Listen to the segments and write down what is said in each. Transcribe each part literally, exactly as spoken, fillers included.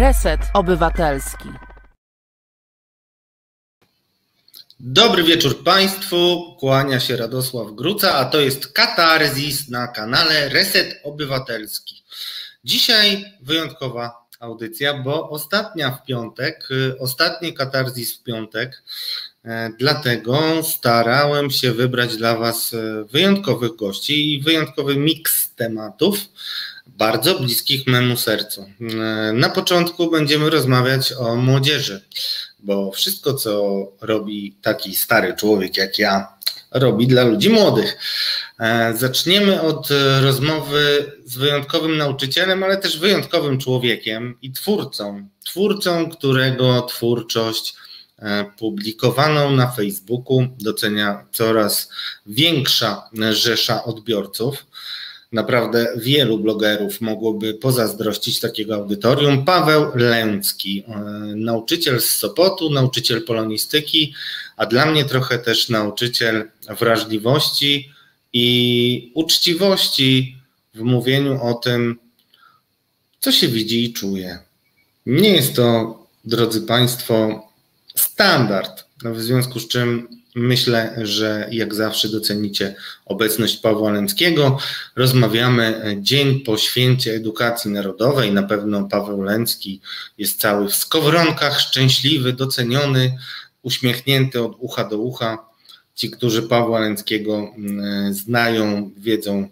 Reset Obywatelski. Dobry wieczór Państwu, kłania się Radosław Gruca, a to jest Katarzis na kanale Reset Obywatelski. Dzisiaj wyjątkowa audycja, bo ostatnia w piątek, ostatni Katarzis w piątek, dlatego starałem się wybrać dla Was wyjątkowych gości i wyjątkowy miks tematów, bardzo bliskich memu sercu. Na początku będziemy rozmawiać o młodzieży, bo wszystko, co robi taki stary człowiek jak ja, robi dla ludzi młodych. Zaczniemy od rozmowy z wyjątkowym nauczycielem, ale też wyjątkowym człowiekiem i twórcą. Twórcą, którego twórczość publikowaną na Facebooku docenia coraz większa rzesza odbiorców. Naprawdę wielu blogerów mogłoby pozazdrościć takiego audytorium. Paweł Lęcki, nauczyciel z Sopotu, nauczyciel polonistyki, a dla mnie trochę też nauczyciel wrażliwości i uczciwości w mówieniu o tym, co się widzi i czuje. Nie jest to, drodzy Państwo, standard, w związku z czym myślę, że jak zawsze docenicie obecność Pawła Lęckiego. Rozmawiamy dzień po święcie edukacji narodowej. Na pewno Paweł Lęcki jest cały w skowronkach, szczęśliwy, doceniony, uśmiechnięty od ucha do ucha. Ci, którzy Pawła Lęckiego znają, wiedzą,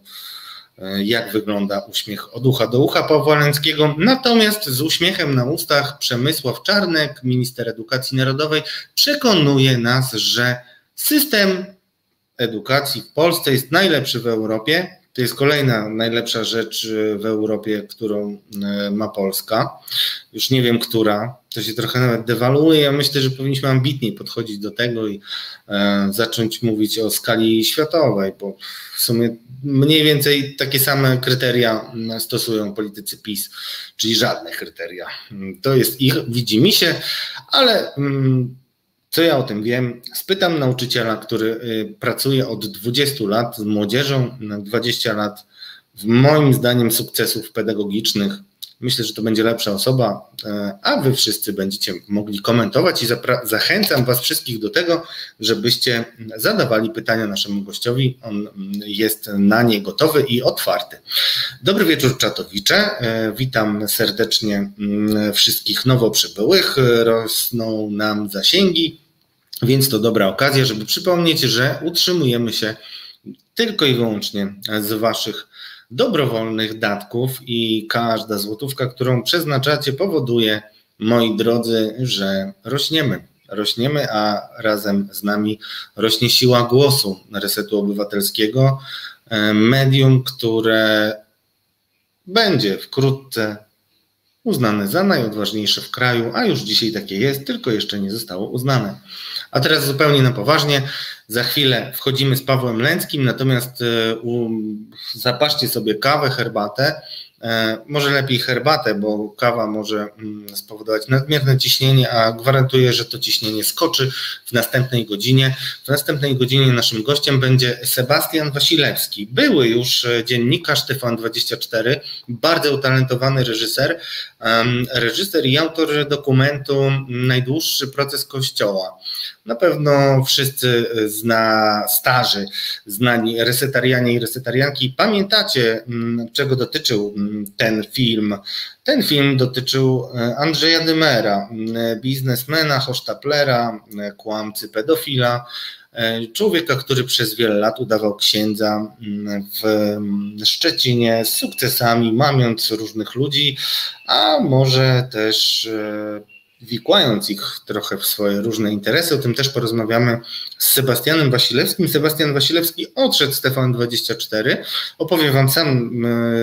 jak wygląda uśmiech od ucha do ucha Pawła Lęckiego. Natomiast z uśmiechem na ustach Przemysław Czarnek, minister edukacji narodowej, przekonuje nas, że system edukacji w Polsce jest najlepszy w Europie. To jest kolejna najlepsza rzecz w Europie, którą ma Polska. Już nie wiem, która. To się trochę nawet dewaluuje. Ja myślę, że powinniśmy ambitniej podchodzić do tego i e, zacząć mówić o skali światowej, bo w sumie mniej więcej takie same kryteria stosują politycy PiS, czyli żadne kryteria. To jest ich widzimisię, ale mm, co ja o tym wiem? Spytam nauczyciela, który pracuje od dwudziestu lat z młodzieżą, dwadzieścia lat moim zdaniem sukcesów pedagogicznych. Myślę, że to będzie lepsza osoba, a wy wszyscy będziecie mogli komentować i zachęcam was wszystkich do tego, żebyście zadawali pytania naszemu gościowi. On jest na nie gotowy i otwarty. Dobry wieczór, czatowicze. Witam serdecznie wszystkich nowo przybyłych. Rosną nam zasięgi, więc to dobra okazja, żeby przypomnieć, że utrzymujemy się tylko i wyłącznie z waszych dobrowolnych datków i każda złotówka, którą przeznaczacie, powoduje, moi drodzy, że rośniemy. Rośniemy, a razem z nami rośnie siła głosu Resetu Obywatelskiego, medium, które będzie wkrótce uznane za najodważniejsze w kraju, a już dzisiaj takie jest, tylko jeszcze nie zostało uznane. A teraz zupełnie na poważnie, za chwilę wchodzimy z Pawłem Lęckim, natomiast zapaszcie sobie kawę, herbatę, może lepiej herbatę, bo kawa może spowodować nadmierne ciśnienie, a gwarantuję, że to ciśnienie skoczy w następnej godzinie. W następnej godzinie naszym gościem będzie Sebastian Wasilewski, były już dziennikarz T V N dwadzieścia cztery, bardzo utalentowany reżyser, reżyser i autor dokumentu Najdłuższy proces Kościoła. Na pewno wszyscy zna, starzy, znani resetarianie i resetarianki pamiętacie, czego dotyczył ten film. Ten film dotyczył Andrzeja Dymera, biznesmena, hosztaplera, kłamcy, pedofila, człowieka, który przez wiele lat udawał księdza w Szczecinie z sukcesami, mamiąc różnych ludzi, a może też wikłając ich trochę w swoje różne interesy. O tym też porozmawiamy z Sebastianem Wasilewskim. Sebastian Wasilewski odszedł z T V N dwadzieścia cztery. Opowiem wam sam,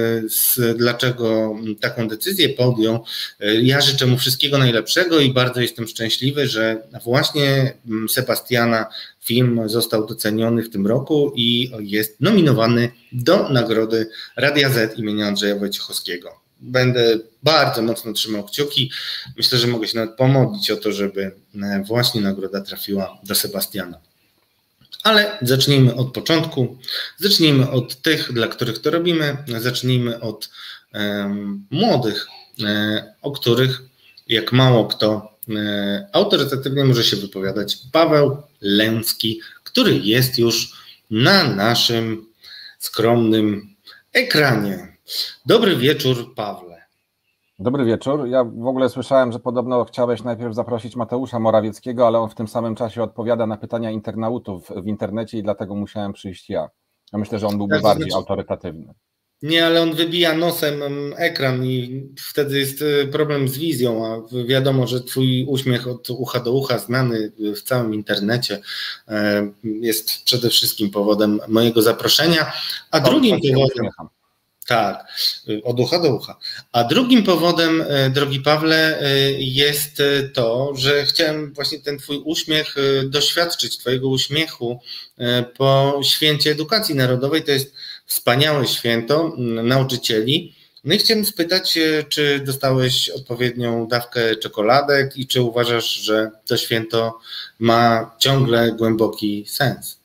dlaczego taką decyzję podjął. Ja życzę mu wszystkiego najlepszego i bardzo jestem szczęśliwy, że właśnie Sebastiana film został doceniony w tym roku i jest nominowany do nagrody Radia Z imienia Andrzeja Wojciechowskiego. Będę bardzo mocno trzymał kciuki. Myślę, że mogę się nawet pomodlić o to, żeby właśnie nagroda trafiła do Sebastiana. Ale zacznijmy od początku. Zacznijmy od tych, dla których to robimy. Zacznijmy od um, młodych, um, o których jak mało kto autorytatywnie może się wypowiadać Paweł Lęcki, który jest już na naszym skromnym ekranie. Dobry wieczór, Pawle. Dobry wieczór. Ja w ogóle słyszałem, że podobno chciałeś najpierw zaprosić Mateusza Morawieckiego, ale on w tym samym czasie odpowiada na pytania internautów w internecie i dlatego musiałem przyjść ja. Ja myślę, że on byłby Tak, bardziej znaczy... autorytatywny. Nie, ale on wybija nosem ekran i wtedy jest problem z wizją, a wiadomo, że twój uśmiech od ucha do ucha, znany w całym internecie, jest przede wszystkim powodem mojego zaproszenia, a To drugim powodem... Uśmiecham. Tak, od ucha do ucha. A drugim powodem, drogi Pawle, jest to, że chciałem właśnie ten twój uśmiech doświadczyć, twojego uśmiechu po Święcie Edukacji Narodowej. To jest wspaniałe święto nauczycieli. No i chciałem spytać, czy dostałeś odpowiednią dawkę czekoladek i czy uważasz, że to święto ma ciągle głęboki sens?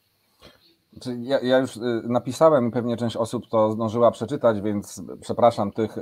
Ja, ja już napisałem, pewnie część osób to zdążyła przeczytać, więc przepraszam tych,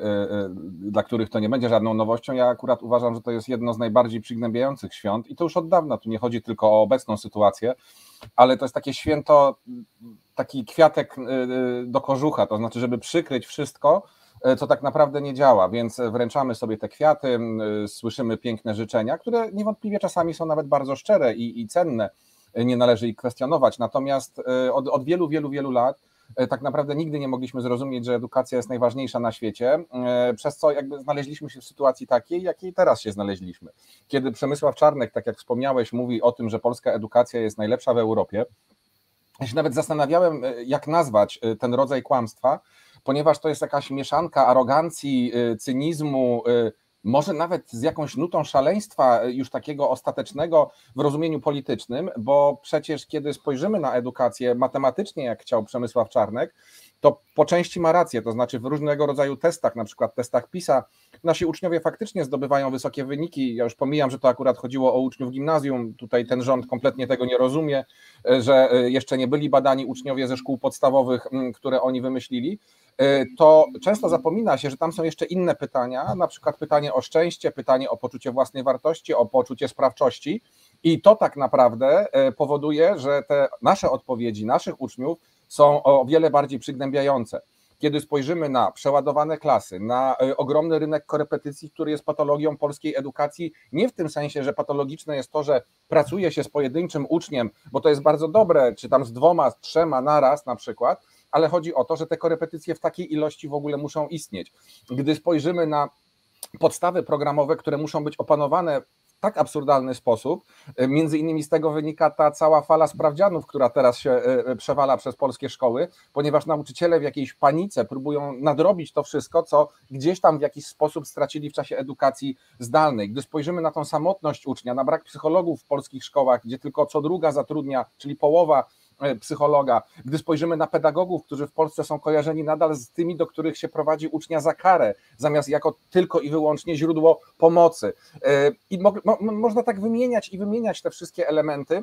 dla których to nie będzie żadną nowością. Ja akurat uważam, że to jest jedno z najbardziej przygnębiających świąt i to już od dawna. Tu nie chodzi tylko o obecną sytuację, ale to jest takie święto, taki kwiatek do kożucha, to znaczy, żeby przykryć wszystko, co tak naprawdę nie działa, więc wręczamy sobie te kwiaty, słyszymy piękne życzenia, które niewątpliwie czasami są nawet bardzo szczere i, i cenne. Nie należy ich kwestionować, natomiast od, od wielu, wielu, wielu lat tak naprawdę nigdy nie mogliśmy zrozumieć, że edukacja jest najważniejsza na świecie, przez co jakby znaleźliśmy się w sytuacji takiej, jakiej teraz się znaleźliśmy. Kiedy Przemysław Czarnek, tak jak wspomniałeś, mówi o tym, że polska edukacja jest najlepsza w Europie, ja się nawet zastanawiałem, jak nazwać ten rodzaj kłamstwa, ponieważ to jest jakaś mieszanka arogancji, cynizmu, może nawet z jakąś nutą szaleństwa już takiego ostatecznego w rozumieniu politycznym, bo przecież kiedy spojrzymy na edukację matematycznie, jak chciał Przemysław Czarnek, to po części ma rację, to znaczy w różnego rodzaju testach, na przykład testach PISA, nasi uczniowie faktycznie zdobywają wysokie wyniki. Ja już pomijam, że to akurat chodziło o uczniów gimnazjum, tutaj ten rząd kompletnie tego nie rozumie, że jeszcze nie byli badani uczniowie ze szkół podstawowych, które oni wymyślili. To często zapomina się, że tam są jeszcze inne pytania, na przykład pytanie o szczęście, pytanie o poczucie własnej wartości, o poczucie sprawczości i to tak naprawdę powoduje, że te nasze odpowiedzi, naszych uczniów są o wiele bardziej przygnębiające. Kiedy spojrzymy na przeładowane klasy, na ogromny rynek korepetycji, który jest patologią polskiej edukacji, nie w tym sensie, że patologiczne jest to, że pracuje się z pojedynczym uczniem, bo to jest bardzo dobre, czy tam z dwoma, z trzema naraz na przykład, ale chodzi o to, że te korepetycje w takiej ilości w ogóle muszą istnieć. Gdy spojrzymy na podstawy programowe, które muszą być opanowane w tak absurdalny sposób, między innymi z tego wynika ta cała fala sprawdzianów, która teraz się przewala przez polskie szkoły, ponieważ nauczyciele w jakiejś panice próbują nadrobić to wszystko, co gdzieś tam w jakiś sposób stracili w czasie edukacji zdalnej. Gdy spojrzymy na tą samotność ucznia, na brak psychologów w polskich szkołach, gdzie tylko co druga zatrudnia, czyli połowa psychologa, gdy spojrzymy na pedagogów, którzy w Polsce są kojarzeni nadal z tymi, do których się prowadzi ucznia za karę, zamiast jako tylko i wyłącznie źródło pomocy. I mo mo można tak wymieniać i wymieniać te wszystkie elementy.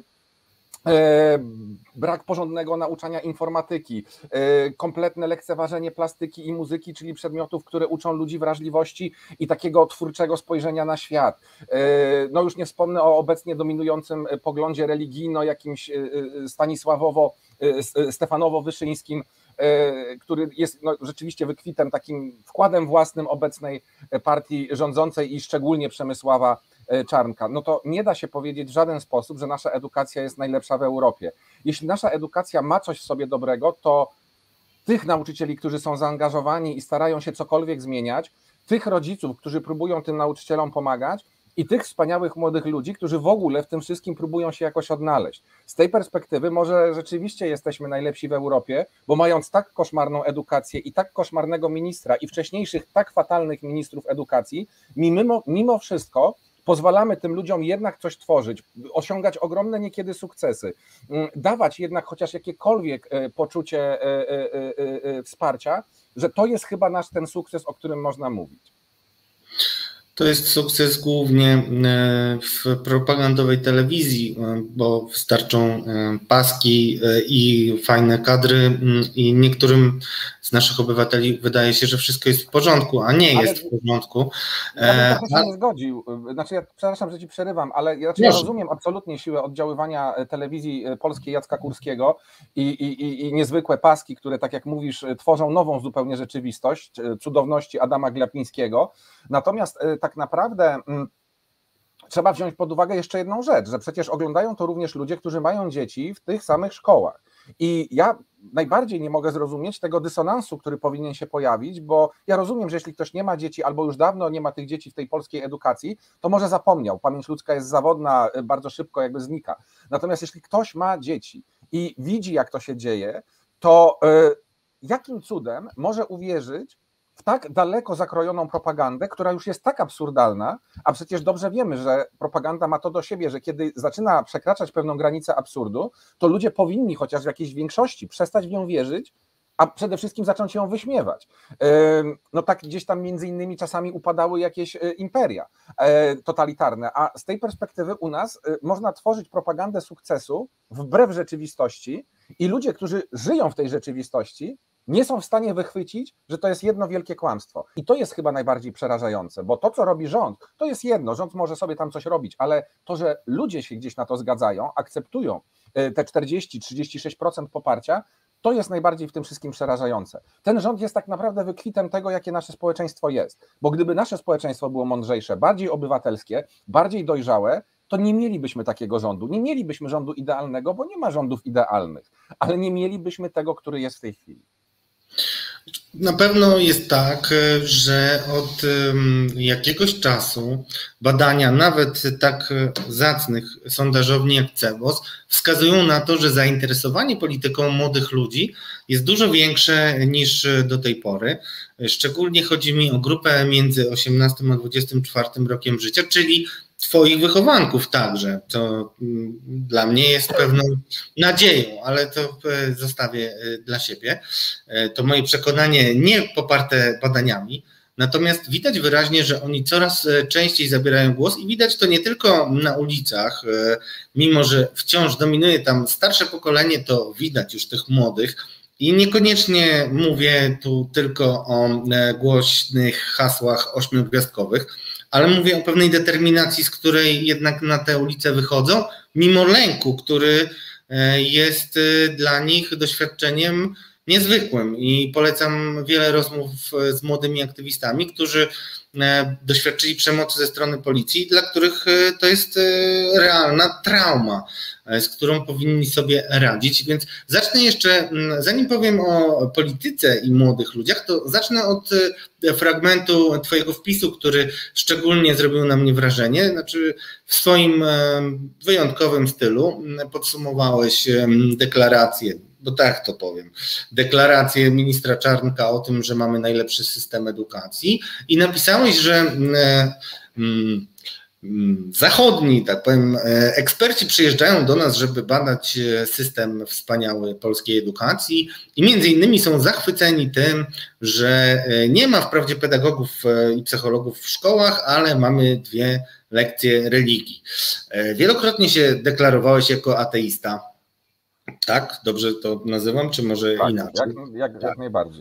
Brak porządnego nauczania informatyki, kompletne lekceważenie plastyki i muzyki, czyli przedmiotów, które uczą ludzi wrażliwości i takiego twórczego spojrzenia na świat. No już nie wspomnę o obecnie dominującym poglądzie religijno jakimś Stanisławowo, Stefanowo-Wyszyńskim, który jest no, rzeczywiście wykwitem, takim wkładem własnym obecnej partii rządzącej i szczególnie Przemysława Czarnka. No to nie da się powiedzieć w żaden sposób, że nasza edukacja jest najlepsza w Europie. Jeśli nasza edukacja ma coś w sobie dobrego, to tych nauczycieli, którzy są zaangażowani i starają się cokolwiek zmieniać, tych rodziców, którzy próbują tym nauczycielom pomagać i tych wspaniałych młodych ludzi, którzy w ogóle w tym wszystkim próbują się jakoś odnaleźć. Z tej perspektywy może rzeczywiście jesteśmy najlepsi w Europie, bo mając tak koszmarną edukację i tak koszmarnego ministra i wcześniejszych tak fatalnych ministrów edukacji, mimo, mimo wszystko pozwalamy tym ludziom jednak coś tworzyć, osiągać ogromne niekiedy sukcesy, dawać jednak chociaż jakiekolwiek poczucie wsparcia, że to jest chyba nasz ten sukces, o którym można mówić. To jest sukces głównie w propagandowej telewizji, bo wystarczą paski i fajne kadry i niektórym z naszych obywateli wydaje się, że wszystko jest w porządku, a nie jest ale w porządku. Ja bym trochę się nie zgodził. Znaczy, ja, przepraszam, że ci przerywam, ale ja, znaczy, ja rozumiem absolutnie siłę oddziaływania telewizji polskiej Jacka Kurskiego i, i, i niezwykłe paski, które, tak jak mówisz, tworzą nową zupełnie rzeczywistość, cudowności Adama Glapińskiego. Natomiast tak naprawdę trzeba wziąć pod uwagę jeszcze jedną rzecz, że przecież oglądają to również ludzie, którzy mają dzieci w tych samych szkołach. I ja najbardziej nie mogę zrozumieć tego dysonansu, który powinien się pojawić, bo ja rozumiem, że jeśli ktoś nie ma dzieci albo już dawno nie ma tych dzieci w tej polskiej edukacji, to może zapomniał. Pamięć ludzka jest zawodna, bardzo szybko jakby znika. Natomiast jeśli ktoś ma dzieci i widzi, jak to się dzieje, to yy, jakim cudem może uwierzyć w tak daleko zakrojoną propagandę, która już jest tak absurdalna, a przecież dobrze wiemy, że propaganda ma to do siebie, że kiedy zaczyna przekraczać pewną granicę absurdu, to ludzie powinni chociaż w jakiejś większości przestać w nią wierzyć, a przede wszystkim zacząć ją wyśmiewać. No tak gdzieś tam między innymi czasami upadały jakieś imperia totalitarne, a z tej perspektywy u nas można tworzyć propagandę sukcesu wbrew rzeczywistości i ludzie, którzy żyją w tej rzeczywistości, nie są w stanie wychwycić, że to jest jedno wielkie kłamstwo. I to jest chyba najbardziej przerażające, bo to, co robi rząd, to jest jedno, rząd może sobie tam coś robić, ale to, że ludzie się gdzieś na to zgadzają, akceptują te czterdzieści do trzydziestu sześciu procent poparcia, to jest najbardziej w tym wszystkim przerażające. Ten rząd jest tak naprawdę wykwitem tego, jakie nasze społeczeństwo jest, bo gdyby nasze społeczeństwo było mądrzejsze, bardziej obywatelskie, bardziej dojrzałe, to nie mielibyśmy takiego rządu, nie mielibyśmy rządu idealnego, bo nie ma rządów idealnych, ale nie mielibyśmy tego, który jest w tej chwili. Na pewno jest tak, że od jakiegoś czasu badania, nawet tak zacnych sondażowni jak CEBOS, wskazują na to, że zainteresowanie polityką młodych ludzi jest dużo większe niż do tej pory. Szczególnie chodzi mi o grupę między osiemnastym a dwudziestym czwartym rokiem życia, czyli twoich wychowanków także. To dla mnie jest pewną nadzieją, ale to zostawię dla siebie. To moje przekonanie nie poparte badaniami, natomiast widać wyraźnie, że oni coraz częściej zabierają głos i widać to nie tylko na ulicach, mimo że wciąż dominuje tam starsze pokolenie, to widać już tych młodych. I niekoniecznie mówię tu tylko o głośnych hasłach ośmiogwiazdkowych, ale mówię o pewnej determinacji, z której jednak na te ulice wychodzą, mimo lęku, który jest dla nich doświadczeniem niezwykłym. I polecam wiele rozmów z młodymi aktywistami, którzy doświadczyli przemocy ze strony policji, dla których to jest realna trauma, z którą powinni sobie radzić. Więc zacznę jeszcze, zanim powiem o polityce i młodych ludziach, to zacznę od fragmentu twojego wpisu, który szczególnie zrobił na mnie wrażenie. Znaczy w swoim wyjątkowym stylu podsumowałeś deklarację, bo tak to powiem, deklarację ministra Czarnka o tym, że mamy najlepszy system edukacji i napisałeś, że mm, zachodni, tak powiem, eksperci przyjeżdżają do nas, żeby badać system wspaniały polskiej edukacji i między innymi są zachwyceni tym, że nie ma wprawdzie pedagogów i psychologów w szkołach, ale mamy dwie lekcje religii. Wielokrotnie się deklarowałeś jako ateista. Tak? Dobrze to nazywam, czy może tak, inaczej? Jak, jak, tak. jak najbardziej.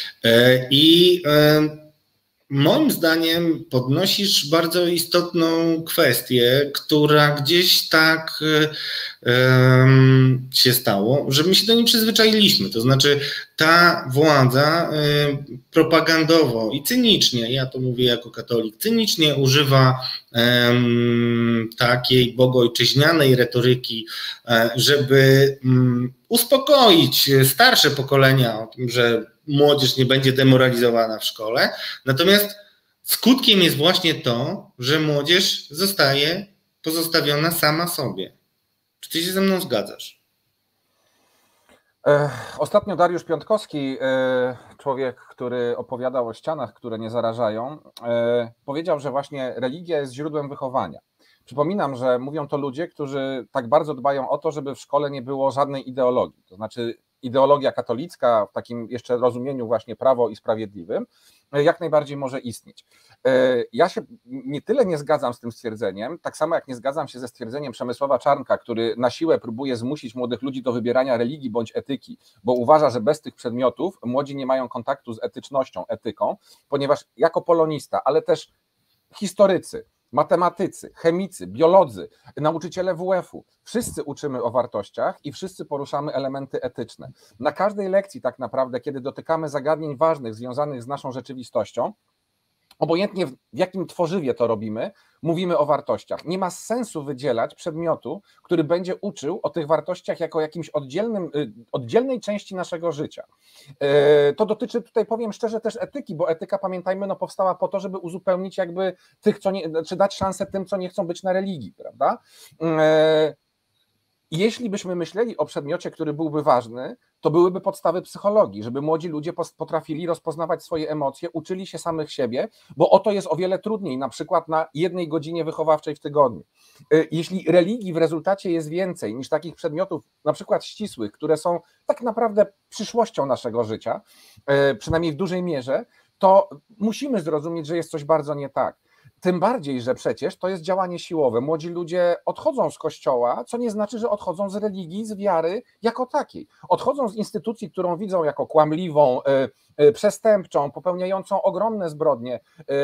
I moim zdaniem podnosisz bardzo istotną kwestię, która gdzieś tak um, się stało, że my się do niej przyzwyczailiśmy. To znaczy ta władza um, propagandowo i cynicznie, ja to mówię jako katolik, cynicznie używa um, takiej bogojczyźnianej retoryki, żeby um, uspokoić starsze pokolenia o tym, że młodzież nie będzie demoralizowana w szkole, natomiast skutkiem jest właśnie to, że młodzież zostaje pozostawiona sama sobie. Czy ty się ze mną zgadzasz? Ostatnio Dariusz Piątkowski, człowiek, który opowiadał o ścianach, które nie zarażają, powiedział, że właśnie religia jest źródłem wychowania. Przypominam, że mówią to ludzie, którzy tak bardzo dbają o to, żeby w szkole nie było żadnej ideologii. To znaczy ideologia katolicka w takim jeszcze rozumieniu właśnie prawo i sprawiedliwym jak najbardziej może istnieć. Ja się nie tyle nie zgadzam z tym stwierdzeniem, tak samo jak nie zgadzam się ze stwierdzeniem Przemysława Czarnka, który na siłę próbuje zmusić młodych ludzi do wybierania religii bądź etyki, bo uważa, że bez tych przedmiotów młodzi nie mają kontaktu z etycznością, etyką, ponieważ jako polonista, ale też historycy, matematycy, chemicy, biolodzy, nauczyciele W F-u, wszyscy uczymy o wartościach i wszyscy poruszamy elementy etyczne. Na każdej lekcji tak naprawdę, kiedy dotykamy zagadnień ważnych związanych z naszą rzeczywistością, obojętnie w jakim tworzywie to robimy, mówimy o wartościach. Nie ma sensu wydzielać przedmiotu, który będzie uczył o tych wartościach jako jakimś oddzielnym, oddzielnej części naszego życia. To dotyczy, tutaj powiem szczerze, też etyki, bo etyka, pamiętajmy, no powstała po to, żeby uzupełnić jakby tych, co nie, czy dać szansę tym, co nie chcą być na religii, prawda? Jeśli byśmy myśleli o przedmiocie, który byłby ważny, to byłyby podstawy psychologii, żeby młodzi ludzie potrafili rozpoznawać swoje emocje, uczyli się samych siebie, bo o to jest o wiele trudniej, na przykład na jednej godzinie wychowawczej w tygodniu. Jeśli religii w rezultacie jest więcej niż takich przedmiotów, na przykład ścisłych, które są tak naprawdę przyszłością naszego życia, przynajmniej w dużej mierze, to musimy zrozumieć, że jest coś bardzo nie tak. Tym bardziej, że przecież to jest działanie siłowe. Młodzi ludzie odchodzą z kościoła, co nie znaczy, że odchodzą z religii, z wiary jako takiej. Odchodzą z instytucji, którą widzą jako kłamliwą, przestępczą, popełniającą ogromne zbrodnie.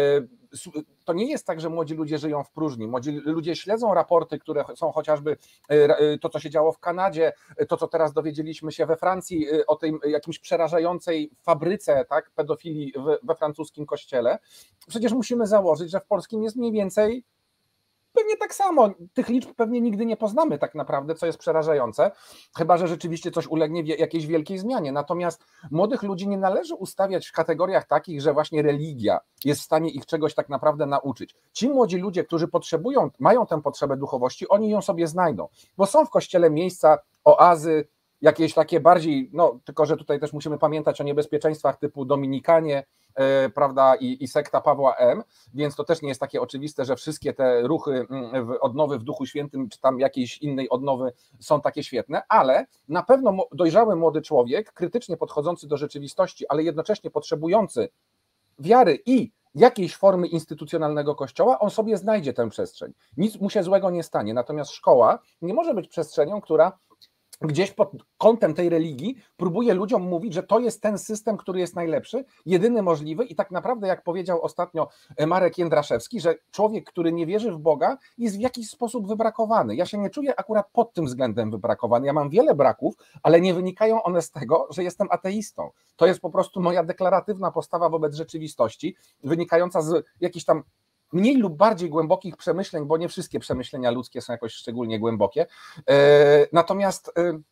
To nie jest tak, że młodzi ludzie żyją w próżni. Młodzi ludzie śledzą raporty, które są chociażby to, co się działo w Kanadzie, to, co teraz dowiedzieliśmy się we Francji o tej jakimś przerażającej fabryce, tak, pedofilii we francuskim kościele. Przecież musimy założyć, że w polskim jest mniej więcej pewnie tak samo. Tych liczb pewnie nigdy nie poznamy tak naprawdę, co jest przerażające, chyba że rzeczywiście coś ulegnie jakiejś wielkiej zmianie. Natomiast młodych ludzi nie należy ustawiać w kategoriach takich, że właśnie religia jest w stanie ich czegoś tak naprawdę nauczyć. Ci młodzi ludzie, którzy potrzebują, mają tę potrzebę duchowości, oni ją sobie znajdą, bo są w kościele miejsca, oazy, jakieś takie bardziej, no tylko że tutaj też musimy pamiętać o niebezpieczeństwach typu Dominikanie, yy, prawda, i, i sekta Pawła M., więc to też nie jest takie oczywiste, że wszystkie te ruchy w odnowy w Duchu Świętym, czy tam jakiejś innej odnowy są takie świetne, ale na pewno dojrzały młody człowiek, krytycznie podchodzący do rzeczywistości, ale jednocześnie potrzebujący wiary i jakiejś formy instytucjonalnego kościoła, on sobie znajdzie tę przestrzeń. Nic mu się złego nie stanie, natomiast szkoła nie może być przestrzenią, która gdzieś pod kątem tej religii próbuje ludziom mówić, że to jest ten system, który jest najlepszy, jedyny możliwy i tak naprawdę, jak powiedział ostatnio Marek Jędraszewski, że człowiek, który nie wierzy w Boga, jest w jakiś sposób wybrakowany. Ja się nie czuję akurat pod tym względem wybrakowany. Ja mam wiele braków, ale nie wynikają one z tego, że jestem ateistą. To jest po prostu moja deklaratywna postawa wobec rzeczywistości, wynikająca z jakichś tam mniej lub bardziej głębokich przemyśleń, bo nie wszystkie przemyślenia ludzkie są jakoś szczególnie głębokie. Natomiast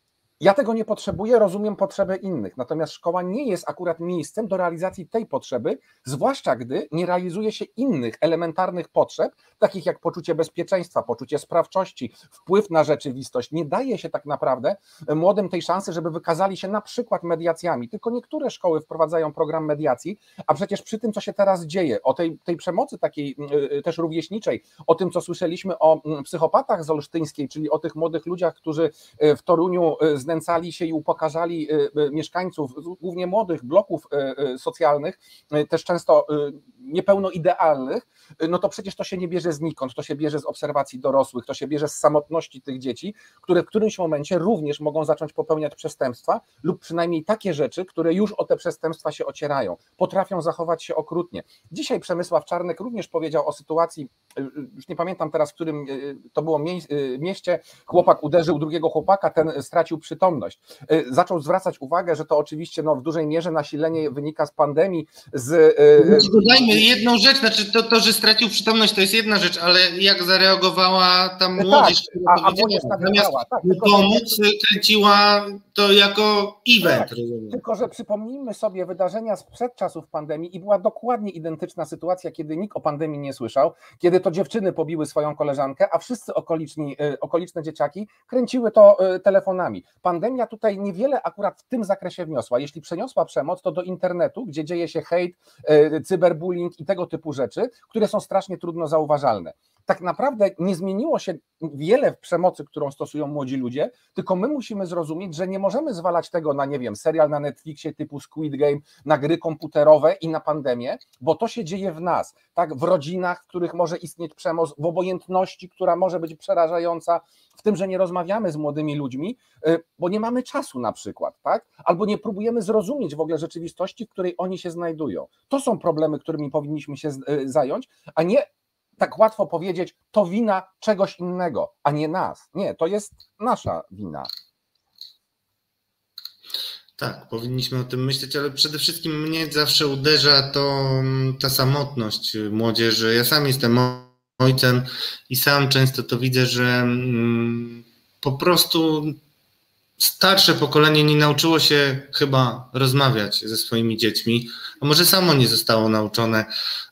ja tego nie potrzebuję, rozumiem potrzeby innych. Natomiast szkoła nie jest akurat miejscem do realizacji tej potrzeby, zwłaszcza gdy nie realizuje się innych elementarnych potrzeb, takich jak poczucie bezpieczeństwa, poczucie sprawczości, wpływ na rzeczywistość. Nie daje się tak naprawdę młodym tej szansy, żeby wykazali się na przykład mediacjami. Tylko niektóre szkoły wprowadzają program mediacji, a przecież przy tym, co się teraz dzieje, o tej, tej przemocy takiej też rówieśniczej, o tym, co słyszeliśmy o psychopatach z Olsztyńskiej, czyli o tych młodych ludziach, którzy w Toruniu znęcali się i upokarzali mieszkańców, głównie młodych bloków socjalnych, też często niepełnoidealnych, no to przecież to się nie bierze znikąd, to się bierze z obserwacji dorosłych, to się bierze z samotności tych dzieci, które w którymś momencie również mogą zacząć popełniać przestępstwa lub przynajmniej takie rzeczy, które już o te przestępstwa się ocierają, potrafią zachować się okrutnie. Dzisiaj Przemysław Czarnek również powiedział o sytuacji, już nie pamiętam teraz, w którym to było mieście, chłopak uderzył drugiego chłopaka, ten stracił przytomność. Zaczął zwracać uwagę, że to oczywiście no, w dużej mierze nasilenie wynika z pandemii, z... Dodajmy jedną rzecz, znaczy to, to, że stracił przytomność, to jest jedna rzecz, ale jak zareagowała ta młodzież, tak, a, a młodzież nawiązała, tak, pomóc, kręciła to jako event. Tak, tylko, że przypomnijmy sobie wydarzenia sprzed czasów pandemii i była dokładnie identyczna sytuacja, kiedy nikt o pandemii nie słyszał, kiedy to dziewczyny pobiły swoją koleżankę, a wszyscy okoliczni, okoliczne dzieciaki kręciły to telefonami. Pandemia tutaj niewiele akurat w tym zakresie wniosła. Jeśli przeniosła przemoc, to do internetu, gdzie dzieje się hejt, cyberbullying i tego typu rzeczy, które są strasznie trudno zauważalne. tak naprawdę nie zmieniło się wiele w przemocy, którą stosują młodzi ludzie, tylko my musimy zrozumieć, że nie możemy zwalać tego na, nie wiem, serial na Netflixie typu Squid Game, na gry komputerowe i na pandemię, bo to się dzieje w nas, tak, w rodzinach, w których może istnieć przemoc, w obojętności, która może być przerażająca, w tym, że nie rozmawiamy z młodymi ludźmi, bo nie mamy czasu na przykład, tak? Albo nie próbujemy zrozumieć w ogóle rzeczywistości, w której oni się znajdują. To są problemy, którymi powinniśmy się zająć, a nie tak łatwo powiedzieć, to wina czegoś innego, a nie nas. Nie, to jest nasza wina. Tak, powinniśmy o tym myśleć, ale przede wszystkim mnie zawsze uderza to ta samotność młodzieży. Ja sam jestem ojcem i sam często to widzę, że po prostu starsze pokolenie nie nauczyło się chyba rozmawiać ze swoimi dziećmi, a może samo nie zostało nauczone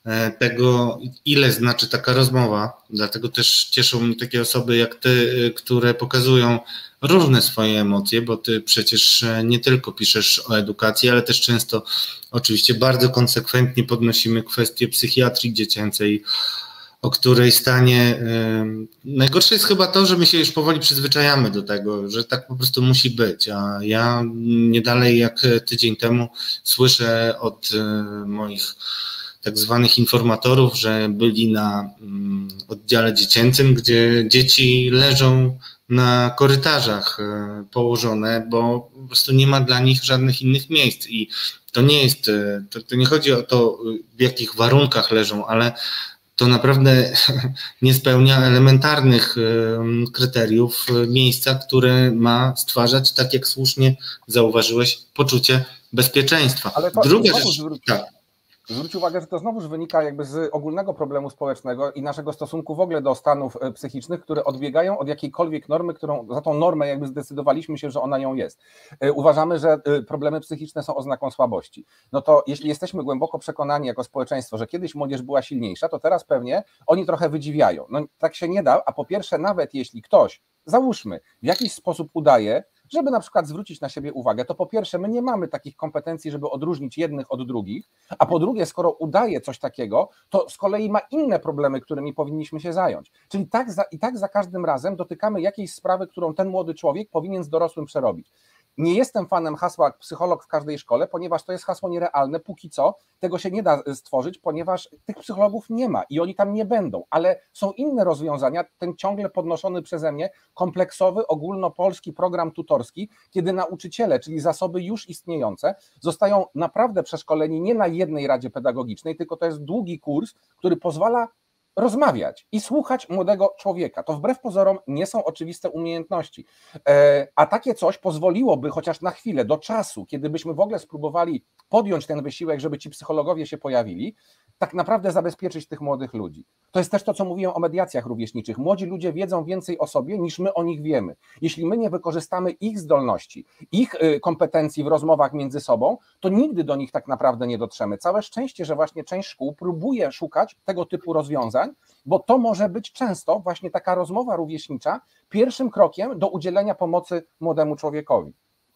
tego, ile znaczy taka rozmowa. Dlatego też cieszą mnie takie osoby jak ty, które pokazują różne swoje emocje, bo ty przecież nie tylko piszesz o edukacji, ale też często oczywiście bardzo konsekwentnie podnosimy kwestię psychiatrii dziecięcej, o której stanie yy, najgorsze jest chyba to, że my się już powoli przyzwyczajamy do tego, że tak po prostu musi być, a ja nie dalej jak tydzień temu słyszę od yy, moich tak zwanych informatorów, że byli na yy, oddziale dziecięcym, gdzie dzieci leżą na korytarzach yy, położone, bo po prostu nie ma dla nich żadnych innych miejsc i to nie jest, yy, to, to nie chodzi o to, w jakich warunkach leżą, ale to naprawdę nie spełnia elementarnych kryteriów miejsca, które ma stwarzać, tak jak słusznie zauważyłeś, poczucie bezpieczeństwa. Ale to Druga rzecz, zwróć, tak. zwróć uwagę, że to znowuż wynika jakby z ogólnego problemu społecznego i naszego stosunku w ogóle do stanów psychicznych, które odbiegają od jakiejkolwiek normy, którą za tą normę jakby zdecydowaliśmy się, że ona ją jest. Uważamy, że problemy psychiczne są oznaką słabości. No to jeśli jesteśmy głęboko przekonani jako społeczeństwo, że kiedyś młodzież była silniejsza, to teraz pewnie oni trochę wydziwiają. No tak się nie da, a po pierwsze nawet jeśli ktoś, załóżmy, w jakiś sposób udaje, żeby na przykład zwrócić na siebie uwagę, to po pierwsze my nie mamy takich kompetencji, żeby odróżnić jednych od drugich, a po drugie, skoro udaje coś takiego, to z kolei ma inne problemy, którymi powinniśmy się zająć. Czyli tak za, i tak za każdym razem dotykamy jakiejś sprawy, którą ten młody człowiek powinien z dorosłym przerobić. Nie jestem fanem hasła psycholog w każdej szkole, ponieważ to jest hasło nierealne, póki co tego się nie da stworzyć, ponieważ tych psychologów nie ma i oni tam nie będą, ale są inne rozwiązania, ten ciągle podnoszony przeze mnie kompleksowy, ogólnopolski program tutorski, kiedy nauczyciele, czyli zasoby już istniejące, zostają naprawdę przeszkoleni nie na jednej radzie pedagogicznej, tylko to jest długi kurs, który pozwala rozmawiać i słuchać młodego człowieka. To wbrew pozorom nie są oczywiste umiejętności, a takie coś pozwoliłoby chociaż na chwilę, do czasu, kiedy byśmy w ogóle spróbowali podjąć ten wysiłek, żeby ci psychologowie się pojawili, tak naprawdę zabezpieczyć tych młodych ludzi. To jest też to, co mówiłem o mediacjach rówieśniczych. Młodzi ludzie wiedzą więcej o sobie, niż my o nich wiemy. Jeśli my nie wykorzystamy ich zdolności, ich kompetencji w rozmowach między sobą, to nigdy do nich tak naprawdę nie dotrzemy. Całe szczęście, że właśnie część szkół próbuje szukać tego typu rozwiązań, bo to może być często właśnie taka rozmowa rówieśnicza pierwszym krokiem do udzielenia pomocy młodemu człowiekowi.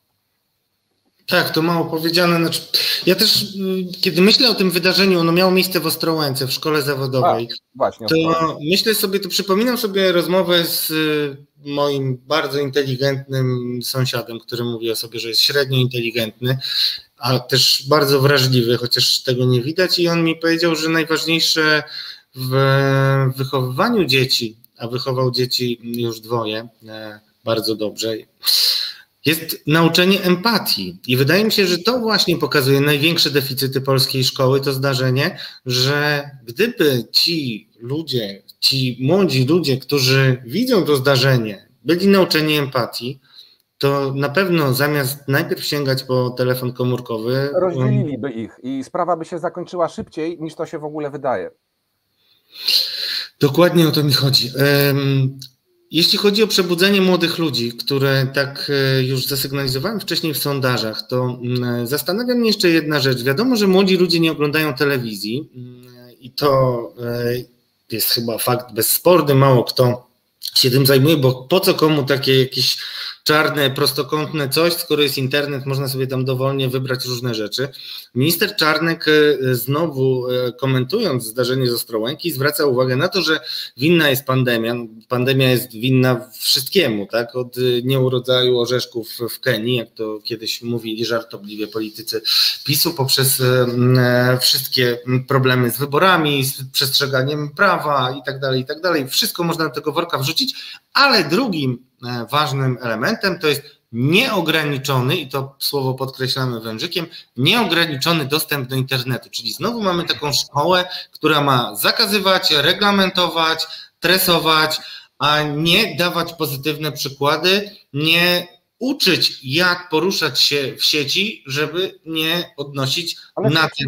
Tak, to mało powiedziane. Znaczy, ja też, kiedy myślę o tym wydarzeniu, ono miało miejsce w Ostrołęce, w szkole zawodowej, A, właśnie, to myślę sobie, to przypominam sobie rozmowę z moim bardzo inteligentnym sąsiadem, który mówi o sobie, że jest średnio inteligentny, a też bardzo wrażliwy, chociaż tego nie widać, i on mi powiedział, że najważniejsze w wychowywaniu dzieci, a wychował dzieci już dwoje, bardzo dobrze, jest nauczenie empatii. I wydaje mi się, że to właśnie pokazuje największe deficyty polskiej szkoły, to zdarzenie, że gdyby ci ludzie, ci młodzi ludzie, którzy widzą to zdarzenie, byli nauczeni empatii, to na pewno zamiast najpierw sięgać po telefon komórkowy, rozdzieliliby ich i sprawa by się zakończyła szybciej, niż to się w ogóle wydaje. Dokładnie o to mi chodzi. Jeśli chodzi o przebudzenie młodych ludzi, które tak już zasygnalizowałem wcześniej w sondażach, to zastanawia mnie jeszcze jedna rzecz. Wiadomo, że młodzi ludzie nie oglądają telewizji i to jest chyba fakt bezsporny, mało kto się tym zajmuje, bo po co komu takie jakieś czarne, prostokątne coś, skoro jest internet, można sobie tam dowolnie wybrać różne rzeczy. Minister Czarnek znowu komentując zdarzenie z Ostrołęki zwraca uwagę na to, że winna jest pandemia. Pandemia jest winna wszystkiemu, tak? Od nieurodzaju orzeszków w Kenii, jak to kiedyś mówili żartobliwie politycy PiSu, poprzez wszystkie problemy z wyborami, z przestrzeganiem prawa i tak dalej, i tak dalej. Wszystko można do tego worka wrzucić, ale drugim ważnym elementem to jest nieograniczony, i to słowo podkreślamy wężykiem, nieograniczony dostęp do internetu, czyli znowu mamy taką szkołę, która ma zakazywać, reglamentować, tresować, a nie dawać pozytywne przykłady, nie uczyć, jak poruszać się w sieci, żeby nie odnosić Ale na tym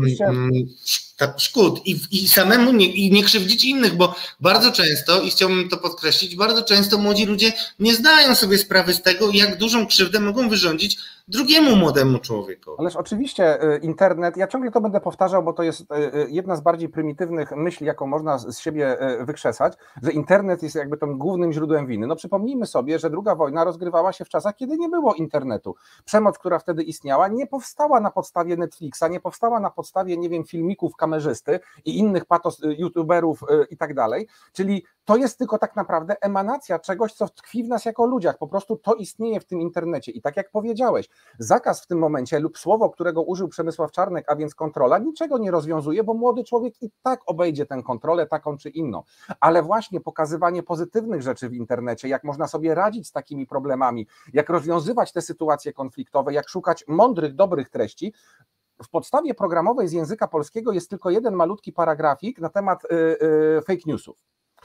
szkód i, i samemu nie, i nie krzywdzić innych, bo bardzo często, i chciałbym to podkreślić, bardzo często młodzi ludzie nie zdają sobie sprawy z tego, jak dużą krzywdę mogą wyrządzić drugiemu młodemu człowiekowi. Ależ oczywiście internet, ja ciągle to będę powtarzał, bo to jest jedna z bardziej prymitywnych myśli, jaką można z siebie wykrzesać, że internet jest jakby tym głównym źródłem winy. No przypomnijmy sobie, że druga wojna rozgrywała się w czasach, kiedy nie było internetu. Przemoc, która wtedy istniała, nie powstała na podstawie Netflixa, nie powstała na podstawie, nie wiem, filmików kamerzysty i innych patos youtuberów i tak dalej, czyli to jest tylko tak naprawdę emanacja czegoś, co tkwi w nas jako ludziach, po prostu to istnieje w tym internecie i tak jak powiedziałeś, zakaz w tym momencie lub słowo, którego użył Przemysław Czarnek, a więc kontrola, niczego nie rozwiązuje, bo młody człowiek i tak obejdzie tę kontrolę taką czy inną, ale właśnie pokazywanie pozytywnych rzeczy w internecie, jak można sobie radzić z takimi problemami, jak rozwiązywać te sytuacje konfliktowe, jak szukać mądrych, dobrych treści. W podstawie programowej z języka polskiego jest tylko jeden malutki paragrafik na temat y, y, fake newsów.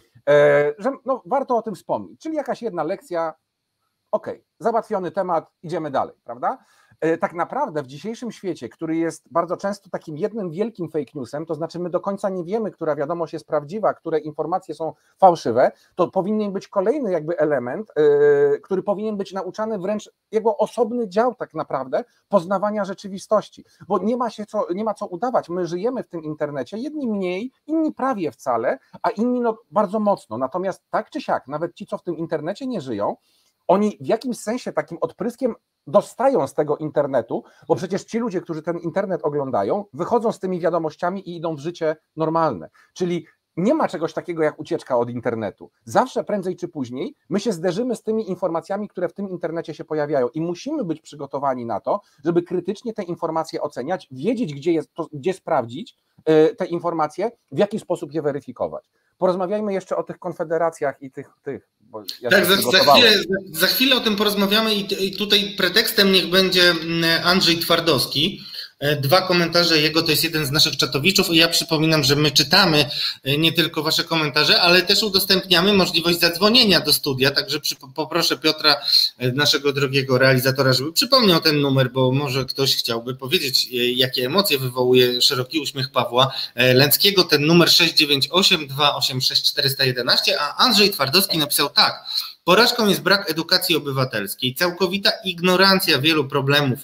Że no, warto o tym wspomnieć, czyli jakaś jedna lekcja, okej, okay, załatwiony temat, idziemy dalej, prawda? Tak naprawdę w dzisiejszym świecie, który jest bardzo często takim jednym wielkim fake newsem, to znaczy my do końca nie wiemy, która wiadomość jest prawdziwa, które informacje są fałszywe, to powinien być kolejny jakby element, yy, który powinien być nauczany wręcz jego osobny dział tak naprawdę poznawania rzeczywistości, bo nie ma się co, nie ma co udawać, my żyjemy w tym internecie, jedni mniej, inni prawie wcale, a inni no bardzo mocno, natomiast tak czy siak, nawet ci, co w tym internecie nie żyją, oni w jakimś sensie takim odpryskiem dostają z tego internetu, bo przecież ci ludzie, którzy ten internet oglądają, wychodzą z tymi wiadomościami i idą w życie normalne. Czyli nie ma czegoś takiego jak ucieczka od internetu. Zawsze prędzej czy później my się zderzymy z tymi informacjami, które w tym internecie się pojawiają i musimy być przygotowani na to, żeby krytycznie te informacje oceniać, wiedzieć, gdzie, jest, gdzie sprawdzić te informacje, w jaki sposób je weryfikować. Porozmawiajmy jeszcze o tych konfederacjach i tych, tych bo ja tak, za, za, chwilę, za chwilę o tym porozmawiamy i, i tutaj pretekstem niech będzie Andrzej Twardowski. Dwa komentarze jego, to jest jeden z naszych czatowiczów i ja przypominam, że my czytamy nie tylko wasze komentarze, ale też udostępniamy możliwość zadzwonienia do studia, także przy, poproszę Piotra, naszego drogiego realizatora, żeby przypomniał ten numer, bo może ktoś chciałby powiedzieć, jakie emocje wywołuje szeroki uśmiech Pawła Lęckiego, ten numer sześć dziewięć osiem dwa osiem sześć cztery jeden jeden, a Andrzej Twardowski napisał tak: porażką jest brak edukacji obywatelskiej, całkowita ignorancja wielu problemów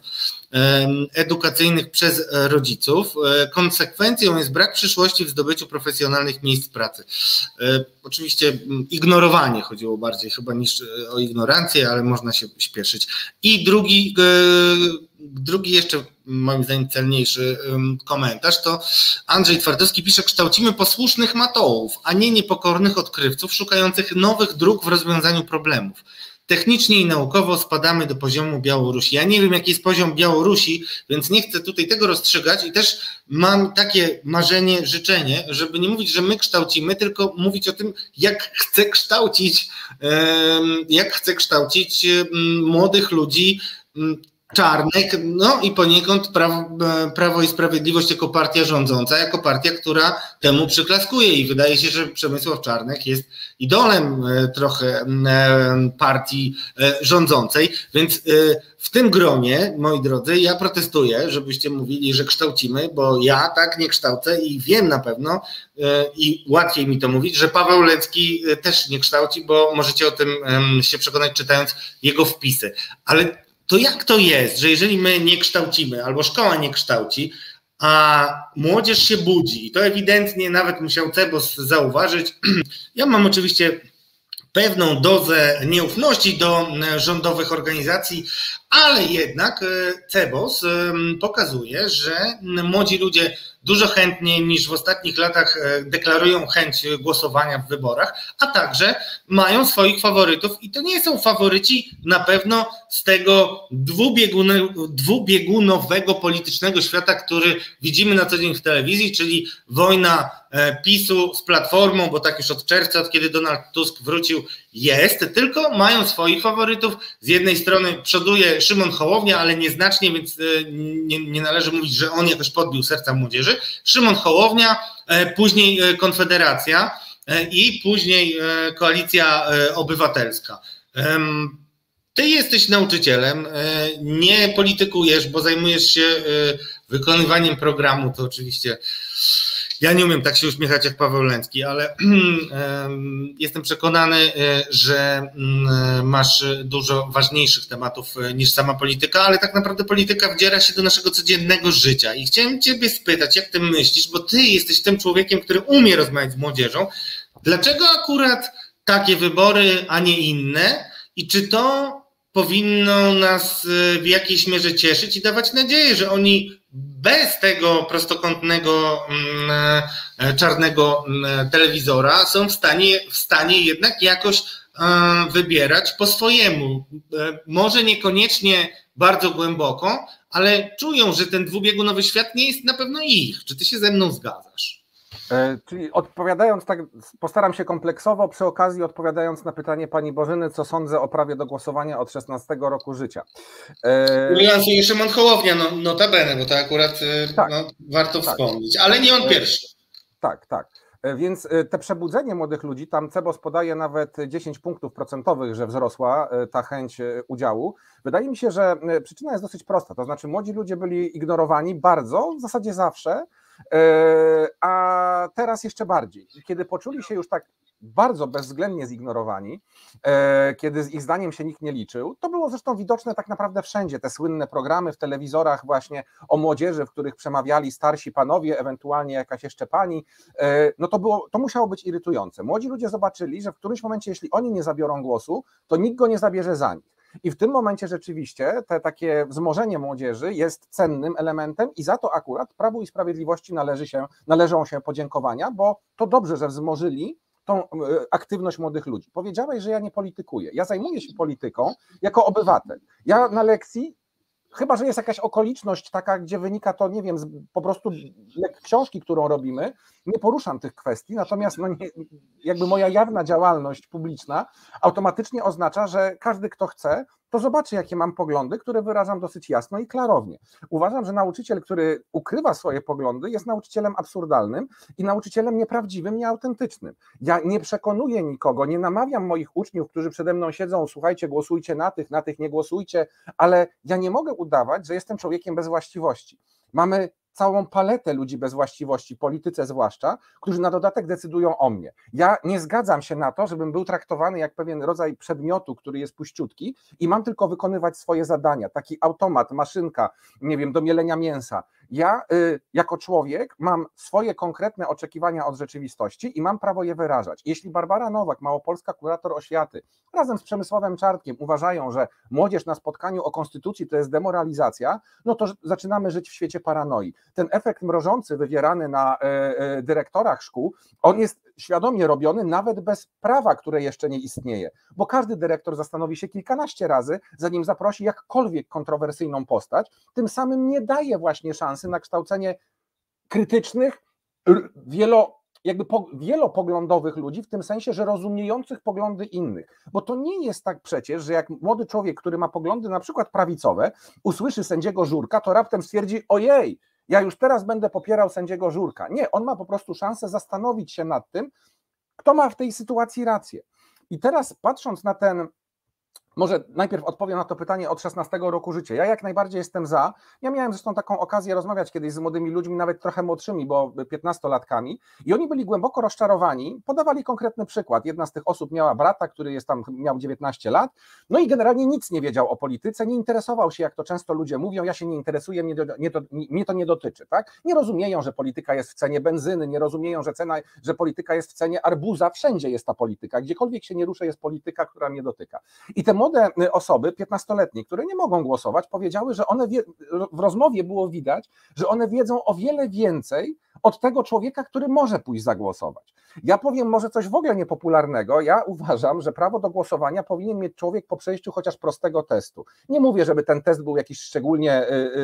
edukacyjnych przez rodziców. Konsekwencją jest brak przyszłości w zdobyciu profesjonalnych miejsc pracy. Oczywiście ignorowanie chodziło bardziej chyba niż o ignorancję, ale można się śpieszyć. I drugi, drugi jeszcze moim zdaniem celniejszy komentarz to Andrzej Twardowski pisze: kształcimy posłusznych matołów, a nie niepokornych odkrywców szukających nowych dróg w rozwiązaniu problemów. Technicznie i naukowo spadamy do poziomu Białorusi. Ja nie wiem, jaki jest poziom Białorusi, więc nie chcę tutaj tego rozstrzygać i też mam takie marzenie, życzenie, żeby nie mówić, że my kształcimy, tylko mówić o tym, jak chcę kształcić, jak chcę kształcić młodych ludzi czarnych, no i poniekąd Prawo, Prawo i Sprawiedliwość jako partia rządząca, jako partia, która temu przyklaskuje i wydaje się, że Przemysław Czarnek jest idolem trochę partii rządzącej, więc w tym gronie, moi drodzy, ja protestuję, żebyście mówili, że kształcimy, bo ja tak nie kształcę i wiem na pewno i łatwiej mi to mówić, że Paweł Lęcki też nie kształci, bo możecie o tym się przekonać, czytając jego wpisy, ale to jak to jest, że jeżeli my nie kształcimy, albo szkoła nie kształci, a młodzież się budzi i to ewidentnie nawet musiał Cebos zauważyć. Ja mam oczywiście pewną dozę nieufności do rządowych organizacji, ale jednak Cebos pokazuje, że młodzi ludzie dużo chętniej niż w ostatnich latach deklarują chęć głosowania w wyborach, a także mają swoich faworytów i to nie są faworyci na pewno z tego dwubiegunowego politycznego świata, który widzimy na co dzień w telewizji, czyli wojna PiSu z Platformą, bo tak już od czerwca, od kiedy Donald Tusk wrócił, jest, tylko mają swoich faworytów. Z jednej strony przoduje Szymon Hołownia, ale nieznacznie, więc nie, nie należy mówić, że on jakoś podbił serca młodzieży. Szymon Hołownia, później Konfederacja i później Koalicja Obywatelska. Ty jesteś nauczycielem, nie politykujesz, bo zajmujesz się wykonywaniem programu, to oczywiście ja nie umiem tak się uśmiechać jak Paweł Lęcki, ale jestem przekonany, że masz dużo ważniejszych tematów niż sama polityka, ale tak naprawdę polityka wdziera się do naszego codziennego życia i chciałem ciebie spytać, jak ty myślisz, bo ty jesteś tym człowiekiem, który umie rozmawiać z młodzieżą, dlaczego akurat takie wybory, a nie inne i czy to powinno nas w jakiejś mierze cieszyć i dawać nadzieję, że oni bez tego prostokątnego czarnego telewizora są w stanie, w stanie jednak jakoś wybierać po swojemu. Może niekoniecznie bardzo głęboko, ale czują, że ten dwubiegunowy świat nie jest na pewno ich. Czy ty się ze mną zgadzasz? Czyli odpowiadając tak, postaram się kompleksowo, przy okazji odpowiadając na pytanie pani Bożyny, co sądzę o prawie do głosowania od szesnastego roku życia. Lansuje Szymon Hołownia, no, notabene, bo to akurat tak, no, warto tak wspomnieć, ale nie on pierwszy. Tak, tak. Więc te przebudzenie młodych ludzi, tam Cebos podaje nawet dziesięć punktów procentowych, że wzrosła ta chęć udziału. Wydaje mi się, że przyczyna jest dosyć prosta, to znaczy młodzi ludzie byli ignorowani bardzo, w zasadzie zawsze, a teraz jeszcze bardziej. Kiedy poczuli się już tak bardzo bezwzględnie zignorowani, kiedy z ich zdaniem się nikt nie liczył, to było zresztą widoczne tak naprawdę wszędzie, te słynne programy w telewizorach właśnie o młodzieży, w których przemawiali starsi panowie, ewentualnie jakaś jeszcze pani, no to było, to musiało być irytujące. Młodzi ludzie zobaczyli, że w którymś momencie, jeśli oni nie zabiorą głosu, to nikt go nie zabierze za nich. I w tym momencie rzeczywiście te takie wzmożenie młodzieży jest cennym elementem i za to akurat Prawu i Sprawiedliwości należy się, należą się podziękowania, bo to dobrze, że wzmożyli tą aktywność młodych ludzi. Powiedziałeś, że ja nie politykuję. Ja zajmuję się polityką jako obywatel. Ja na lekcji, chyba że jest jakaś okoliczność taka, gdzie wynika to, nie wiem, z po prostu książki, którą robimy, nie poruszam tych kwestii, natomiast no nie, jakby moja jawna działalność publiczna automatycznie oznacza, że każdy, kto chce, to zobaczy, jakie mam poglądy, które wyrażam dosyć jasno i klarownie. Uważam, że nauczyciel, który ukrywa swoje poglądy, jest nauczycielem absurdalnym i nauczycielem nieprawdziwym, nieautentycznym. Ja nie przekonuję nikogo, nie namawiam moich uczniów, którzy przede mną siedzą, słuchajcie, głosujcie na tych, na tych nie głosujcie, ale ja nie mogę udawać, że jestem człowiekiem bez właściwości. Mamy całą paletę ludzi bez właściwości, polityce zwłaszcza, którzy na dodatek decydują o mnie. Ja nie zgadzam się na to, żebym był traktowany jak pewien rodzaj przedmiotu, który jest puściutki i mam tylko wykonywać swoje zadania, taki automat, maszynka, nie wiem, do mielenia mięsa. Ja y, jako człowiek mam swoje konkretne oczekiwania od rzeczywistości i mam prawo je wyrażać. Jeśli Barbara Nowak, małopolska kurator oświaty, razem z Przemysławem Czartkiem uważają, że młodzież na spotkaniu o konstytucji to jest demoralizacja, no to zaczynamy żyć w świecie paranoi. Ten efekt mrożący wywierany na y, y, dyrektorach szkół, on jest świadomie robiony nawet bez prawa, które jeszcze nie istnieje, bo każdy dyrektor zastanowi się kilkanaście razy, zanim zaprosi jakkolwiek kontrowersyjną postać, tym samym nie daje właśnie szansy na kształcenie krytycznych, wielo, jakby po, wielopoglądowych ludzi, w tym sensie, że rozumiejących poglądy innych. Bo to nie jest tak przecież, że jak młody człowiek, który ma poglądy na przykład prawicowe, usłyszy sędziego Żurka, to raptem stwierdzi, ojej, ja już teraz będę popierał sędziego Żurka. Nie, on ma po prostu szansę zastanowić się nad tym, kto ma w tej sytuacji rację. I teraz patrząc na ten może najpierw odpowiem na to pytanie od szesnastego roku życia. Ja jak najbardziej jestem za. Ja miałem zresztą taką okazję rozmawiać kiedyś z młodymi ludźmi, nawet trochę młodszymi, bo piętnastolatkami, i oni byli głęboko rozczarowani. Podawali konkretny przykład. Jedna z tych osób miała brata, który jest tam, miał dziewiętnaście lat, no i generalnie nic nie wiedział o polityce, nie interesował się, jak to często ludzie mówią, ja się nie interesuję, mnie to nie, to, mnie to nie dotyczy. Tak? Nie rozumieją, że polityka jest w cenie benzyny, nie rozumieją, że, cena, że polityka jest w cenie arbuza, wszędzie jest ta polityka, gdziekolwiek się nie ruszę, jest polityka, która mnie dotyka. I te młode osoby, piętnastoletnie, które nie mogą głosować, powiedziały, że one wie, w rozmowie było widać, że one wiedzą o wiele więcej od tego człowieka, który może pójść zagłosować. Ja powiem może coś w ogóle niepopularnego. Ja uważam, że prawo do głosowania powinien mieć człowiek po przejściu chociaż prostego testu. Nie mówię, żeby ten test był jakiś szczególnie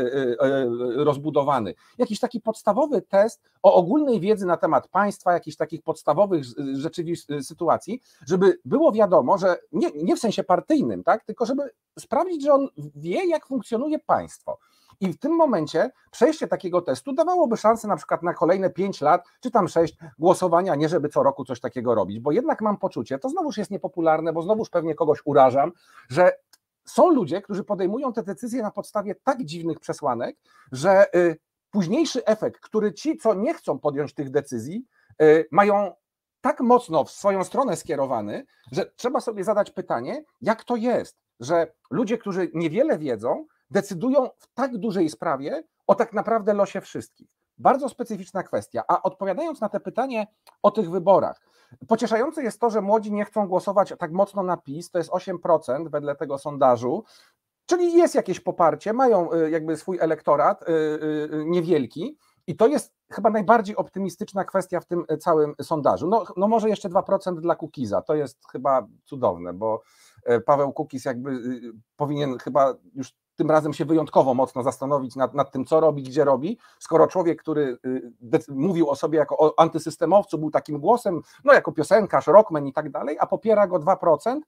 rozbudowany. Jakiś taki podstawowy test o ogólnej wiedzy na temat państwa, jakichś takich podstawowych rzeczywistych sytuacji, żeby było wiadomo, że nie, nie w sensie partyjnym, tak, tylko żeby sprawdzić, że on wie, jak funkcjonuje państwo. I w tym momencie przejście takiego testu dawałoby szansę na przykład na kolejne pięć lat, czy tam sześć głosowania, nie żeby co roku coś takiego robić, bo jednak mam poczucie, to znowuż jest niepopularne, bo znowuż pewnie kogoś urażam, że są ludzie, którzy podejmują te decyzje na podstawie tak dziwnych przesłanek, że późniejszy efekt, który ci, co nie chcą podjąć tych decyzji, mają tak mocno w swoją stronę skierowany, że trzeba sobie zadać pytanie, jak to jest, że ludzie, którzy niewiele wiedzą, decydują w tak dużej sprawie o tak naprawdę losie wszystkich. Bardzo specyficzna kwestia. A odpowiadając na te pytanie o tych wyborach, pocieszające jest to, że młodzi nie chcą głosować tak mocno na PiS, to jest osiem procent wedle tego sondażu, czyli jest jakieś poparcie, mają jakby swój elektorat niewielki i to jest chyba najbardziej optymistyczna kwestia w tym całym sondażu. No, no może jeszcze dwa procent dla Kukiza, to jest chyba cudowne, bo Paweł Kukiz jakby powinien chyba już tym razem się wyjątkowo mocno zastanowić nad, nad tym, co robi, gdzie robi, skoro człowiek, który mówił o sobie jako o antysystemowcu, był takim głosem, no jako piosenkarz, rockman i tak dalej, a popiera go dwa procent,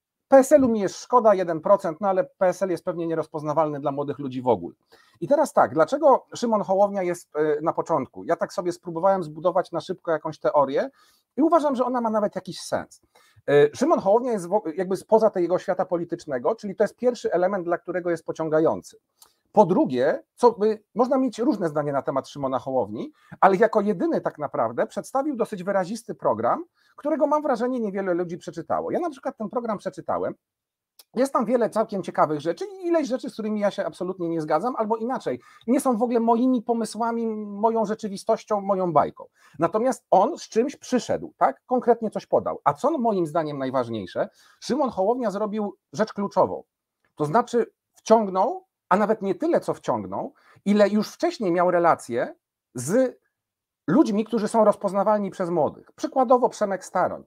P S L-u mi jest szkoda, jeden procent, no ale P S L jest pewnie nierozpoznawalny dla młodych ludzi w ogóle. I teraz tak, dlaczego Szymon Hołownia jest na początku? Ja tak sobie spróbowałem zbudować na szybko jakąś teorię i uważam, że ona ma nawet jakiś sens. Szymon Hołownia jest jakby spoza tego świata politycznego, czyli to jest pierwszy element, dla którego jest pociągający. Po drugie, co by, można mieć różne zdanie na temat Szymona Hołowni, ale jako jedyny tak naprawdę przedstawił dosyć wyrazisty program, którego mam wrażenie niewiele ludzi przeczytało. Ja na przykład ten program przeczytałem. Jest tam wiele całkiem ciekawych rzeczy i ileś rzeczy, z którymi ja się absolutnie nie zgadzam, albo inaczej, nie są w ogóle moimi pomysłami, moją rzeczywistością, moją bajką. Natomiast on z czymś przyszedł, tak? Konkretnie coś podał. A co moim zdaniem najważniejsze? Szymon Hołownia zrobił rzecz kluczową. To znaczy wciągnął, a nawet nie tyle, co wciągnął, ile już wcześniej miał relacje z ludźmi, którzy są rozpoznawalni przez młodych. Przykładowo Przemek Staroń.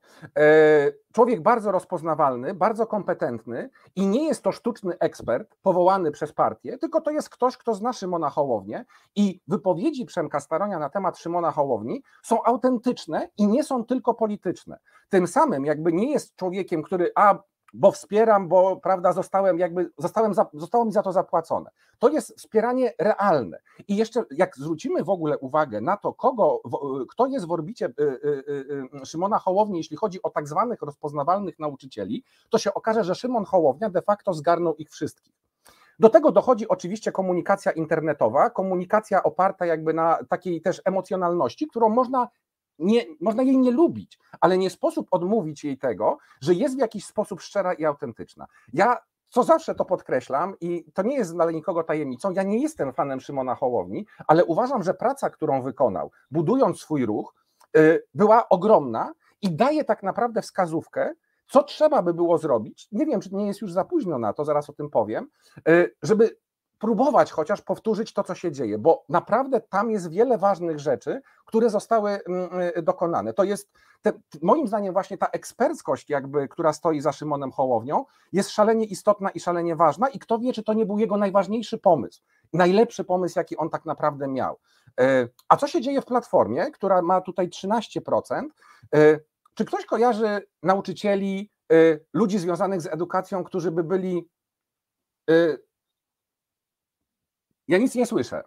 Człowiek bardzo rozpoznawalny, bardzo kompetentny i nie jest to sztuczny ekspert powołany przez partię, tylko to jest ktoś, kto zna Szymona Hołownię i wypowiedzi Przemka Staronia na temat Szymona Hołowni są autentyczne i nie są tylko polityczne. Tym samym jakby nie jest człowiekiem, który a bo wspieram, bo prawda, zostałem jakby, zostałem za, zostało mi za to zapłacone. To jest wspieranie realne. I jeszcze jak zwrócimy w ogóle uwagę na to, kogo, kto jest w orbicie Szymona Hołowni, jeśli chodzi o tak zwanych rozpoznawalnych nauczycieli, to się okaże, że Szymon Hołownia de facto zgarnął ich wszystkich. Do tego dochodzi oczywiście komunikacja internetowa, komunikacja oparta jakby na takiej też emocjonalności, którą można Nie, można jej nie lubić, ale nie sposób odmówić jej tego, że jest w jakiś sposób szczera i autentyczna. Ja co zawsze to podkreślam i to nie jest dla nikogo tajemnicą, ja nie jestem fanem Szymona Hołowni, ale uważam, że praca, którą wykonał, budując swój ruch, była ogromna i daje tak naprawdę wskazówkę, co trzeba by było zrobić, nie wiem, czy nie jest już za późno na to, zaraz o tym powiem, żeby próbować chociaż powtórzyć to, co się dzieje, bo naprawdę tam jest wiele ważnych rzeczy, które zostały dokonane. To jest, te, moim zdaniem właśnie ta eksperckość jakby, która stoi za Szymonem Hołownią, jest szalenie istotna i szalenie ważna i kto wie, czy to nie był jego najważniejszy pomysł, najlepszy pomysł, jaki on tak naprawdę miał. A co się dzieje w Platformie, która ma tutaj trzynaście procent? Czy ktoś kojarzy nauczycieli, ludzi związanych z edukacją, którzy by byli... Ja nic nie słyszę.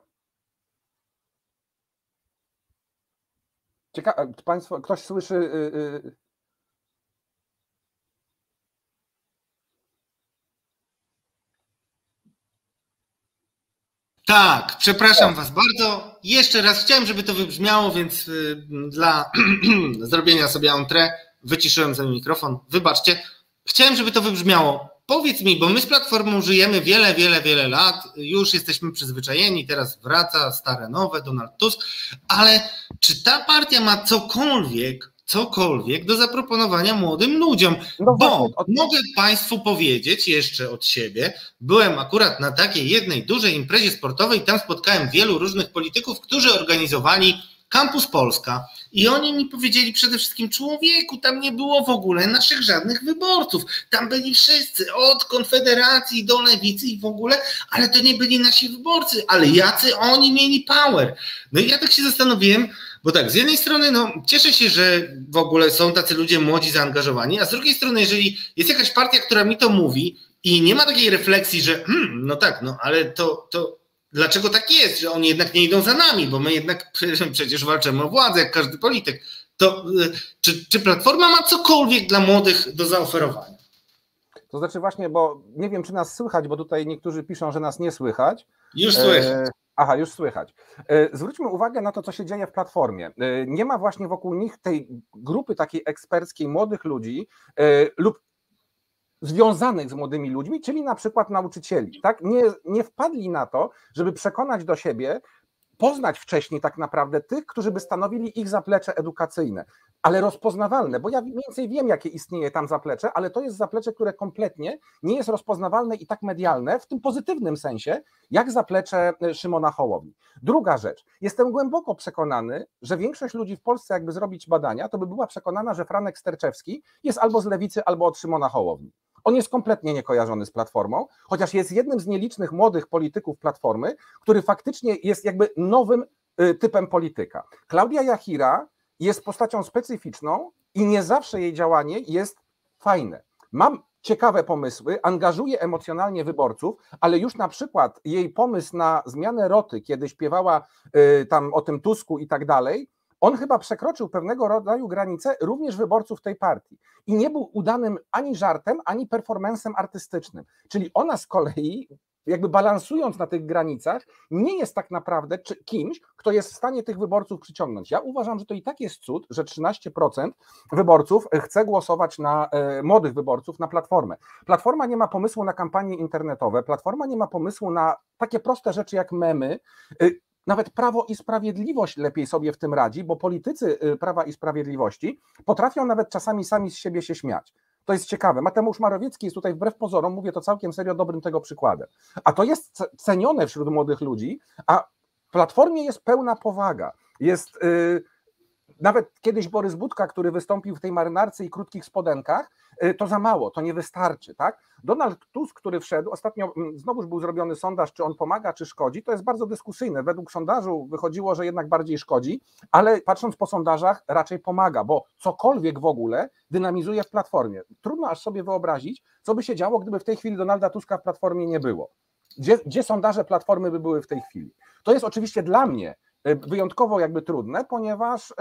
Ciekawe, Państwo, ktoś słyszy... Tak, przepraszam Was bardzo. Jeszcze raz chciałem, żeby to wybrzmiało, więc dla zrobienia sobie entrée wyciszyłem ten mikrofon. Wybaczcie. Chciałem, żeby to wybrzmiało. Powiedz mi, bo my z Platformą żyjemy wiele, wiele, wiele lat. Już jesteśmy przyzwyczajeni. Teraz wraca stare, nowe, Donald Tusk. Ale czy ta partia ma cokolwiek, cokolwiek do zaproponowania młodym ludziom? No Bo właśnie, od... mogę Państwu powiedzieć jeszcze od siebie, byłem akurat na takiej jednej dużej imprezie sportowej, tam spotkałem wielu różnych polityków, którzy organizowali Campus Polska i oni mi powiedzieli przede wszystkim: człowieku, tam nie było w ogóle naszych żadnych wyborców, tam byli wszyscy od Konfederacji do Lewicy i w ogóle, ale to nie byli nasi wyborcy, ale jacy oni mieli power. No i ja tak się zastanowiłem, bo tak, z jednej strony no, cieszę się, że w ogóle są tacy ludzie młodzi, zaangażowani, a z drugiej strony, jeżeli jest jakaś partia, która mi to mówi i nie ma takiej refleksji, że hmm, no tak, no ale to, to dlaczego tak jest, że oni jednak nie idą za nami, bo my jednak przecież walczymy o władzę, jak każdy polityk, to czy, czy Platforma ma cokolwiek dla młodych do zaoferowania? To znaczy właśnie, bo nie wiem, czy nas słychać, bo tutaj niektórzy piszą, że nas nie słychać. Już słychać. E... Aha, już słychać. Zwróćmy uwagę na to, co się dzieje w Platformie. Nie ma właśnie wokół nich tej grupy takiej eksperckiej młodych ludzi lub związanych z młodymi ludźmi, czyli na przykład nauczycieli. Tak? Nie, nie wpadli na to, żeby przekonać do siebie, poznać wcześniej tak naprawdę tych, którzy by stanowili ich zaplecze edukacyjne, ale rozpoznawalne, bo ja mniej więcej wiem, jakie istnieje tam zaplecze, ale to jest zaplecze, które kompletnie nie jest rozpoznawalne i tak medialne w tym pozytywnym sensie, jak zaplecze Szymona Hołowni. Druga rzecz, jestem głęboko przekonany, że większość ludzi w Polsce, jakby zrobić badania, to by była przekonana, że Franek Sterczewski jest albo z Lewicy, albo od Szymona Hołowni. On jest kompletnie niekojarzony z Platformą, chociaż jest jednym z nielicznych młodych polityków Platformy, który faktycznie jest jakby nowym typem polityka. Klaudia Jachira jest postacią specyficzną i nie zawsze jej działanie jest fajne. Mam ciekawe pomysły, angażuje emocjonalnie wyborców, ale już na przykład jej pomysł na zmianę roty, kiedy śpiewała y, tam o tym Tusku i tak dalej, on chyba przekroczył pewnego rodzaju granice również wyborców tej partii i nie był udanym ani żartem, ani performancem artystycznym. Czyli ona z kolei, jakby balansując na tych granicach, nie jest tak naprawdę kimś, kto jest w stanie tych wyborców przyciągnąć. Ja uważam, że to i tak jest cud, że trzynaście procent wyborców chce głosować na e, młodych wyborców na Platformę. Platforma nie ma pomysłu na kampanie internetowe, Platforma nie ma pomysłu na takie proste rzeczy jak memy. Nawet Prawo i Sprawiedliwość lepiej sobie w tym radzi, bo politycy Prawa i Sprawiedliwości potrafią nawet czasami sami z siebie się śmiać. To jest ciekawe. Mateusz Morawiecki jest tutaj wbrew pozorom, mówię to całkiem serio, dobrym tego przykładem. A to jest cenione wśród młodych ludzi, a w Platformie jest pełna powaga. Jest yy, nawet kiedyś Borys Budka, który wystąpił w tej marynarce i krótkich spodenkach, yy, to za mało, to nie wystarczy, tak? Donald Tusk, który wszedł, ostatnio znowuż był zrobiony sondaż, czy on pomaga, czy szkodzi, to jest bardzo dyskusyjne. Według sondażu wychodziło, że jednak bardziej szkodzi, ale patrząc po sondażach raczej pomaga, bo cokolwiek w ogóle dynamizuje w Platformie. Trudno aż sobie wyobrazić, co by się działo, gdyby w tej chwili Donalda Tuska w Platformie nie było. Gdzie, gdzie sondaże Platformy by były w tej chwili? To jest oczywiście dla mnie wyjątkowo jakby trudne, ponieważ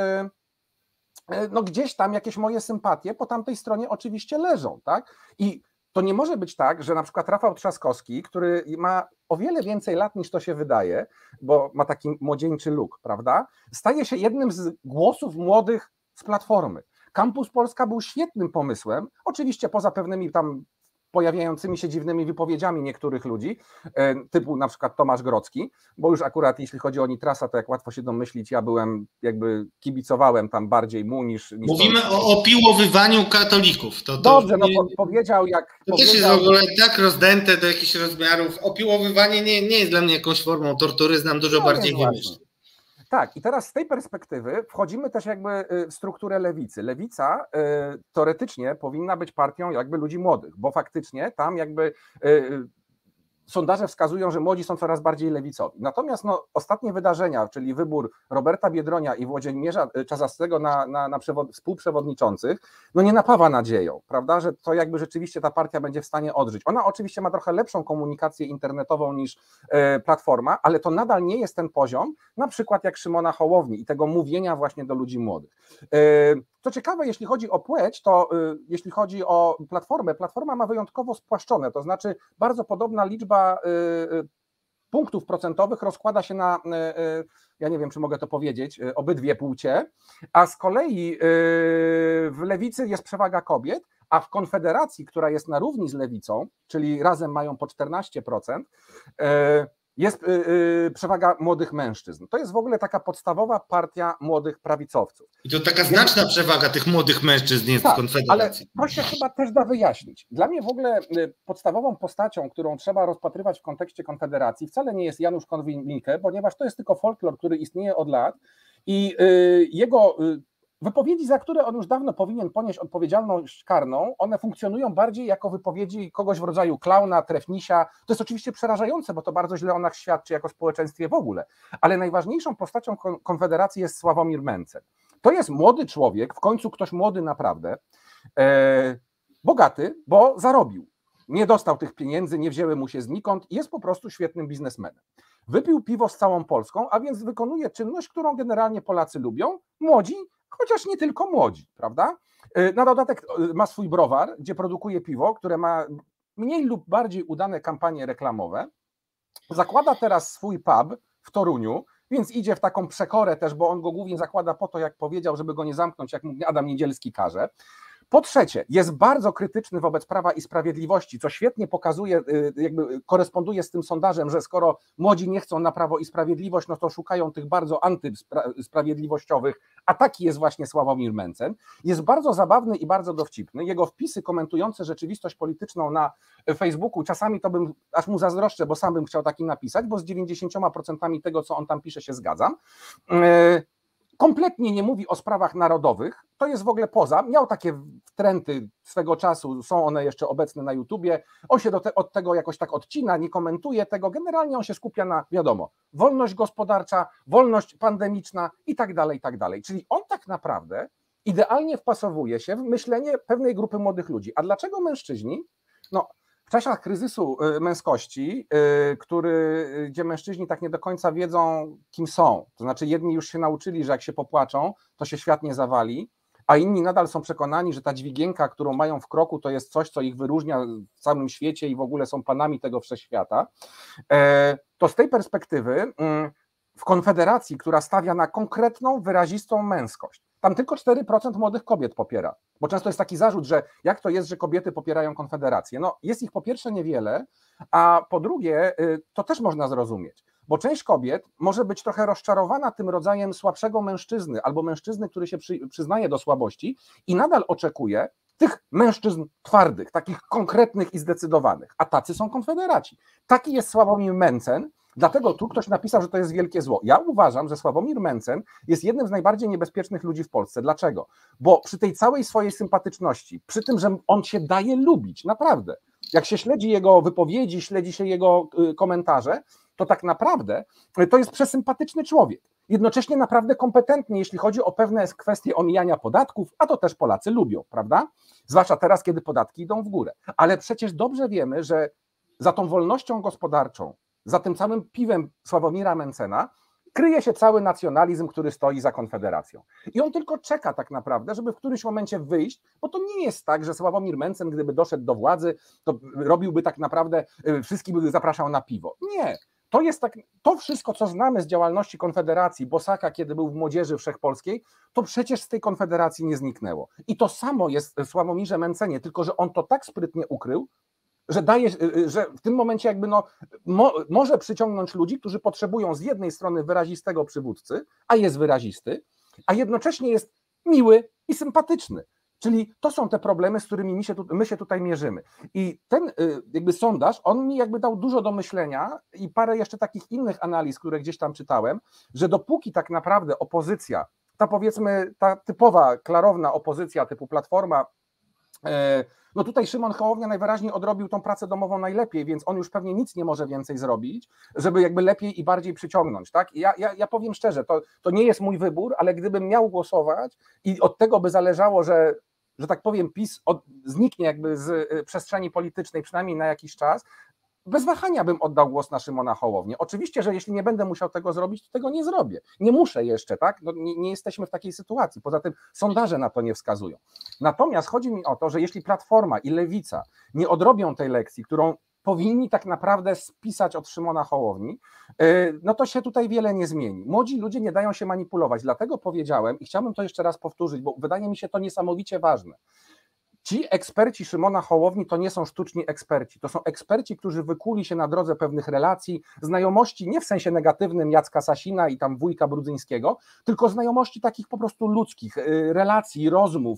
no gdzieś tam jakieś moje sympatie po tamtej stronie oczywiście leżą, tak? I to nie może być tak, że na przykład Rafał Trzaskowski, który ma o wiele więcej lat niż to się wydaje, bo ma taki młodzieńczy look, prawda, staje się jednym z głosów młodych z Platformy. Campus Polska był świetnym pomysłem, oczywiście poza pewnymi tam pojawiającymi się dziwnymi wypowiedziami niektórych ludzi, typu na przykład Tomasz Grodzki, bo już akurat jeśli chodzi o Nitrasa, to jak łatwo się domyślić, ja byłem, jakby kibicowałem tam bardziej mu niż... niż Mówimy to... o opiłowywaniu katolików. To, to Dobrze, no nie, po, powiedział jak... To powiedział... też jest w ogóle tak rozdęte do jakichś rozmiarów. Opiłowywanie nie, nie jest dla mnie jakąś formą tortury, znam dużo no, bardziej wymyślne. Tak, i teraz z tej perspektywy wchodzimy też jakby w strukturę lewicy. Lewica y, teoretycznie powinna być partią jakby ludzi młodych, bo faktycznie tam jakby y, sondaże wskazują, że młodzi są coraz bardziej lewicowi. Natomiast no, ostatnie wydarzenia, czyli wybór Roberta Biedronia i Włodzimierza Czarzastego na, na, na przewod- współprzewodniczących, no nie napawa nadzieją, prawda, że to jakby rzeczywiście ta partia będzie w stanie odżyć. Ona oczywiście ma trochę lepszą komunikację internetową niż e, Platforma, ale to nadal nie jest ten poziom, na przykład jak Szymona Hołowni i tego mówienia właśnie do ludzi młodych. E, Co ciekawe, jeśli chodzi o płeć, to y, jeśli chodzi o Platformę, Platforma ma wyjątkowo spłaszczone, to znaczy bardzo podobna liczba y, punktów procentowych rozkłada się na, ja nie wiem, czy mogę to powiedzieć, obydwie płcie, a z kolei w lewicy jest przewaga kobiet, a w Konfederacji, która jest na równi z lewicą, czyli razem mają po czternaście procent, jest przewaga młodych mężczyzn. To jest w ogóle taka podstawowa partia młodych prawicowców. I to taka znaczna przewaga tych młodych mężczyzn jest tak, w Konfederacji. Ale to się chyba też da wyjaśnić. Dla mnie w ogóle podstawową postacią, którą trzeba rozpatrywać w kontekście Konfederacji, wcale nie jest Janusz Korwin-Mikke, ponieważ to jest tylko folklor, który istnieje od lat i jego wypowiedzi, za które on już dawno powinien ponieść odpowiedzialność karną, one funkcjonują bardziej jako wypowiedzi kogoś w rodzaju klauna, trefnisia. To jest oczywiście przerażające, bo to bardzo źle o nas świadczy jako społeczeństwie w ogóle. Ale najważniejszą postacią Konfederacji jest Sławomir Mencen. To jest młody człowiek, w końcu ktoś młody naprawdę, e, bogaty, bo zarobił. Nie dostał tych pieniędzy, nie wzięły mu się znikąd i jest po prostu świetnym biznesmenem. Wypił piwo z całą Polską, a więc wykonuje czynność, którą generalnie Polacy lubią, młodzi, chociaż nie tylko młodzi, prawda? Na dodatek ma swój browar, gdzie produkuje piwo, które ma mniej lub bardziej udane kampanie reklamowe. Zakłada teraz swój pub w Toruniu, więc idzie w taką przekorę też, bo on go głównie zakłada po to, jak powiedział, żeby go nie zamknąć, jak mu Adam Niedzielski każe. Po trzecie, jest bardzo krytyczny wobec Prawa i Sprawiedliwości, co świetnie pokazuje, jakby koresponduje z tym sondażem, że skoro młodzi nie chcą na Prawo i Sprawiedliwość, no to szukają tych bardzo antysprawiedliwościowych, a taki jest właśnie Sławomir Mencen. Jest bardzo zabawny i bardzo dowcipny. Jego wpisy komentujące rzeczywistość polityczną na Facebooku, czasami to bym, aż mu zazdroszczę, bo sam bym chciał taki napisać, bo z dziewięćdziesięcioma procentami tego, co on tam pisze, się zgadzam. Kompletnie nie mówi o sprawach narodowych, to jest w ogóle poza, miał takie trendy swego czasu, są one jeszcze obecne na YouTubie, on się do te, od tego jakoś tak odcina, nie komentuje tego, generalnie on się skupia na, wiadomo, wolność gospodarcza, wolność pandemiczna i tak dalej, i tak dalej. Czyli on tak naprawdę idealnie wpasowuje się w myślenie pewnej grupy młodych ludzi. A dlaczego mężczyźni? No, w czasach kryzysu męskości, który, gdzie mężczyźni tak nie do końca wiedzą, kim są, to znaczy jedni już się nauczyli, że jak się popłaczą, to się świat nie zawali, a inni nadal są przekonani, że ta dźwigienka, którą mają w kroku, to jest coś, co ich wyróżnia w całym świecie i w ogóle są panami tego wszechświata, to z tej perspektywy w Konfederacji, która stawia na konkretną, wyrazistą męskość, tam tylko cztery procent młodych kobiet popiera, bo często jest taki zarzut, że jak to jest, że kobiety popierają Konfederację. No jest ich po pierwsze niewiele, a po drugie to też można zrozumieć, bo część kobiet może być trochę rozczarowana tym rodzajem słabszego mężczyzny albo mężczyzny, który się przy, przyznaje do słabości i nadal oczekuje tych mężczyzn twardych, takich konkretnych i zdecydowanych, a tacy są Konfederaci. Taki jest Sławomir Mencen. Dlatego tu ktoś napisał, że to jest wielkie zło. Ja uważam, że Sławomir Mencen jest jednym z najbardziej niebezpiecznych ludzi w Polsce. Dlaczego? Bo przy tej całej swojej sympatyczności, przy tym, że on się daje lubić, naprawdę, jak się śledzi jego wypowiedzi, śledzi się jego komentarze, to tak naprawdę to jest przesympatyczny człowiek. Jednocześnie naprawdę kompetentny, jeśli chodzi o pewne kwestie omijania podatków, a to też Polacy lubią, prawda? Zwłaszcza teraz, kiedy podatki idą w górę. Ale przecież dobrze wiemy, że za tą wolnością gospodarczą, za tym całym piwem Sławomira Mencena kryje się cały nacjonalizm, który stoi za Konfederacją. I on tylko czeka tak naprawdę, żeby w którymś momencie wyjść, bo to nie jest tak, że Sławomir Mencen, gdyby doszedł do władzy, to robiłby tak naprawdę, wszystkich by zapraszał na piwo. Nie. To jest tak, to wszystko, co znamy z działalności Konfederacji, Bosaka, kiedy był w Młodzieży Wszechpolskiej, to przecież z tej Konfederacji nie zniknęło. I to samo jest w Sławomirze Mencenie, tylko że on to tak sprytnie ukrył, że daje, że w tym momencie jakby no, mo, może przyciągnąć ludzi, którzy potrzebują z jednej strony wyrazistego przywódcy, a jest wyrazisty, a jednocześnie jest miły i sympatyczny. Czyli to są te problemy, z którymi my się, tu, my się tutaj mierzymy. I ten jakby sondaż, on mi jakby dał dużo do myślenia i parę jeszcze takich innych analiz, które gdzieś tam czytałem, że dopóki tak naprawdę opozycja, ta powiedzmy ta typowa, klarowna opozycja typu Platforma, no tutaj Szymon Hołownia najwyraźniej odrobił tą pracę domową najlepiej, więc on już pewnie nic nie może więcej zrobić, żeby jakby lepiej i bardziej przyciągnąć, tak? I ja, ja, ja powiem szczerze, to, to nie jest mój wybór, ale gdybym miał głosować i od tego by zależało, że, że tak powiem PiS od, zniknie jakby z przestrzeni politycznej przynajmniej na jakiś czas, bez wahania bym oddał głos na Szymona Hołownię. Oczywiście, że jeśli nie będę musiał tego zrobić, to tego nie zrobię. Nie muszę jeszcze, tak? No, nie, nie jesteśmy w takiej sytuacji. Poza tym sondaże na to nie wskazują. Natomiast chodzi mi o to, że jeśli Platforma i Lewica nie odrobią tej lekcji, którą powinni tak naprawdę spisać od Szymona Hołowni, no to się tutaj wiele nie zmieni. Młodzi ludzie nie dają się manipulować, dlatego powiedziałem i chciałbym to jeszcze raz powtórzyć, bo wydaje mi się to niesamowicie ważne. Ci eksperci Szymona Hołowni to nie są sztuczni eksperci, to są eksperci, którzy wykuli się na drodze pewnych relacji, znajomości nie w sensie negatywnym Jacka Sasina i tam wujka Brudzyńskiego, tylko znajomości takich po prostu ludzkich, relacji, rozmów,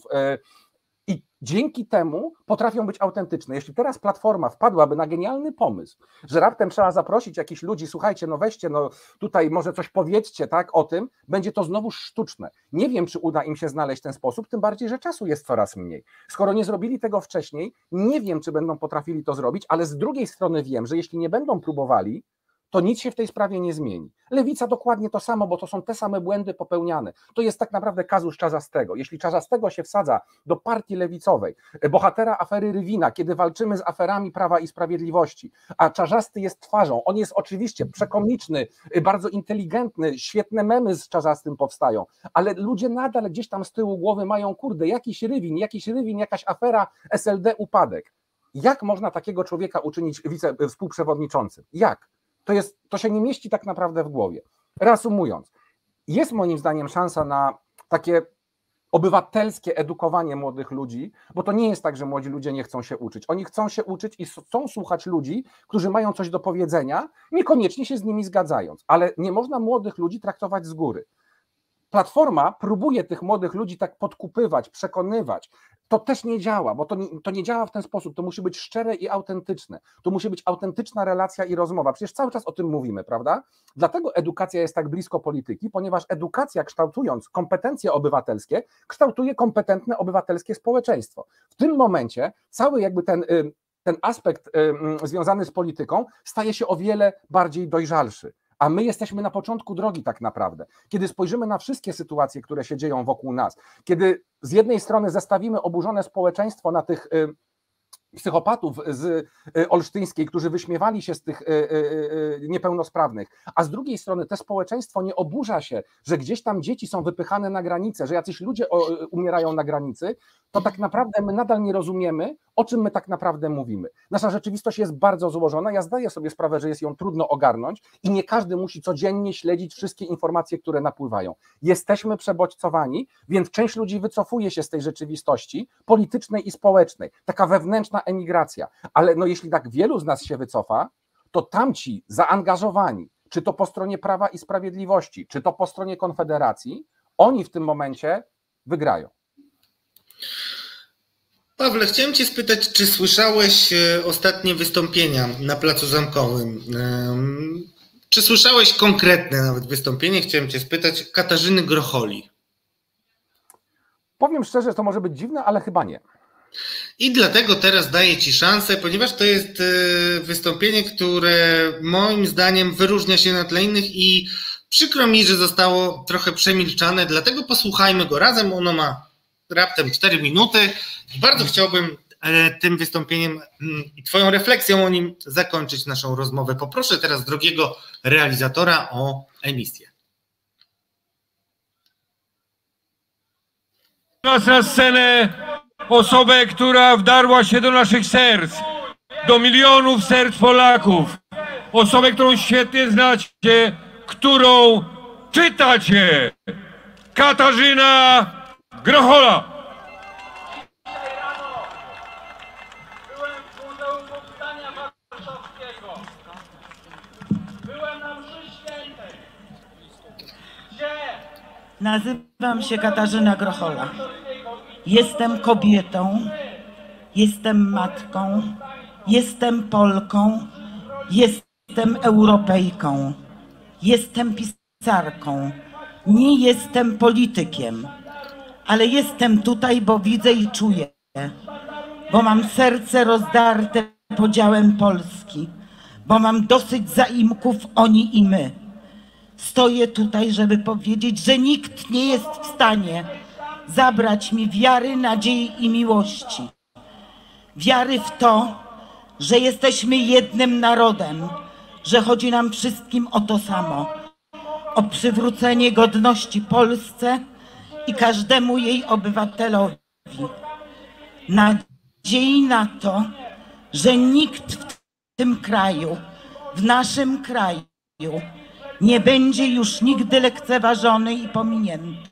i dzięki temu potrafią być autentyczne. Jeśli teraz Platforma wpadłaby na genialny pomysł, że raptem trzeba zaprosić jakichś ludzi, słuchajcie, no weźcie, no tutaj może coś powiedzcie, tak, o tym, będzie to znowu sztuczne. Nie wiem, czy uda im się znaleźć ten sposób, tym bardziej, że czasu jest coraz mniej. Skoro nie zrobili tego wcześniej, nie wiem, czy będą potrafili to zrobić, ale z drugiej strony wiem, że jeśli nie będą próbowali, to nic się w tej sprawie nie zmieni. Lewica dokładnie to samo, bo to są te same błędy popełniane. To jest tak naprawdę kazus Czarzastego. Jeśli Czarzastego się wsadza do partii lewicowej, bohatera afery Rywina, kiedy walczymy z aferami Prawa i Sprawiedliwości, a Czarzasty jest twarzą, on jest oczywiście przekomiczny, bardzo inteligentny, świetne memy z Czarzastym powstają, ale ludzie nadal gdzieś tam z tyłu głowy mają, kurde, jakiś Rywin, jakiś Rywin, jakaś afera, S L D, upadek. Jak można takiego człowieka uczynić wice, współprzewodniczącym? Jak? To, jest, to się nie mieści tak naprawdę w głowie. Reasumując, jest moim zdaniem szansa na takie obywatelskie edukowanie młodych ludzi, bo to nie jest tak, że młodzi ludzie nie chcą się uczyć. Oni chcą się uczyć i chcą słuchać ludzi, którzy mają coś do powiedzenia, niekoniecznie się z nimi zgadzając, ale nie można młodych ludzi traktować z góry. Platforma próbuje tych młodych ludzi tak podkupywać, przekonywać. To też nie działa, bo to nie, to nie działa w ten sposób. To musi być szczere i autentyczne. To musi być autentyczna relacja i rozmowa. Przecież cały czas o tym mówimy, prawda? Dlatego edukacja jest tak blisko polityki, ponieważ edukacja, kształtując kompetencje obywatelskie, kształtuje kompetentne obywatelskie społeczeństwo. W tym momencie cały jakby ten, ten aspekt związany z polityką staje się o wiele bardziej dojrzalszy. A my jesteśmy na początku drogi tak naprawdę. Kiedy spojrzymy na wszystkie sytuacje, które się dzieją wokół nas, kiedy z jednej strony zestawimy oburzone społeczeństwo na tych y, psychopatów z y, olsztyńskiej, którzy wyśmiewali się z tych y, y, y, niepełnosprawnych, a z drugiej strony to społeczeństwo nie oburza się, że gdzieś tam dzieci są wypychane na granicę, że jacyś ludzie o, y, umierają na granicy, to tak naprawdę my nadal nie rozumiemy, o czym my tak naprawdę mówimy. Nasza rzeczywistość jest bardzo złożona, ja zdaję sobie sprawę, że jest ją trudno ogarnąć i nie każdy musi codziennie śledzić wszystkie informacje, które napływają. Jesteśmy przebodźcowani, więc część ludzi wycofuje się z tej rzeczywistości politycznej i społecznej. Taka wewnętrzna emigracja. Ale no jeśli tak wielu z nas się wycofa, to tamci zaangażowani, czy to po stronie Prawa i Sprawiedliwości, czy to po stronie Konfederacji, oni w tym momencie wygrają. Pawle, chciałem Cię spytać, czy słyszałeś ostatnie wystąpienia na Placu Zamkowym? Czy słyszałeś konkretne nawet wystąpienie, chciałem Cię spytać, Katarzyny Grocholi? Powiem szczerze, że to może być dziwne, ale chyba nie. I dlatego teraz daję Ci szansę, ponieważ to jest wystąpienie, które moim zdaniem wyróżnia się na tle innych i przykro mi, że zostało trochę przemilczane, dlatego posłuchajmy go razem. Ono ma raptem cztery minuty i bardzo chciałbym tym wystąpieniem i Twoją refleksją o nim zakończyć naszą rozmowę. Poproszę teraz drogiego realizatora o emisję. Teraz na scenę osobę, która wdarła się do naszych serc, do milionów serc Polaków. Osobę, którą świetnie znacie, którą czytacie. Katarzyna Grochola. Byłem w Muzeum Powstania Warszawskiego. Byłem na mszy świętej. Gdzie? Nazywam się Katarzyna Grochola. Jestem kobietą, jestem matką, jestem Polką, jestem Europejką, jestem pisarką, nie jestem politykiem, ale jestem tutaj, bo widzę i czuję, bo mam serce rozdarte podziałem Polski, bo mam dosyć zaimków oni i my. Stoję tutaj, żeby powiedzieć, że nikt nie jest w stanie zabrać mi wiary, nadziei i miłości. Wiary w to, że jesteśmy jednym narodem, że chodzi nam wszystkim o to samo. O przywrócenie godności Polsce i każdemu jej obywatelowi. Nadziei na to, że nikt w tym kraju, w naszym kraju nie będzie już nigdy lekceważony i pominięty.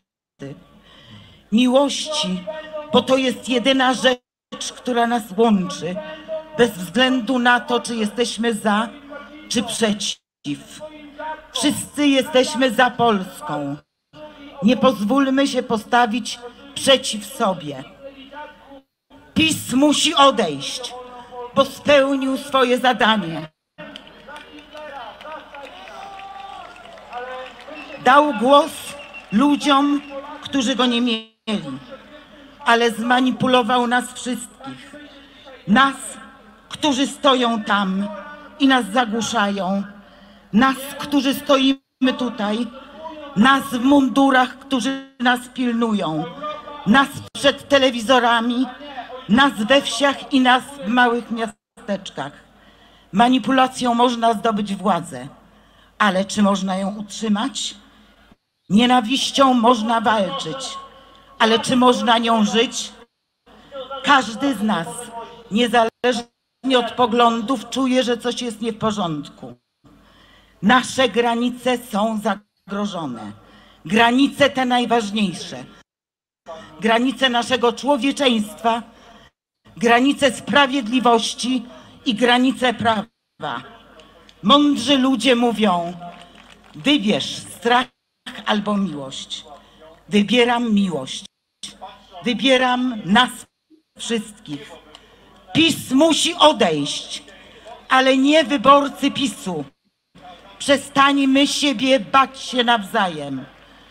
Miłości, bo to jest jedyna rzecz, która nas łączy, bez względu na to, czy jesteśmy za, czy przeciw. Wszyscy jesteśmy za Polską. Nie pozwólmy się postawić przeciw sobie. PiS musi odejść, bo spełnił swoje zadanie. Dał głos ludziom, którzy go nie mieli, ale zmanipulował nas wszystkich. Nas, którzy stoją tam i nas zagłuszają. Nas, którzy stoimy tutaj. Nas w mundurach, którzy nas pilnują. Nas przed telewizorami. Nas we wsiach i nas w małych miasteczkach. Manipulacją można zdobyć władzę, ale czy można ją utrzymać? Nienawiścią można walczyć, ale czy można nią żyć? Każdy z nas, niezależnie od poglądów, czuje, że coś jest nie w porządku. Nasze granice są zagrożone. Granice te najważniejsze. Granice naszego człowieczeństwa, granice sprawiedliwości i granice prawa. Mądrzy ludzie mówią: wybierz strach albo miłość. Wybieram miłość. Wybieram nas wszystkich. PiS musi odejść, ale nie wyborcy PiSu. Przestańmy siebie bać się nawzajem.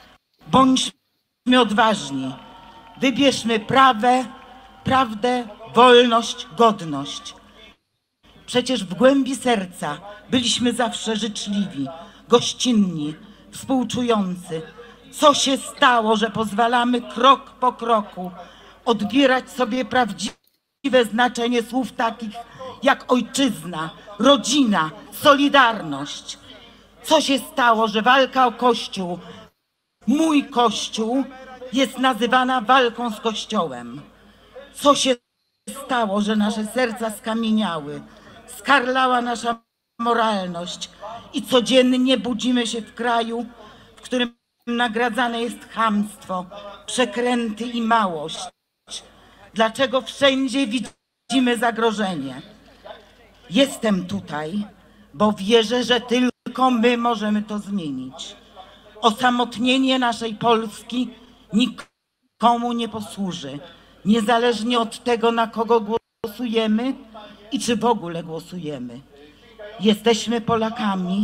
Bądźmy odważni. Wybierzmy prawę, prawdę, wolność, godność. Przecież w głębi serca byliśmy zawsze życzliwi, gościnni, współczujący. Co się stało, że pozwalamy krok po kroku odbierać sobie prawdziwe znaczenie słów takich jak ojczyzna, rodzina, solidarność? Co się stało, że walka o Kościół, mój Kościół, jest nazywana walką z Kościołem? Co się stało, że nasze serca skamieniały, skarlała nasza moralność i codziennie budzimy się w kraju, w którym nagradzane jest chamstwo, przekręty i małość? Dlaczego wszędzie widzimy zagrożenie? Jestem tutaj, bo wierzę, że tylko my możemy to zmienić. Osamotnienie naszej Polski nikomu nie posłuży, niezależnie od tego, na kogo głosujemy i czy w ogóle głosujemy. Jesteśmy Polakami,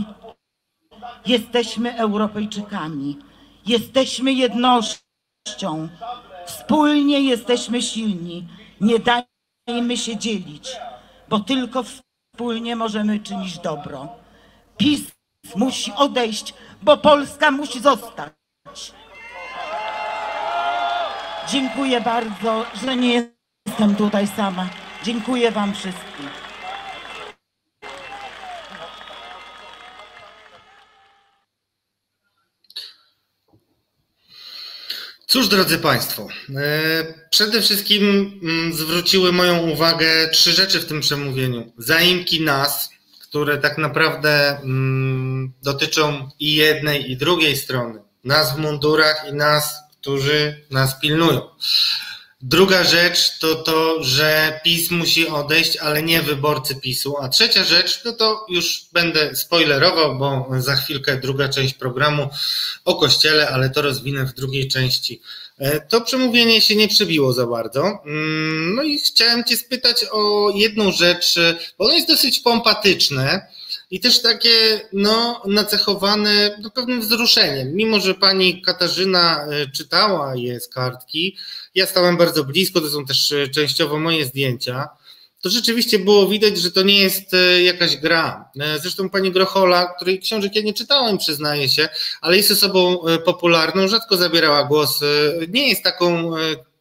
jesteśmy Europejczykami, jesteśmy jednością, wspólnie jesteśmy silni. Nie dajmy się dzielić, bo tylko wspólnie możemy czynić dobro. PiS musi odejść, bo Polska musi zostać. Dziękuję bardzo, że nie jestem tutaj sama. Dziękuję wam wszystkim. Cóż, drodzy Państwo, przede wszystkim zwróciły moją uwagę trzy rzeczy w tym przemówieniu. Zaimki nas, które tak naprawdę dotyczą i jednej, i drugiej strony. Nas w mundurach i nas, którzy nas pilnują. Druga rzecz to to, że PiS musi odejść, ale nie wyborcy PiSu. A trzecia rzecz, no to już będę spoilerował, bo za chwilkę druga część programu o Kościele, ale to rozwinę w drugiej części. To przemówienie się nie przebiło za bardzo. No i chciałem Cię spytać o jedną rzecz, bo ono jest dosyć pompatyczne i też takie no, nacechowane no, pewnym wzruszeniem. Mimo że pani Katarzyna czytała je z kartki, ja stałem bardzo blisko, to są też częściowo moje zdjęcia, to rzeczywiście było widać, że to nie jest jakaś gra. Zresztą pani Grochola, której książek ja nie czytałem, przyznaję się, ale jest osobą popularną, rzadko zabierała głos, nie jest taką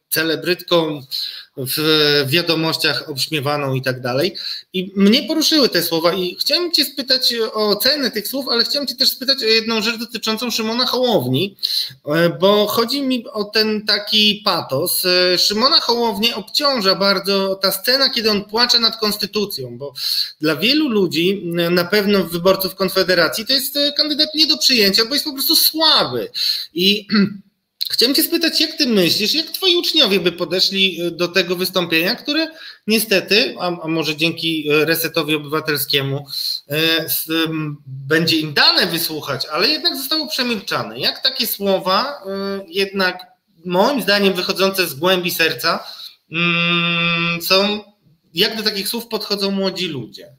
celebrytką w wiadomościach obśmiewaną i tak dalej. I mnie poruszyły te słowa i chciałem cię spytać o cenę tych słów, ale chciałem cię też spytać o jedną rzecz dotyczącą Szymona Hołowni, bo chodzi mi o ten taki patos. Szymona Hołownię obciąża bardzo ta scena, kiedy on płacze nad konstytucją, bo dla wielu ludzi, na pewno wyborców Konfederacji, to jest kandydat nie do przyjęcia, bo jest po prostu słaby. I chciałem cię spytać, jak ty myślisz, jak twoi uczniowie by podeszli do tego wystąpienia, które niestety, a, a może dzięki Resetowi Obywatelskiemu będzie im dane wysłuchać, ale jednak zostało przemilczane. Jak takie słowa, jednak moim zdaniem wychodzące z głębi serca, są, jak do takich słów podchodzą młodzi ludzie?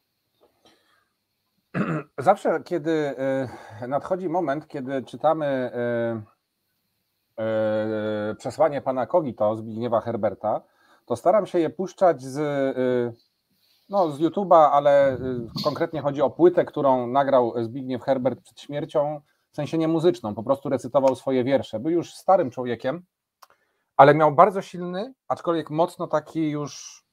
Zawsze, kiedy nadchodzi moment, kiedy czytamy przesłanie pana Kogito, Zbigniewa Herberta, to staram się je puszczać z, no, z YouTube'a, ale konkretnie chodzi o płytę, którą nagrał Zbigniew Herbert przed śmiercią, w sensie nie muzyczną, po prostu recytował swoje wiersze. Był już starym człowiekiem, ale miał bardzo silny, aczkolwiek mocno taki już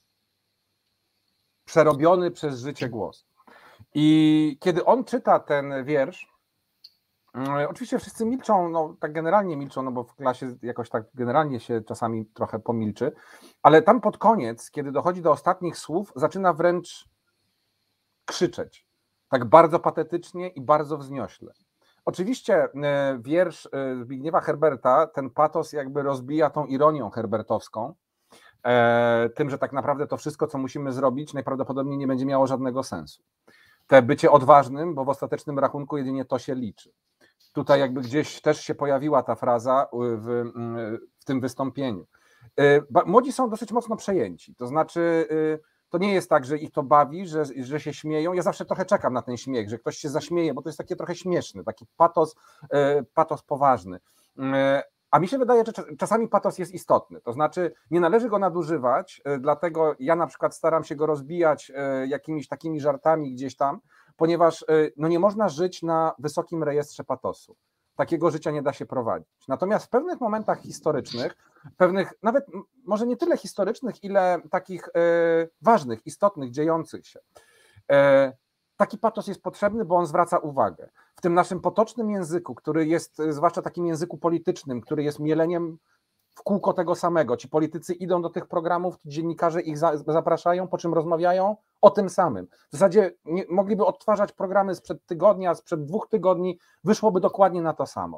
przerobiony przez życie głos. I kiedy on czyta ten wiersz, oczywiście wszyscy milczą, no tak generalnie milczą, no bo w klasie jakoś tak generalnie się czasami trochę pomilczy, ale tam pod koniec, kiedy dochodzi do ostatnich słów, zaczyna wręcz krzyczeć, tak bardzo patetycznie i bardzo wzniośle. Oczywiście wiersz Zbigniewa Herberta, ten patos jakby rozbija tą ironią herbertowską, tym, że tak naprawdę to wszystko, co musimy zrobić, najprawdopodobniej nie będzie miało żadnego sensu. Te bycie odważnym, bo w ostatecznym rachunku jedynie to się liczy. Tutaj jakby gdzieś też się pojawiła ta fraza w, w tym wystąpieniu. Młodzi są dosyć mocno przejęci, to znaczy to nie jest tak, że ich to bawi, że, że się śmieją. Ja zawsze trochę czekam na ten śmiech, że ktoś się zaśmieje, bo to jest takie trochę śmieszne, taki patos, patos poważny. A mi się wydaje, że czasami patos jest istotny, to znaczy nie należy go nadużywać, dlatego ja na przykład staram się go rozbijać jakimiś takimi żartami gdzieś tam, ponieważ no nie można żyć na wysokim rejestrze patosu. Takiego życia nie da się prowadzić. Natomiast w pewnych momentach historycznych, pewnych nawet może nie tyle historycznych, ile takich ważnych, istotnych, dziejących się, taki patos jest potrzebny, bo on zwraca uwagę. W tym naszym potocznym języku, który jest, zwłaszcza takim języku politycznym, który jest mieleniem w kółko tego samego. Ci politycy idą do tych programów, dziennikarze ich za, zapraszają, po czym rozmawiają o tym samym. W zasadzie nie, mogliby odtwarzać programy sprzed tygodnia, sprzed dwóch tygodni, wyszłoby dokładnie na to samo.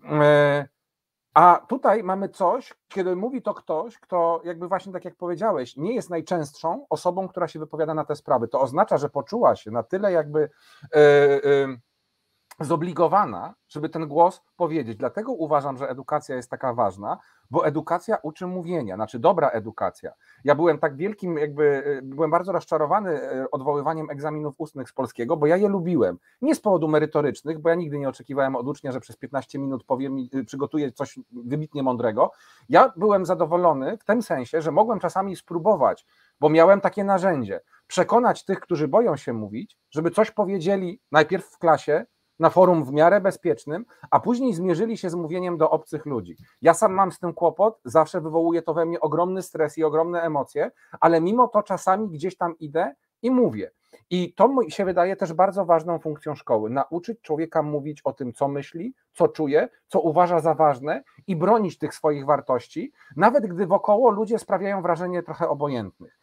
A tutaj mamy coś, kiedy mówi to ktoś, kto jakby właśnie tak jak powiedziałeś, nie jest najczęstszą osobą, która się wypowiada na te sprawy. To oznacza, że poczuła się na tyle jakby yy, yy, zobligowana, żeby ten głos powiedzieć. Dlatego uważam, że edukacja jest taka ważna, bo edukacja uczy mówienia, znaczy dobra edukacja. Ja byłem tak wielkim, jakby byłem bardzo rozczarowany odwoływaniem egzaminów ustnych z polskiego, bo ja je lubiłem. Nie z powodu merytorycznych, bo ja nigdy nie oczekiwałem od ucznia, że przez piętnaście minut powie mi, przygotuje coś wybitnie mądrego. Ja byłem zadowolony w tym sensie, że mogłem czasami spróbować, bo miałem takie narzędzie, przekonać tych, którzy boją się mówić, żeby coś powiedzieli najpierw w klasie, na forum w miarę bezpiecznym, a później zmierzyli się z mówieniem do obcych ludzi. Ja sam mam z tym kłopot, zawsze wywołuje to we mnie ogromny stres i ogromne emocje, ale mimo to czasami gdzieś tam idę i mówię. I to mi się wydaje też bardzo ważną funkcją szkoły, nauczyć człowieka mówić o tym, co myśli, co czuje, co uważa za ważne i bronić tych swoich wartości, nawet gdy wokoło ludzie sprawiają wrażenie trochę obojętnych.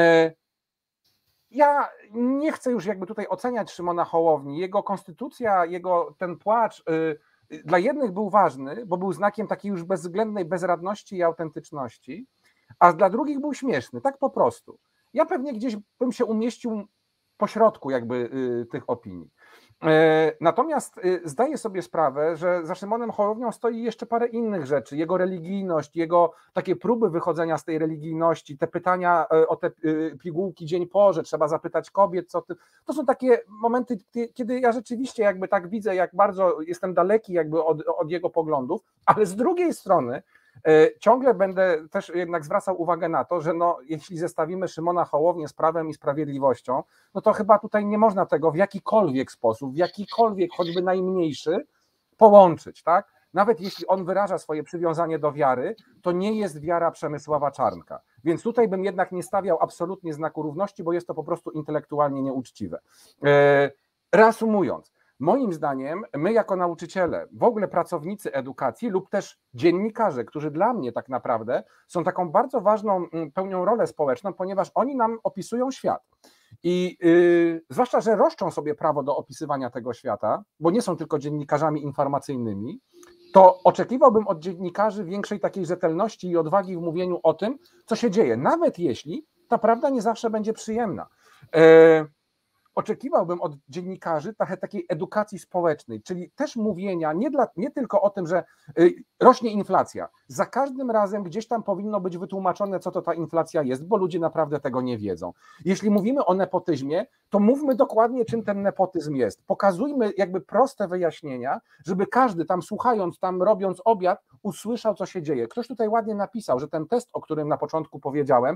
Ja nie chcę już jakby tutaj oceniać Szymona Hołowni, jego konstytucja, jego ten płacz yy, dla jednych był ważny, bo był znakiem takiej już bezwzględnej bezradności i autentyczności, a dla drugich był śmieszny, tak po prostu. Ja pewnie gdzieś bym się umieścił po środku jakby yy, tych opinii. Natomiast zdaję sobie sprawę, że za Szymonem Hołownią stoi jeszcze parę innych rzeczy. Jego religijność, jego takie próby wychodzenia z tej religijności, te pytania o te pigułki dzień po, że trzeba zapytać kobiet, co ty. To są takie momenty, kiedy ja rzeczywiście jakby tak widzę, jak bardzo jestem daleki jakby od, od jego poglądów, ale z drugiej strony ciągle będę też jednak zwracał uwagę na to, że no, jeśli zestawimy Szymona Hołownię z Prawem i Sprawiedliwością, no to chyba tutaj nie można tego w jakikolwiek sposób, w jakikolwiek choćby najmniejszy połączyć, tak? nawet jeśli on wyraża swoje przywiązanie do wiary, to nie jest wiara Przemysława Czarnka. Więc tutaj bym jednak nie stawiał absolutnie znaku równości, bo jest to po prostu intelektualnie nieuczciwe. Reasumując, moim zdaniem my jako nauczyciele, w ogóle pracownicy edukacji lub też dziennikarze, którzy dla mnie tak naprawdę są taką bardzo ważną, pełnią rolę społeczną, ponieważ oni nam opisują świat. I yy, zwłaszcza, że roszczą sobie prawo do opisywania tego świata, bo nie są tylko dziennikarzami informacyjnymi, to oczekiwałbym od dziennikarzy większej takiej rzetelności i odwagi w mówieniu o tym, co się dzieje, nawet jeśli ta prawda nie zawsze będzie przyjemna. Yy, Oczekiwałbym od dziennikarzy trochę takiej edukacji społecznej, czyli też mówienia nie, dla, nie tylko o tym, że rośnie inflacja. Za każdym razem gdzieś tam powinno być wytłumaczone, co to ta inflacja jest, bo ludzie naprawdę tego nie wiedzą. Jeśli mówimy o nepotyzmie, to mówmy dokładnie, czym ten nepotyzm jest. Pokazujmy jakby proste wyjaśnienia, żeby każdy tam słuchając, tam robiąc obiad, usłyszał, co się dzieje. Ktoś tutaj ładnie napisał, że ten test, o którym na początku powiedziałem,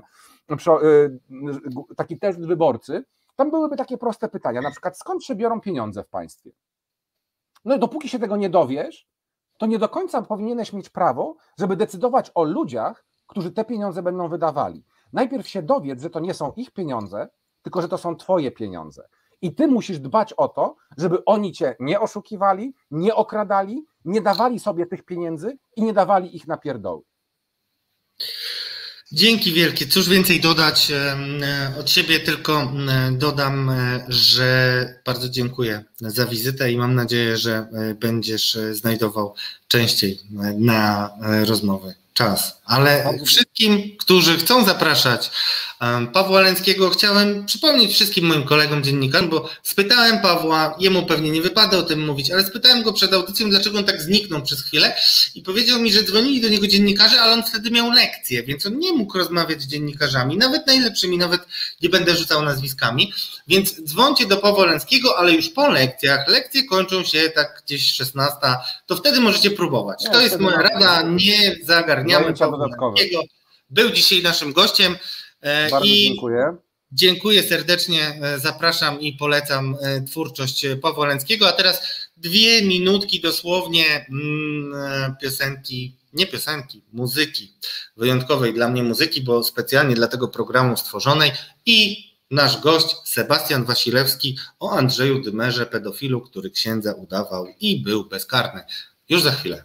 taki test wyborcy, tam byłyby takie proste pytania, na przykład skąd się biorą pieniądze w państwie? No i dopóki się tego nie dowiesz, to nie do końca powinieneś mieć prawo, żeby decydować o ludziach, którzy te pieniądze będą wydawali. Najpierw się dowiedz, że to nie są ich pieniądze, tylko że to są twoje pieniądze. I ty musisz dbać o to, żeby oni cię nie oszukiwali, nie okradali, nie dawali sobie tych pieniędzy i nie dawali ich na pierdoły. Dzięki wielkie. Cóż więcej dodać od siebie, tylko dodam, że bardzo dziękuję za wizytę i mam nadzieję, że będziesz znajdował częściej na rozmowy czas. Ale wszystkim, którzy chcą zapraszać Pawła Łęckiego, chciałem przypomnieć wszystkim moim kolegom dziennikarzom, bo spytałem Pawła, jemu pewnie nie wypada o tym mówić, ale spytałem go przed audycją, dlaczego on tak zniknął przez chwilę i powiedział mi, że dzwonili do niego dziennikarze, ale on wtedy miał lekcję, więc on nie mógł rozmawiać z dziennikarzami, nawet najlepszymi, nawet nie będę rzucał nazwiskami, więc dzwońcie do Pawła Łęckiego, ale już po lekcjach, lekcje kończą się tak gdzieś szesnasta, to wtedy możecie próbować. To jest moja rada, nie zagarniamy Pawła Łęckiego. Był dzisiaj naszym gościem. Bardzo I dziękuję. Dziękuję serdecznie, zapraszam i polecam twórczość Pawła Łęckiego, a teraz dwie minutki dosłownie piosenki, nie piosenki, muzyki, wyjątkowej dla mnie muzyki, bo specjalnie dla tego programu stworzonej i nasz gość Sebastian Wasilewski o Andrzeju Dymerze, pedofilu, który księdza udawał i był bezkarny. Już za chwilę.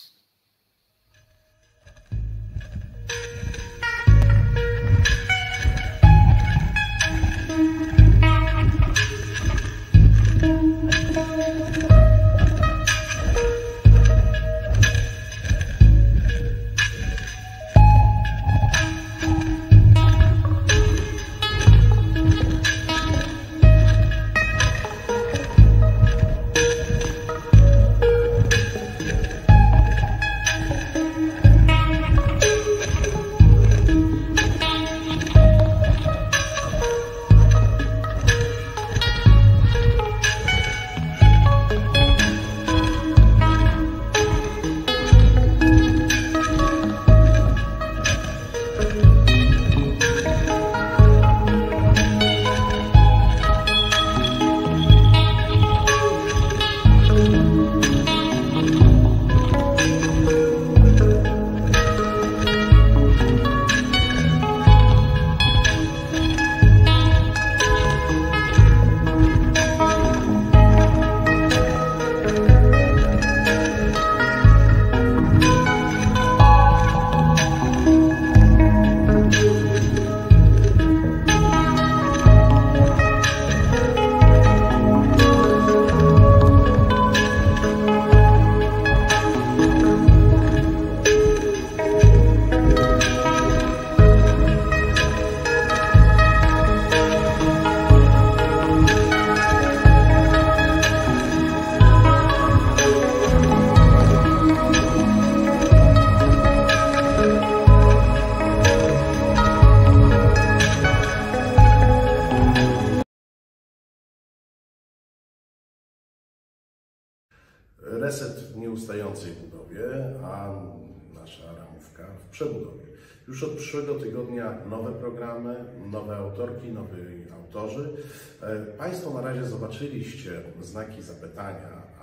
Reset w nieustającej budowie, a nasza ramówka w przebudowie. Już od przyszłego tygodnia nowe programy, nowe autorki, nowi autorzy. Państwo na razie zobaczyliście znaki zapytania, ale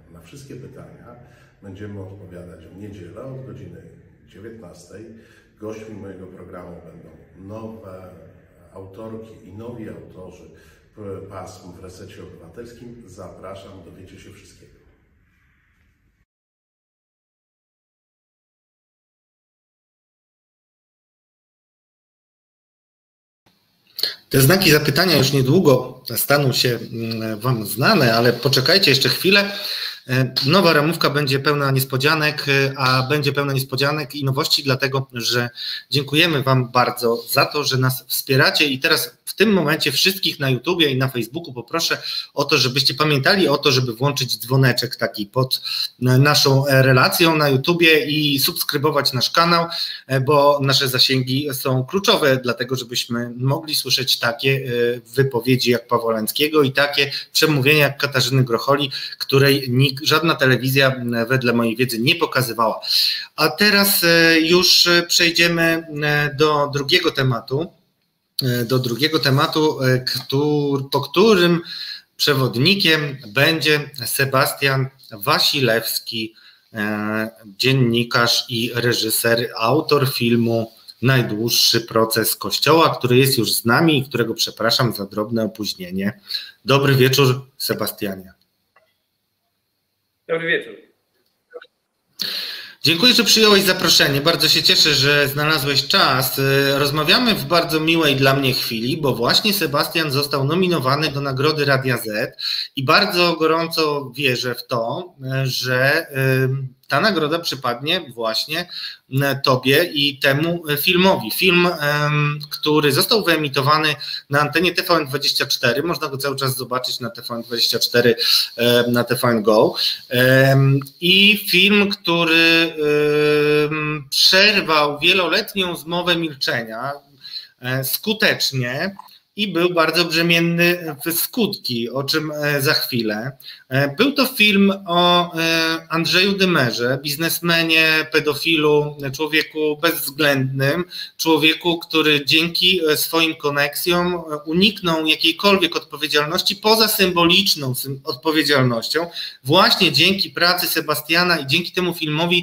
Na wszystkie pytania będziemy odpowiadać w niedzielę od godziny dziewiętnastej. Gośćmi mojego programu będą nowe autorki i nowi autorzy pasm w Resecie Obywatelskim. Zapraszam, dowiecie się wszystkiego. Te znaki zapytania już niedługo staną się Wam znane, ale poczekajcie jeszcze chwilę. Nowa ramówka będzie pełna niespodzianek, a będzie pełna niespodzianek i nowości, dlatego że dziękujemy Wam bardzo za to, że nas wspieracie i teraz w tym momencie wszystkich na YouTubie i na Facebooku poproszę o to, żebyście pamiętali o to, żeby włączyć dzwoneczek taki pod naszą relacją na YouTubie i subskrybować nasz kanał, bo nasze zasięgi są kluczowe, dlatego żebyśmy mogli słyszeć takie wypowiedzi jak Pawła i takie przemówienia jak Katarzyny Grocholi, której nikt, żadna telewizja wedle mojej wiedzy nie pokazywała. A teraz już przejdziemy do drugiego tematu, do drugiego tematu, który, po którym przewodnikiem będzie Sebastian Wasilewski, dziennikarz i reżyser, autor filmu Najdłuższy proces Kościoła, który jest już z nami i którego przepraszam za drobne opóźnienie. Dobry wieczór, Sebastianie. Dobry wieczór. Dziękuję, że przyjąłeś zaproszenie. Bardzo się cieszę, że znalazłeś czas. Rozmawiamy w bardzo miłej dla mnie chwili, bo właśnie Sebastian został nominowany do Nagrody Radia Z i bardzo gorąco wierzę w to, że ta nagroda przypadnie właśnie Tobie i temu filmowi. Film, który został wyemitowany na antenie T V N dwadzieścia cztery, można go cały czas zobaczyć na T V N dwadzieścia cztery, na T V N Go. I film, który przerwał wieloletnią zmowę milczenia skutecznie i był bardzo brzemienny w skutki, o czym za chwilę. Był to film o Andrzeju Dymerze, biznesmenie, pedofilu, człowieku bezwzględnym, człowieku, który dzięki swoim koneksjom uniknął jakiejkolwiek odpowiedzialności poza symboliczną odpowiedzialnością. Właśnie dzięki pracy Sebastiana i dzięki temu filmowi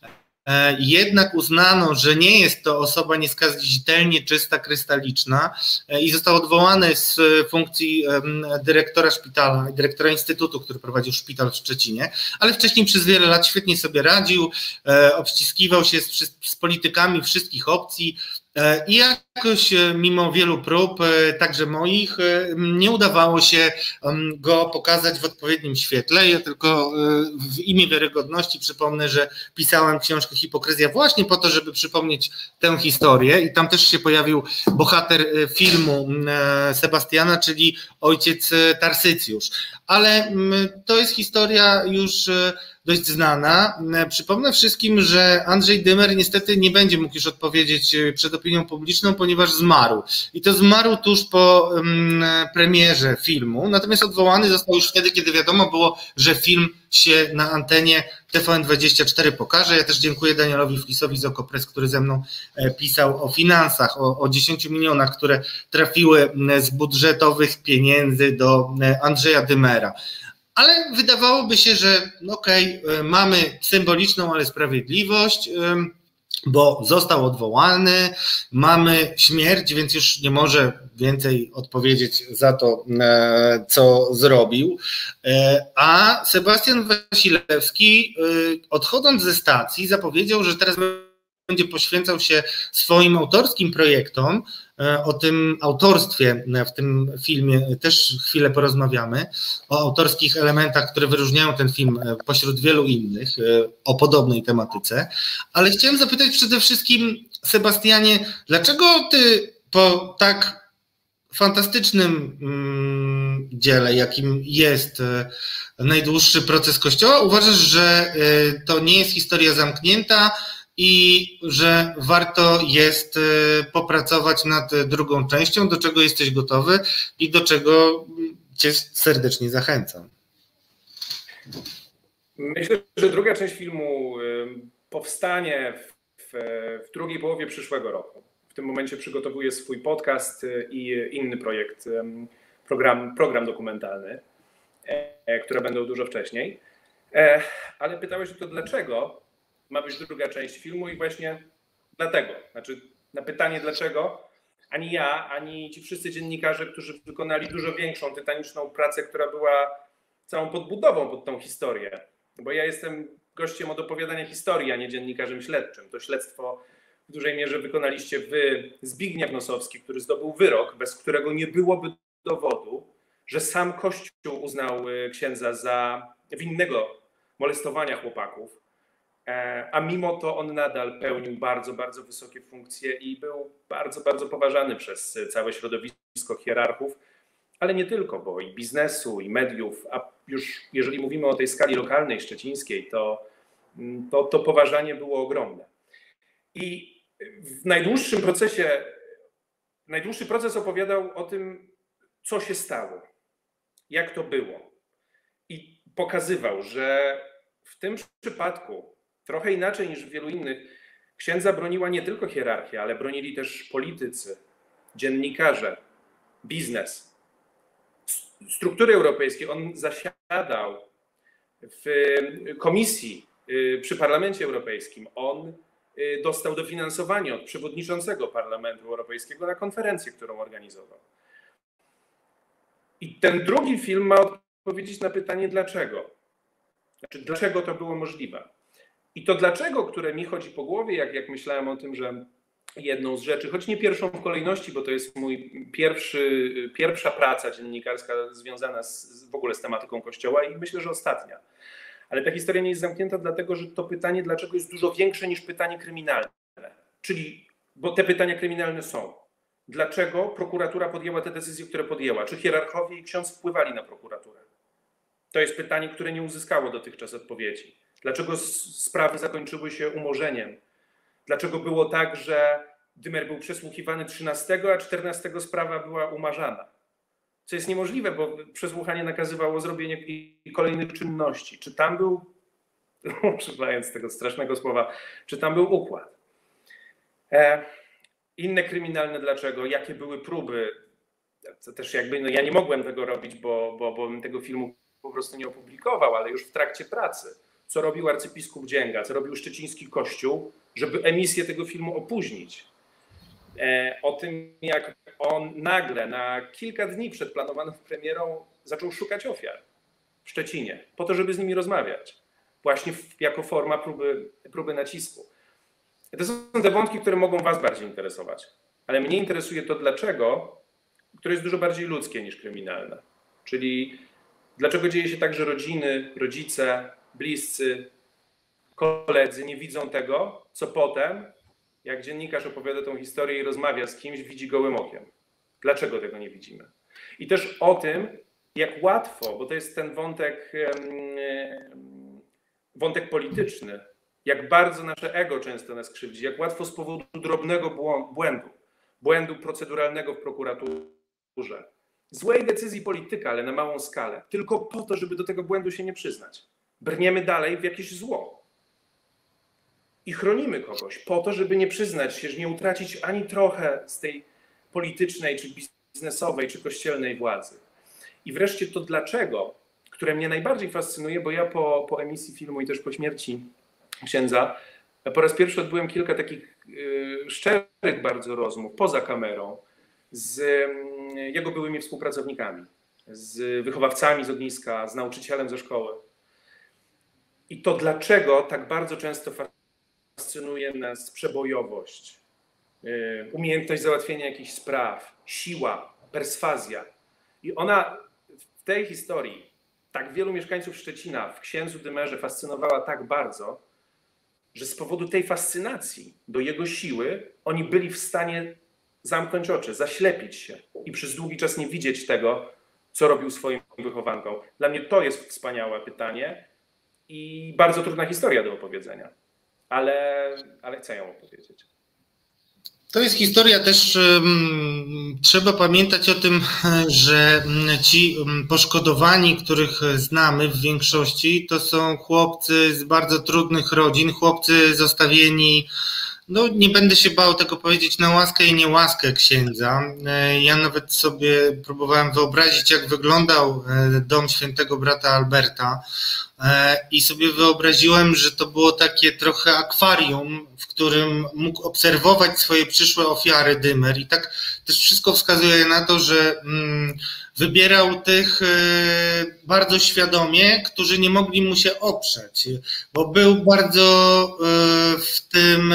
jednak uznano, że nie jest to osoba nieskazitelnie czysta, krystaliczna i został odwołany z funkcji dyrektora szpitala, dyrektora instytutu, który prowadził szpital w Szczecinie, ale wcześniej przez wiele lat świetnie sobie radził, obściskiwał się z, z politykami wszystkich opcji i jakoś mimo wielu prób, także moich, nie udawało się go pokazać w odpowiednim świetle. Ja tylko w imię wiarygodności przypomnę, że pisałem książkę Hipokryzja właśnie po to, żeby przypomnieć tę historię i tam też się pojawił bohater filmu Sebastiana, czyli ojciec Tarsycjusz. Ale to jest historia już dość znana. Przypomnę wszystkim, że Andrzej Dymer niestety nie będzie mógł już odpowiedzieć przed opinią publiczną, ponieważ zmarł. I to zmarł tuż po premierze filmu, natomiast odwołany został już wtedy, kiedy wiadomo było, że film się na antenie T V N dwadzieścia cztery pokaże. Ja też dziękuję Danielowi Flisowi z Okopres, który ze mną pisał o finansach, o, o dziesięciu milionach, które trafiły z budżetowych pieniędzy do Andrzeja Dymera. Ale wydawałoby się, że okej, okay, mamy symboliczną, ale sprawiedliwość, bo został odwołany, mamy śmierć, więc już nie może więcej odpowiedzieć za to, co zrobił. A Sebastian Wasilewski, odchodząc ze stacji, zapowiedział, że teraz będzie poświęcał się swoim autorskim projektom. O tym autorstwie w tym filmie też chwilę porozmawiamy, o autorskich elementach, które wyróżniają ten film pośród wielu innych, o podobnej tematyce. Ale chciałem zapytać przede wszystkim, Sebastianie, dlaczego ty po tak fantastycznym dziele, jakim jest Najdłuższy proces Kościoła, uważasz, że to nie jest historia zamknięta i że warto jest popracować nad drugą częścią, do czego jesteś gotowy i do czego cię serdecznie zachęcam? Myślę, że druga część filmu powstanie w, w drugiej połowie przyszłego roku. W tym momencie przygotowuję swój podcast i inny projekt, program, program dokumentalny, które będą dużo wcześniej. E, ale pytałeś o to, dlaczego ma być druga część filmu i właśnie dlatego. Znaczy na pytanie dlaczego ani ja, ani ci wszyscy dziennikarze, którzy wykonali dużo większą, tytaniczną pracę, która była całą podbudową pod tą historię. Bo ja jestem gościem od opowiadania historii, a nie dziennikarzem śledczym. To śledztwo w dużej mierze wykonaliście wy, Zbigniew Nosowski, który zdobył wyrok, bez którego nie byłoby dowodu, że sam Kościół uznał księdza za winnego molestowania chłopaków, a mimo to on nadal pełnił bardzo, bardzo wysokie funkcje i był bardzo, bardzo poważany przez całe środowisko hierarchów, ale nie tylko, bo i biznesu, i mediów, a już jeżeli mówimy o tej skali lokalnej, szczecińskiej, to, to, to poważanie było ogromne. I w najdłuższym procesie, najdłuższy proces opowiadał o tym, co się stało, jak to było. I pokazywał, że w tym przypadku, trochę inaczej niż w wielu innych, księdza broniła nie tylko hierarchia, ale bronili też politycy, dziennikarze, biznes, struktury europejskie. On zasiadał w komisji przy Parlamencie Europejskim. On dostał dofinansowanie od przewodniczącego Parlamentu Europejskiego na konferencję, którą organizował. I ten drugi film ma odpowiedzieć na pytanie dlaczego. Znaczy, dlaczego to było możliwe. I to dlaczego, które mi chodzi po głowie, jak, jak myślałem o tym, że jedną z rzeczy, choć nie pierwszą w kolejności, bo to jest mój pierwszy, pierwsza praca dziennikarska związana z, w ogóle z tematyką Kościoła i myślę, że ostatnia. Ale ta historia nie jest zamknięta dlatego, że to pytanie dlaczego jest dużo większe niż pytanie kryminalne. Czyli, bo te pytania kryminalne są. Dlaczego prokuratura podjęła te decyzje, które podjęła? Czy hierarchowie i ksiądz wpływali na prokuraturę? To jest pytanie, które nie uzyskało dotychczas odpowiedzi. Dlaczego sprawy zakończyły się umorzeniem? Dlaczego było tak, że Dymer był przesłuchiwany trzynastego, a czternastego sprawa była umarzana? Co jest niemożliwe, bo przesłuchanie nakazywało zrobienie kolejnych czynności. Czy tam był, używając tego strasznego słowa, czy tam był układ? E, inne kryminalne dlaczego? Jakie były próby? To też jakby, no ja nie mogłem tego robić, bo, bo, bo bym tego filmu po prostu nie opublikował, ale już w trakcie pracy. Co robił arcybiskup Dzięga, co robił szczeciński Kościół, żeby emisję tego filmu opóźnić. E, o tym, jak on nagle na kilka dni przed planowaną premierą zaczął szukać ofiar w Szczecinie, po to, żeby z nimi rozmawiać. Właśnie w, jako forma próby, próby nacisku. To są te wątki, które mogą was bardziej interesować. Ale mnie interesuje to dlaczego, które jest dużo bardziej ludzkie niż kryminalne. Czyli dlaczego dzieje się tak, że rodziny, rodzice, bliscy, koledzy nie widzą tego, co potem, jak dziennikarz opowiada tą historię i rozmawia z kimś, widzi gołym okiem. Dlaczego tego nie widzimy? I też o tym, jak łatwo, bo to jest ten wątek, wątek polityczny, jak bardzo nasze ego często nas krzywdzi, jak łatwo z powodu drobnego błędu, błędu proceduralnego w prokuraturze, złej decyzji polityka, ale na małą skalę, tylko po to, żeby do tego błędu się nie przyznać. Brniemy dalej w jakieś zło. I chronimy kogoś po to, żeby nie przyznać się, że nie utracić ani trochę z tej politycznej, czy biznesowej, czy kościelnej władzy. I wreszcie to dlaczego, które mnie najbardziej fascynuje, bo ja po, po emisji filmu i też po śmierci księdza po raz pierwszy odbyłem kilka takich y, szczerych bardzo rozmów poza kamerą z y, jego byłymi współpracownikami, z wychowawcami z ogniska, z nauczycielem ze szkoły. I to dlaczego tak bardzo często fascynuje nas przebojowość, umiejętność załatwienia jakichś spraw, siła, perswazja. I ona w tej historii tak wielu mieszkańców Szczecina w księdzu Dymerze fascynowała tak bardzo, że z powodu tej fascynacji do jego siły oni byli w stanie zamknąć oczy, zaślepić się i przez długi czas nie widzieć tego, co robił swoim wychowankom. Dla mnie to jest wspaniałe pytanie i bardzo trudna historia do opowiedzenia, ale, ale chcę ją opowiedzieć. To jest historia też, um, trzeba pamiętać o tym, że ci poszkodowani, których znamy w większości, to są chłopcy z bardzo trudnych rodzin, chłopcy zostawieni no nie będę się bał tego powiedzieć, na łaskę i niełaskę księdza. Ja nawet sobie próbowałem wyobrazić, jak wyglądał dom świętego brata Alberta i sobie wyobraziłem, że to było takie trochę akwarium, w którym mógł obserwować swoje przyszłe ofiary Dymer i tak też wszystko wskazuje na to, że wybierał tych bardzo świadomie, którzy nie mogli mu się oprzeć, bo był bardzo w tym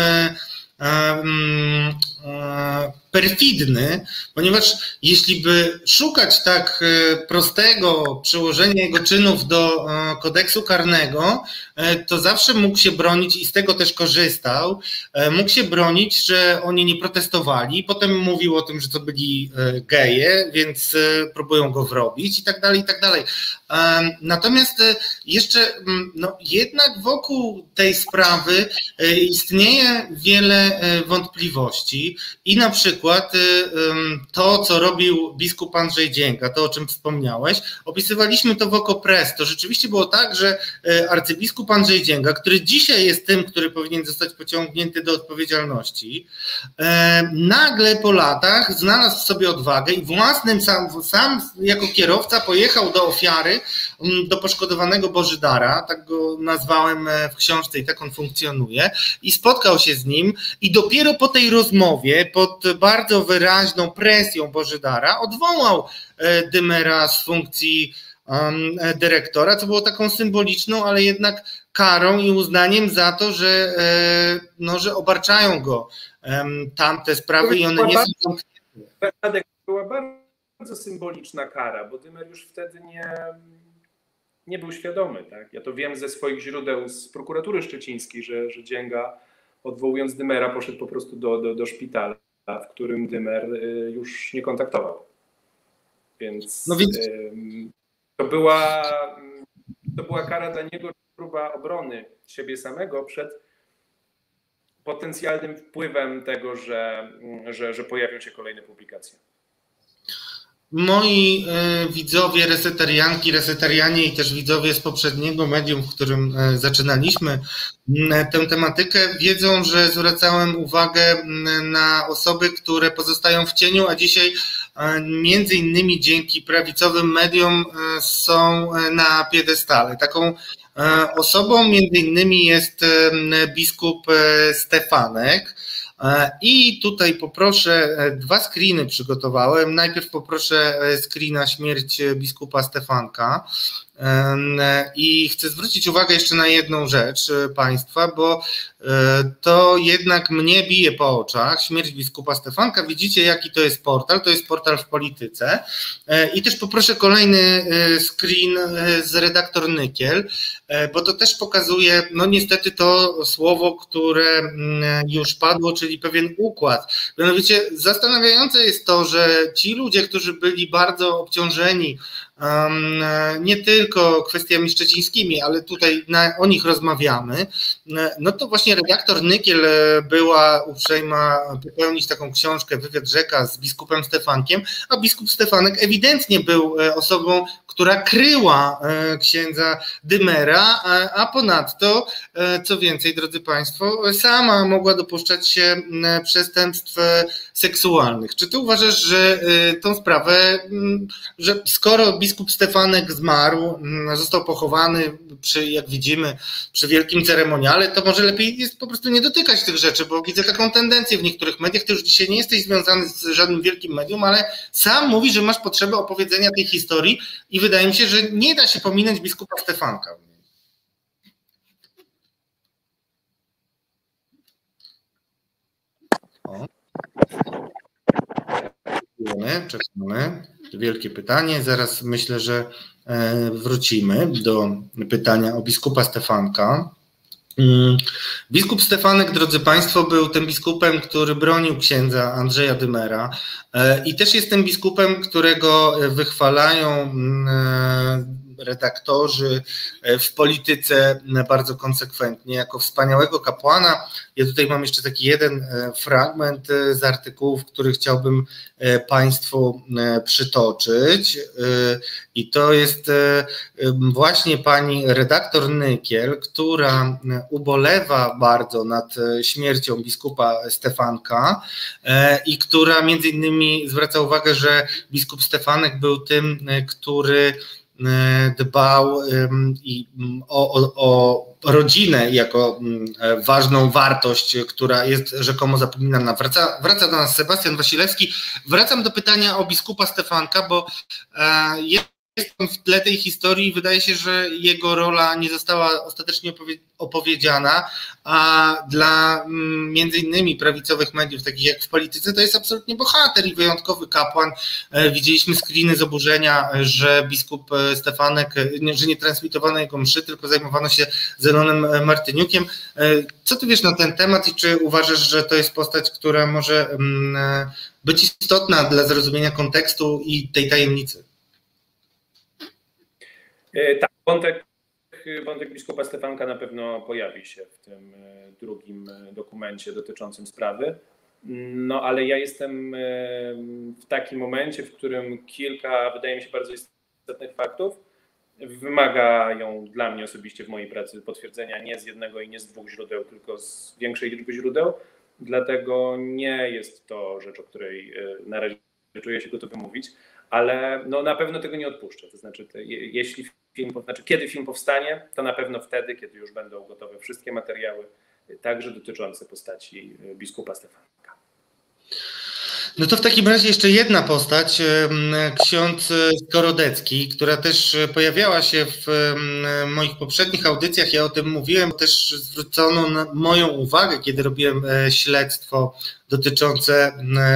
perfidny, ponieważ jeśli by szukać tak prostego przełożenia jego czynów do kodeksu karnego, to zawsze mógł się bronić i z tego też korzystał, mógł się bronić, że oni nie protestowali, potem mówił o tym, że to byli geje, więc próbują go wrobić i tak dalej, i tak dalej. Natomiast jeszcze no, jednak wokół tej sprawy istnieje wiele wątpliwości i na przykład to, co robił biskup Andrzej Dzięga, to o czym wspomniałeś, opisywaliśmy to w Okopres. To rzeczywiście było tak, że arcybiskup Andrzej Dzięga, który dzisiaj jest tym, który powinien zostać pociągnięty do odpowiedzialności, nagle po latach znalazł w sobie odwagę i własnym, sam, sam jako kierowca pojechał do ofiary, do poszkodowanego Bożydara, tak go nazwałem w książce i tak on funkcjonuje, i spotkał się z nim i dopiero po tej rozmowie, pod bardzo wyraźną presją Bożydara, odwołał Dymera z funkcji dyrektora, co było taką symboliczną, ale jednak karą i uznaniem za to, że, no, że obarczają go tamte sprawy i one nie są... Była bardzo symboliczna kara, bo Dymer już wtedy nie, nie był świadomy. Tak? Ja to wiem ze swoich źródeł z prokuratury szczecińskiej, że, że Dzięga, odwołując Dymera, poszedł po prostu do, do, do szpitala, w którym Dymer już nie kontaktował. Więc, no więc... To, była, to była kara dla niego, próba obrony siebie samego przed potencjalnym wpływem tego, że, że, że pojawią się kolejne publikacje. Moi widzowie, resetarianki, resetarianie i też widzowie z poprzedniego medium, w którym zaczynaliśmy tę tematykę, wiedzą, że zwracałem uwagę na osoby, które pozostają w cieniu, a dzisiaj między innymi dzięki prawicowym mediom są na piedestale. Taką osobą między innymi jest biskup Stefanek. I tutaj poproszę, dwa screeny przygotowałem. Najpierw poproszę screena śmierć biskupa Stefanka i chcę zwrócić uwagę jeszcze na jedną rzecz Państwa, bo to jednak mnie bije po oczach. Śmierć biskupa Stefanka. Widzicie, jaki to jest portal? To jest portal w Polityce. I też poproszę kolejny screen z redaktor Nykiel, bo to też pokazuje, no niestety to słowo, które już padło, czyli pewien układ. Mianowicie zastanawiające jest to, że ci ludzie, którzy byli bardzo obciążeni Um, nie tylko kwestiami szczecińskimi, ale tutaj na, o nich rozmawiamy, no to właśnie redaktor Nykiel była uprzejma popełnić taką książkę Wywiad Rzeka z biskupem Stefankiem, a biskup Stefanek ewidentnie był osobą, która kryła księdza Dymera, a, a ponadto, co więcej, drodzy Państwo, sama mogła dopuszczać się przestępstw seksualnych. Czy ty uważasz, że tą sprawę, że skoro biskup Stefanek zmarł, został pochowany przy, jak widzimy, przy wielkim ceremoniale, to może lepiej jest po prostu nie dotykać tych rzeczy, bo widzę taką tendencję w niektórych mediach. Ty już dzisiaj nie jesteś związany z żadnym wielkim medium, ale sam mówisz, że masz potrzebę opowiedzenia tej historii i wydaje mi się, że nie da się pominąć biskupa Stefanka. O. Czekamy. Wielkie pytanie. Zaraz myślę, że wrócimy do pytania o biskupa Stefanka. Biskup Stefanek, drodzy Państwo, był tym biskupem, który bronił księdza Andrzeja Dymera i też jest tym biskupem, którego wychwalają redaktorzy w polityce bardzo konsekwentnie, jako wspaniałego kapłana. Ja tutaj mam jeszcze taki jeden fragment z artykułów, który chciałbym Państwu przytoczyć i to jest właśnie pani redaktor Nykiel, która ubolewa bardzo nad śmiercią biskupa Stefanka i która między innymi zwraca uwagę, że biskup Stefanek był tym, który dbał i o, o, o rodzinę jako ważną wartość, która jest rzekomo zapominana. Wraca, wraca do nas Sebastian Wasilewski. Wracam do pytania o biskupa Stefanka, bo jest w tle tej historii, wydaje się, że jego rola nie została ostatecznie opowiedziana, a dla między innymi prawicowych mediów, takich jak W Polityce, to jest absolutnie bohater i wyjątkowy kapłan. Widzieliśmy screeny z oburzenia, że biskup Stefanek, że nie transmitowano jego mszy, tylko zajmowano się Zenonem Martyniukiem. Co ty wiesz na ten temat i czy uważasz, że to jest postać, która może być istotna dla zrozumienia kontekstu i tej tajemnicy? Tak, wątek, wątek biskupa Stefanka na pewno pojawi się w tym drugim dokumencie dotyczącym sprawy. No ale ja jestem w takim momencie, w którym kilka, wydaje mi się, bardzo istotnych faktów wymagają dla mnie osobiście w mojej pracy potwierdzenia nie z jednego i nie z dwóch źródeł, tylko z większej liczby źródeł. Dlatego nie jest to rzecz, o której na razie czuję się gotowy mówić, ale no na pewno tego nie odpuszczę. To znaczy, te, jeśli film, znaczy kiedy film powstanie, to na pewno wtedy, kiedy już będą gotowe wszystkie materiały, także dotyczące postaci biskupa Stefanka. No to w takim razie jeszcze jedna postać, ksiądz Skorodecki, która też pojawiała się w moich poprzednich audycjach. Ja o tym mówiłem, też zwrócono na moją uwagę, kiedy robiłem śledztwo dotyczące,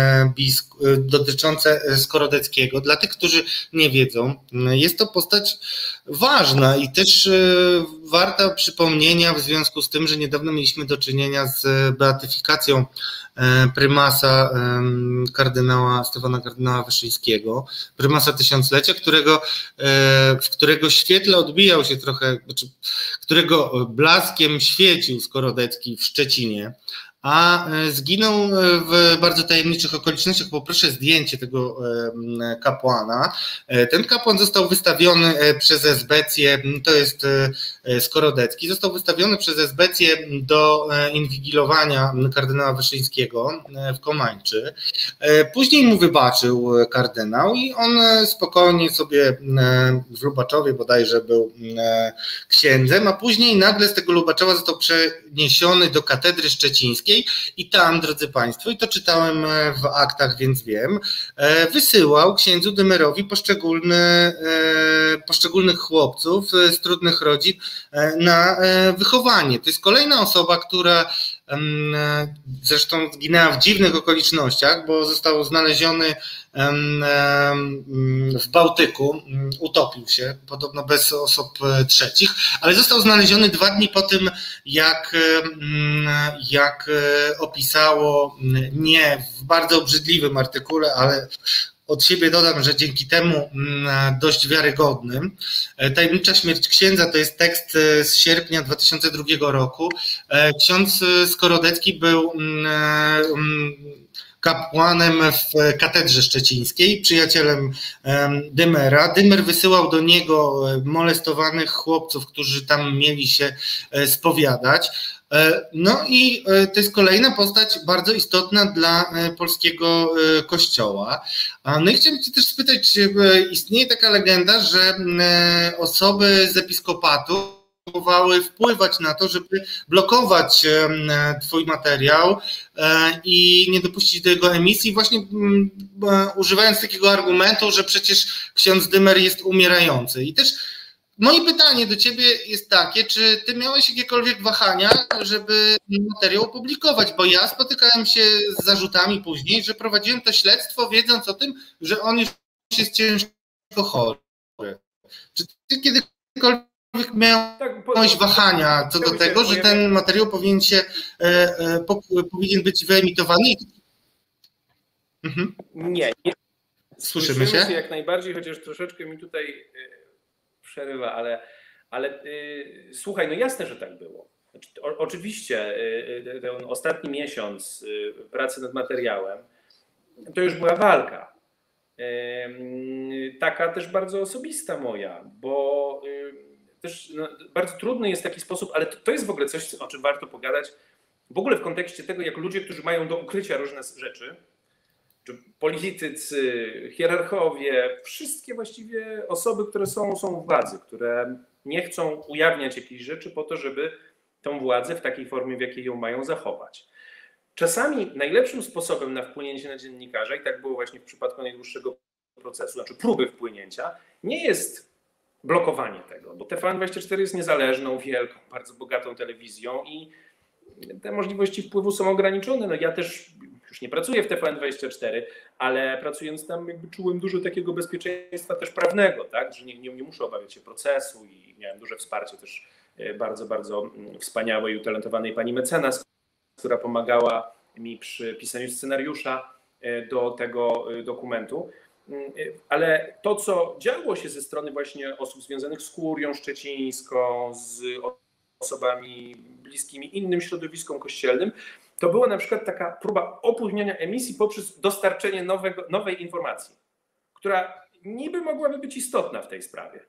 dotyczące Skorodeckiego. Dla tych, którzy nie wiedzą, jest to postać ważna i też warta przypomnienia w związku z tym, że niedawno mieliśmy do czynienia z beatyfikacją prymasa kardynała Stefana kardynała Wyszyńskiego, prymasa tysiąclecia, którego, w którego świetle odbijał się trochę, znaczy, którego blaskiem świecił Skorodecki w Szczecinie, a zginął w bardzo tajemniczych okolicznościach. Poproszę zdjęcie tego kapłana. Ten kapłan został wystawiony przez esbecję, to jest Skorodecki, został wystawiony przez esbecję do inwigilowania kardynała Wyszyńskiego w Komańczy. Później mu wybaczył kardynał i on spokojnie sobie w Lubaczowie bodajże był księdzem, a później nagle z tego Lubaczowa został przeniesiony do katedry szczecińskiej i tam, drodzy Państwo, i to czytałem w aktach, więc wiem, wysyłał księdzu Dymerowi poszczególne, poszczególnych chłopców z trudnych rodzin na wychowanie. To jest kolejna osoba, która zresztą zginęła w dziwnych okolicznościach, bo został znaleziony w Bałtyku, utopił się, podobno bez osób trzecich, ale został znaleziony dwa dni po tym, jak, jak opisało, nie w bardzo obrzydliwym artykule, ale od siebie dodam, że dzięki temu dość wiarygodnym. Tajemnicza śmierć księdza to jest tekst z sierpnia dwa tysiące drugiego roku. Ksiądz Skorodecki był kapłanem w katedrze szczecińskiej, przyjacielem Dymera. Dymer wysyłał do niego molestowanych chłopców, którzy tam mieli się spowiadać. No i to jest kolejna postać bardzo istotna dla polskiego kościoła. No i chciałem Cię też spytać, czy istnieje taka legenda, że osoby z episkopatu próbowały wpływać na to, żeby blokować Twój materiał i nie dopuścić do jego emisji, właśnie używając takiego argumentu, że przecież ksiądz Dymer jest umierający. I też moje pytanie do Ciebie jest takie, czy Ty miałeś jakiekolwiek wahania, żeby materiał opublikować, bo ja spotykałem się z zarzutami później, że prowadziłem to śledztwo, wiedząc o tym, że on już jest ciężko chory. Czy Ty kiedykolwiek miałeś wahania co do tego, że ten materiał powinien się powinien być wyemitowany? Mhm. Nie, nie. Słyszymy się? Jak najbardziej, chociaż troszeczkę mi tutaj przerywa, ale, ale yy, słuchaj, no jasne, że tak było. Znaczy, o, oczywiście yy, ten ostatni miesiąc yy, pracy nad materiałem to już była walka. Yy, taka też bardzo osobista moja, bo yy, też no, bardzo trudny jest taki sposób, ale to, to jest w ogóle coś, o czym warto pogadać, w ogóle w kontekście tego, jak ludzie, którzy mają do ukrycia różne rzeczy, czy politycy, hierarchowie, wszystkie właściwie osoby, które są, są u władzy, które nie chcą ujawniać jakichś rzeczy po to, żeby tą władzę w takiej formie, w jakiej ją mają, zachować. Czasami najlepszym sposobem na wpłynięcie na dziennikarza, i tak było właśnie w przypadku najdłuższego procesu, znaczy próby wpłynięcia, nie jest blokowanie tego, bo T V N dwadzieścia cztery jest niezależną, wielką, bardzo bogatą telewizją i te możliwości wpływu są ograniczone. No ja też już nie pracuję w T V N dwadzieścia cztery, ale pracując tam jakby czułem dużo takiego bezpieczeństwa też prawnego, tak? Że nie, nie, nie muszę obawiać się procesu i miałem duże wsparcie też bardzo, bardzo wspaniałej i utalentowanej pani mecenas, która pomagała mi przy pisaniu scenariusza do tego dokumentu. Ale to, co działo się ze strony właśnie osób związanych z kurią szczecińską, z osobami bliskimi innym środowiskom kościelnym, to była na przykład taka próba opóźniania emisji poprzez dostarczenie nowego, nowej informacji, która niby mogłaby być istotna w tej sprawie.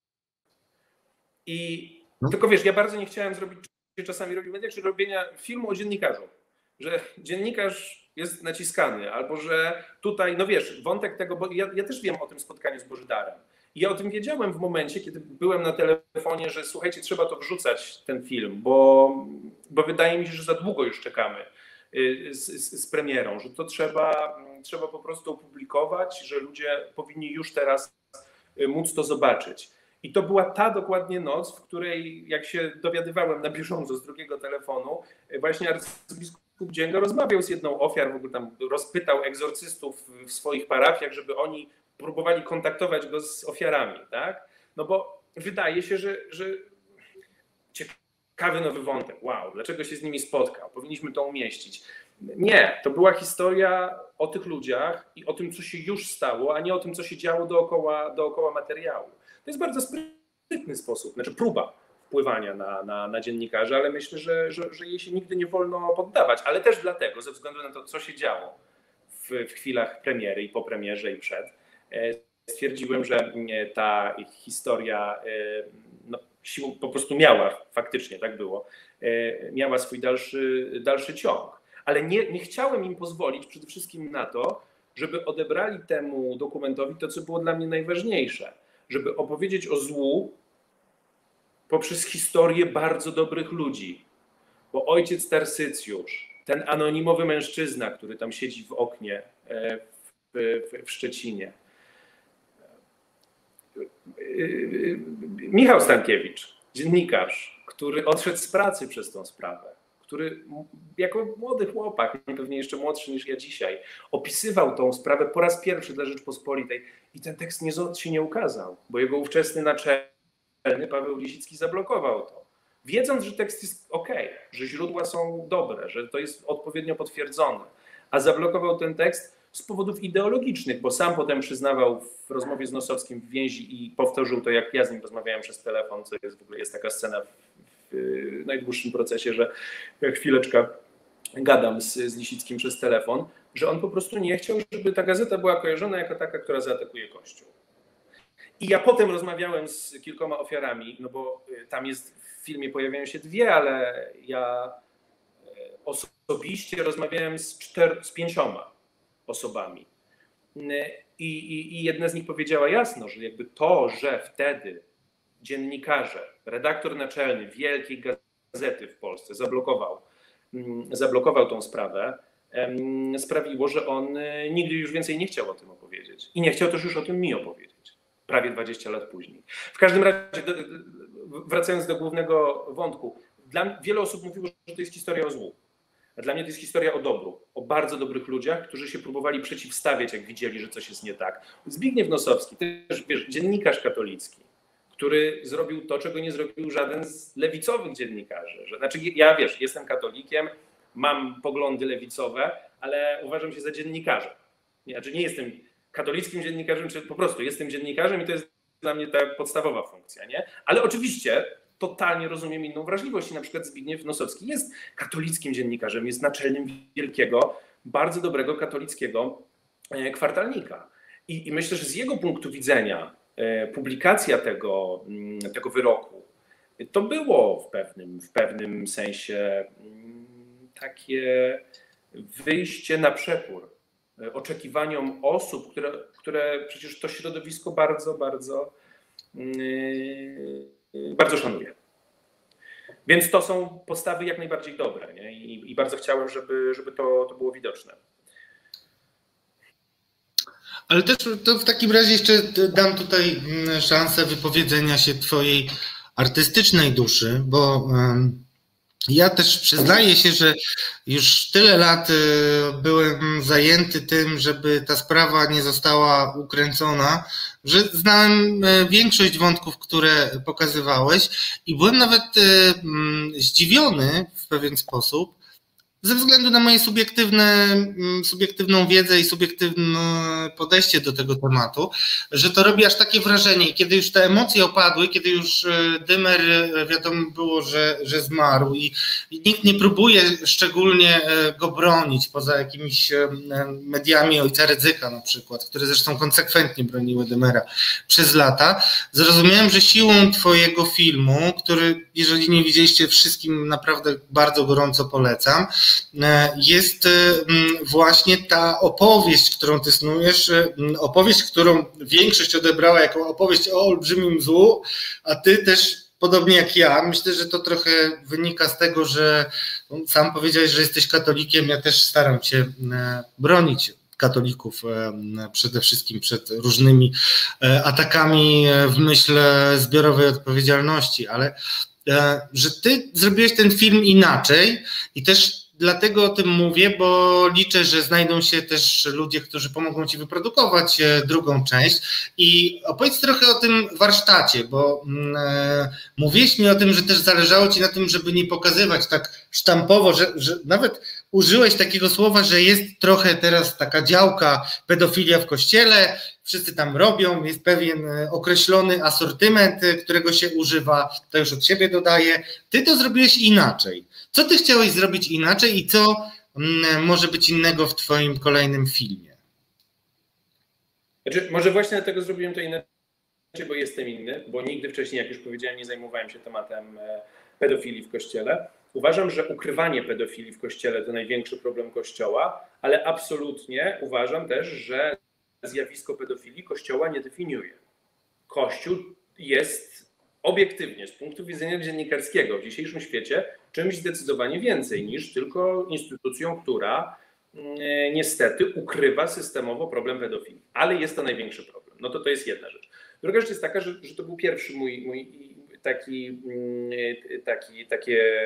I no. Tylko wiesz, ja bardzo nie chciałem zrobić, czasami robić w mediach, czy robienia filmu o dziennikarzu, że dziennikarz jest naciskany, albo że tutaj, no wiesz, wątek tego, bo ja, ja też wiem o tym spotkaniu z Bożydarem. I ja o tym wiedziałem w momencie, kiedy byłem na telefonie, że słuchajcie, trzeba to wrzucać, ten film, bo, bo wydaje mi się, że za długo już czekamy z, z, z premierą, że to trzeba, trzeba po prostu opublikować, że ludzie powinni już teraz móc to zobaczyć. I to była ta dokładnie noc, w której, jak się dowiadywałem na bieżąco z drugiego telefonu, właśnie arcybiskup Dzięga rozmawiał z jedną ofiar, w ogóle tam rozpytał egzorcystów w swoich parafiach, żeby oni próbowali kontaktować go z ofiarami, tak? No bo wydaje się, że, że ciekawy nowy wątek, wow, dlaczego się z nimi spotkał, powinniśmy to umieścić. Nie, to była historia o tych ludziach i o tym, co się już stało, a nie o tym, co się działo dookoła, dookoła materiału. To jest bardzo sprytny sposób, znaczy próba wpływania na, na, na dziennikarzy, ale myślę, że, że, że jej się nigdy nie wolno poddawać, ale też dlatego, ze względu na to, co się działo w, w chwilach premiery i po premierze i przed, stwierdziłem, że ta historia no, siłą po prostu miała, faktycznie tak było, miała swój dalszy, dalszy ciąg. Ale nie, nie chciałem im pozwolić przede wszystkim na to, żeby odebrali temu dokumentowi to, co było dla mnie najważniejsze. Żeby opowiedzieć o złu poprzez historię bardzo dobrych ludzi. Bo ojciec Tarsycjusz, ten anonimowy mężczyzna, który tam siedzi w oknie w, w, w Szczecinie, Michał Stankiewicz, dziennikarz, który odszedł z pracy przez tą sprawę, który jako młody chłopak, pewnie jeszcze młodszy niż ja dzisiaj, opisywał tą sprawę po raz pierwszy dla Rzeczpospolitej i ten tekst nie, się nie ukazał, bo jego ówczesny naczelny Paweł Lisicki zablokował to. Wiedząc, że tekst jest ok, że źródła są dobre, że to jest odpowiednio potwierdzone, a zablokował ten tekst z powodów ideologicznych, bo sam potem przyznawał w rozmowie z Nosowskim w więzi i powtórzył to, jak ja z nim rozmawiałem przez telefon, co jest w ogóle jest taka scena w najdłuższym procesie, że chwileczkę gadam z, z Lisickim przez telefon, że on po prostu nie chciał, żeby ta gazeta była kojarzona jako taka, która zaatakuje Kościół. I ja potem rozmawiałem z kilkoma ofiarami, no bo tam jest w filmie pojawiają się dwie, ale ja osobiście rozmawiałem z, czter, z pięcioma osobami. I, i, I jedna z nich powiedziała jasno, że jakby to, że wtedy dziennikarze, redaktor naczelny wielkiej gazety w Polsce zablokował, zablokował tą sprawę, sprawiło, że on nigdy już więcej nie chciał o tym opowiedzieć. I nie chciał też już o tym mi opowiedzieć. Prawie dwadzieścia lat później. W każdym razie, wracając do głównego wątku, dla wiele osób mówiło, że to jest historia o złu. A dla mnie to jest historia o dobru, o bardzo dobrych ludziach, którzy się próbowali przeciwstawiać, jak widzieli, że coś jest nie tak. Zbigniew Nosowski, też wiesz, dziennikarz katolicki, który zrobił to, czego nie zrobił żaden z lewicowych dziennikarzy. Że, znaczy ja, wiesz, jestem katolikiem, mam poglądy lewicowe, ale uważam się za dziennikarza. Znaczy nie jestem katolickim dziennikarzem, czy po prostu jestem dziennikarzem i to jest dla mnie ta podstawowa funkcja, nie? Ale oczywiście totalnie rozumiem inną wrażliwość i na przykład Zbigniew Nosowski jest katolickim dziennikarzem, jest naczelnym wielkiego, bardzo dobrego katolickiego kwartalnika. I, i myślę, że z jego punktu widzenia publikacja tego, tego wyroku to było w pewnym, w pewnym sensie takie wyjście na przekór oczekiwaniom osób, które, które przecież to środowisko bardzo, bardzo, bardzo szanuje. Więc to są postawy jak najbardziej dobre, nie? I, i bardzo chciałem, żeby, żeby to, to było widoczne. Ale też to w takim razie jeszcze dam tutaj szansę wypowiedzenia się twojej artystycznej duszy, bo ja też przyznaję się, że już tyle lat byłem zajęty tym, żeby ta sprawa nie została ukręcona, że znałem większość wątków, które pokazywałeś i byłem nawet zdziwiony w pewien sposób, ze względu na moje subiektywne, subiektywną wiedzę i subiektywne podejście do tego tematu, że to robi aż takie wrażenie. I kiedy już te emocje opadły, kiedy już Dymer wiadomo było, że, że zmarł i, i nikt nie próbuje szczególnie go bronić, poza jakimiś mediami ojca Rydzyka na przykład, które zresztą konsekwentnie broniły Dymera przez lata, zrozumiałem, że siłą twojego filmu, który jeżeli nie widzieliście, wszystkim naprawdę bardzo gorąco polecam, jest właśnie ta opowieść, którą ty snujesz, opowieść, którą większość odebrała jako opowieść o olbrzymim złu, a ty też, podobnie jak ja, myślę, że to trochę wynika z tego, że sam powiedziałeś, że jesteś katolikiem, ja też staram się bronić katolików przede wszystkim przed różnymi atakami w myśl zbiorowej odpowiedzialności, ale że ty zrobiłeś ten film inaczej i też dlatego o tym mówię, bo liczę, że znajdą się też ludzie, którzy pomogą ci wyprodukować drugą część. I opowiedz trochę o tym warsztacie, bo e, mówiłeś mi o tym, że też zależało ci na tym, żeby nie pokazywać tak sztampowo, że, że nawet użyłeś takiego słowa, że jest trochę teraz taka działka pedofilia w kościele, wszyscy tam robią, jest pewien określony asortyment, którego się używa, to już od siebie dodaję. Ty to zrobiłeś inaczej. Co ty chciałeś zrobić inaczej i co może być innego w twoim kolejnym filmie? Znaczy, może właśnie dlatego zrobiłem to inaczej, bo jestem inny, bo nigdy wcześniej, jak już powiedziałem, nie zajmowałem się tematem pedofilii w Kościele. Uważam, że ukrywanie pedofilii w Kościele to największy problem Kościoła, ale absolutnie uważam też, że zjawisko pedofilii Kościoła nie definiuje. Kościół jest obiektywnie, z punktu widzenia dziennikarskiego w dzisiejszym świecie, czymś zdecydowanie więcej niż tylko instytucją, która niestety ukrywa systemowo problem pedofilii. Ale jest to największy problem. No to to jest jedna rzecz. Druga rzecz jest taka, że, że to był pierwszy mój, mój taki, taki, takie,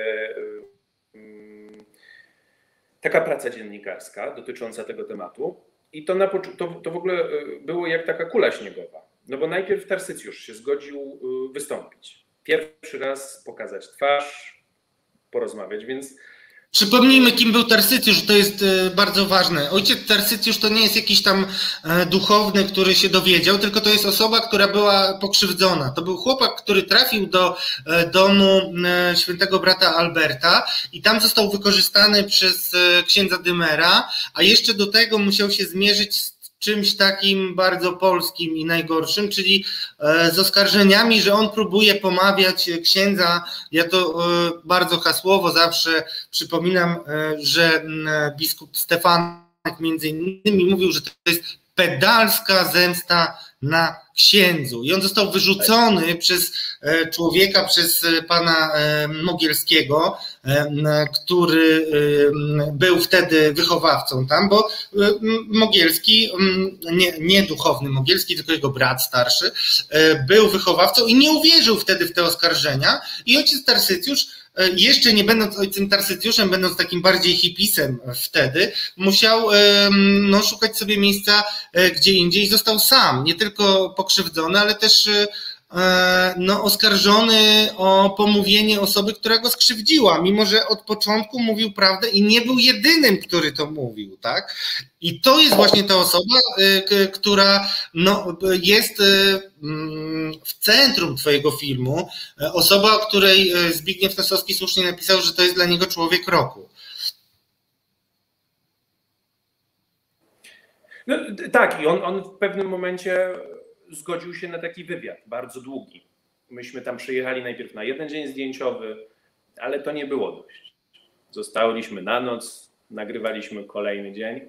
taka praca dziennikarska dotycząca tego tematu. I to, na, to, to w ogóle było jak taka kula śniegowa. No bo najpierw Tarsycjusz się zgodził wystąpić. Pierwszy raz pokazać twarz, porozmawiać, więc... Przypomnijmy, kim był Tarsycjusz, to jest bardzo ważne. Ojciec Tarsycjusz to nie jest jakiś tam duchowny, który się dowiedział, tylko to jest osoba, która była pokrzywdzona. To był chłopak, który trafił do domu świętego brata Alberta i tam został wykorzystany przez księdza Dymera, a jeszcze do tego musiał się zmierzyć z czymś takim bardzo polskim i najgorszym, czyli z oskarżeniami, że on próbuje pomawiać księdza. Ja to bardzo hasłowo zawsze przypominam, że biskup Stefanek między innymi mówił, że to jest pedalska zemsta na księdzu. I on został wyrzucony przez człowieka, przez pana Mogielskiego, który był wtedy wychowawcą tam, bo Mogielski, nie, nie duchowny Mogielski, tylko jego brat starszy, był wychowawcą i nie uwierzył wtedy w te oskarżenia. I ojciec Tarsycjusz, jeszcze nie będąc ojcem Tarsycjuszem, będąc takim bardziej hipisem wtedy, musiał no, szukać sobie miejsca gdzie indziej. Został sam, nie tylko pokrzywdzony, ale też no, oskarżony o pomówienie osoby, która go skrzywdziła, mimo że od początku mówił prawdę i nie był jedynym, który to mówił, tak? I to jest właśnie ta osoba, która no, jest w centrum twojego filmu, osoba, o której Zbigniew Nosowski słusznie napisał, że to jest dla niego człowiek roku. No, tak, i on, on w pewnym momencie zgodził się na taki wywiad, bardzo długi. Myśmy tam przyjechali najpierw na jeden dzień zdjęciowy, ale to nie było dość. Zostaliśmy na noc, nagrywaliśmy kolejny dzień.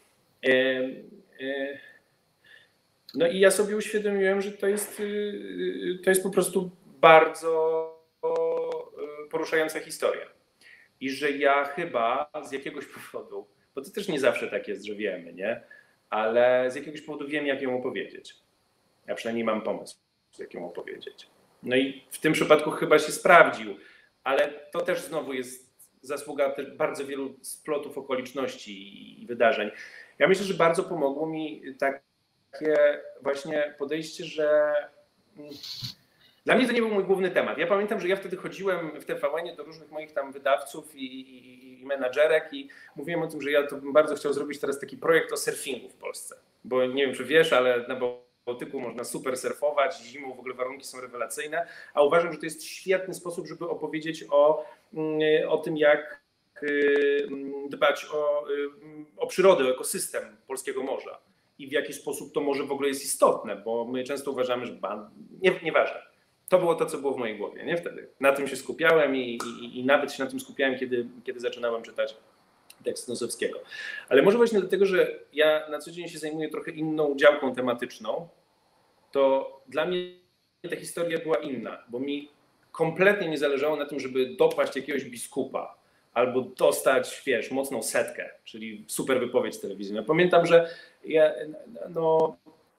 No i ja sobie uświadomiłem, że to jest, to jest po prostu bardzo poruszająca historia. I że ja chyba z jakiegoś powodu, bo to też nie zawsze tak jest, że wiemy, nie? Ale z jakiegoś powodu wiem, jak ją opowiedzieć. Ja przynajmniej mam pomysł, jak ją opowiedzieć. No i w tym przypadku chyba się sprawdził, ale to też znowu jest zasługa też bardzo wielu splotów okoliczności i wydarzeń. Ja myślę, że bardzo pomogło mi takie właśnie podejście, że dla mnie to nie był mój główny temat. Ja pamiętam, że ja wtedy chodziłem w T V N do różnych moich tam wydawców i, i, i menadżerek i mówiłem o tym, że ja to bym bardzo chciał zrobić teraz taki projekt o surfingu w Polsce. Bo nie wiem, czy wiesz, ale na Bałtyku można super surfować, zimą w ogóle warunki są rewelacyjne, a uważam, że to jest świetny sposób, żeby opowiedzieć o, o tym, jak dbać o, o przyrodę, o ekosystem polskiego morza i w jaki sposób to morze w ogóle jest istotne, bo my często uważamy, że ban... nie, nieważne. To było to, co było w mojej głowie, nie wtedy. Na tym się skupiałem i, i, i nawet się na tym skupiałem, kiedy, kiedy zaczynałem czytać tekst Nosowskiego. Ale może właśnie dlatego, że ja na co dzień się zajmuję trochę inną działką tematyczną, to dla mnie ta historia była inna, bo mi kompletnie nie zależało na tym, żeby dopaść jakiegoś biskupa albo dostać, wiesz, mocną setkę, czyli super wypowiedź telewizyjna. Pamiętam, że ja, no,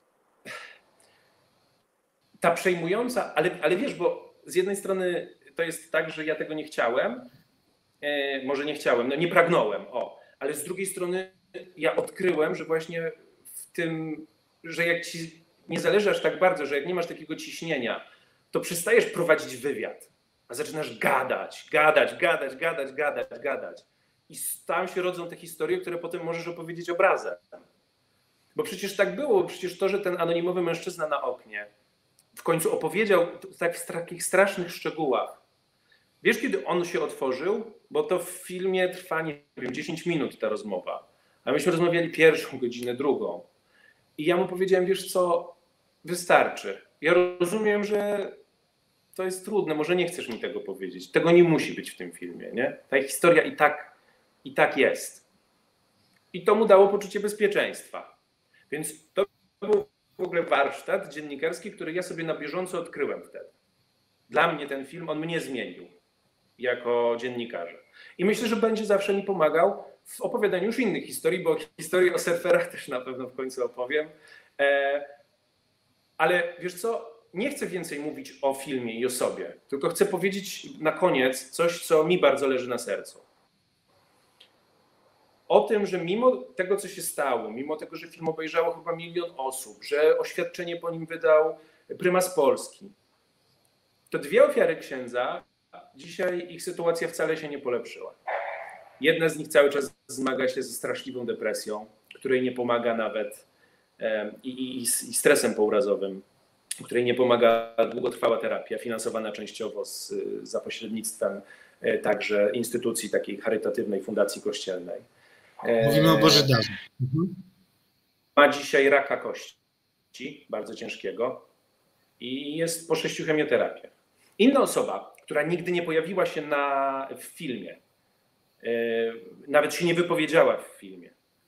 ta przejmująca, ale, ale wiesz, bo z jednej strony to jest tak, że ja tego nie chciałem, e, może nie chciałem, no nie pragnąłem, o, ale z drugiej strony ja odkryłem, że właśnie w tym, że jak ci nie zależy aż tak bardzo, że jak nie masz takiego ciśnienia, to przestajesz prowadzić wywiad, a zaczynasz gadać, gadać, gadać, gadać, gadać, gadać. I tam się rodzą te historie, które potem możesz opowiedzieć obrazem. Bo przecież tak było, przecież to, że ten anonimowy mężczyzna na oknie w końcu opowiedział tak w takich strasznych szczegółach. Wiesz, kiedy on się otworzył? Bo to w filmie trwa, nie wiem, dziesięć minut ta rozmowa. A myśmy rozmawiali pierwszą godzinę, drugą. I ja mu powiedziałem, wiesz co, wystarczy. Ja rozumiem, że to jest trudne, może nie chcesz mi tego powiedzieć. Tego nie musi być w tym filmie, nie? Ta historia i tak, i tak jest. I to mu dało poczucie bezpieczeństwa. Więc to był w ogóle warsztat dziennikarski, który ja sobie na bieżąco odkryłem wtedy. Dla mnie ten film, on mnie zmienił jako dziennikarza. I myślę, że będzie zawsze mi pomagał w opowiadaniu już innych historii, bo historii o surferach też na pewno w końcu opowiem. Ale wiesz co, nie chcę więcej mówić o filmie i o sobie, tylko chcę powiedzieć na koniec coś, co mi bardzo leży na sercu. O tym, że mimo tego, co się stało, mimo tego, że film obejrzało chyba milion osób, że oświadczenie po nim wydał prymas Polski, to dwie ofiary księdza, dzisiaj ich sytuacja wcale się nie polepszyła. Jedna z nich cały czas zmaga się ze straszliwą depresją, której nie pomaga nawet i, i, i stresem pourazowym, której nie pomaga długotrwała terapia, finansowana częściowo z, za pośrednictwem także instytucji takiej charytatywnej, fundacji kościelnej. Mówimy o Bożydarzu. Mhm. Ma dzisiaj raka kości, bardzo ciężkiego i jest po sześciu chemioterapiach. Inna osoba, która nigdy nie pojawiła się na, w filmie, nawet się nie wypowiedziała w filmie,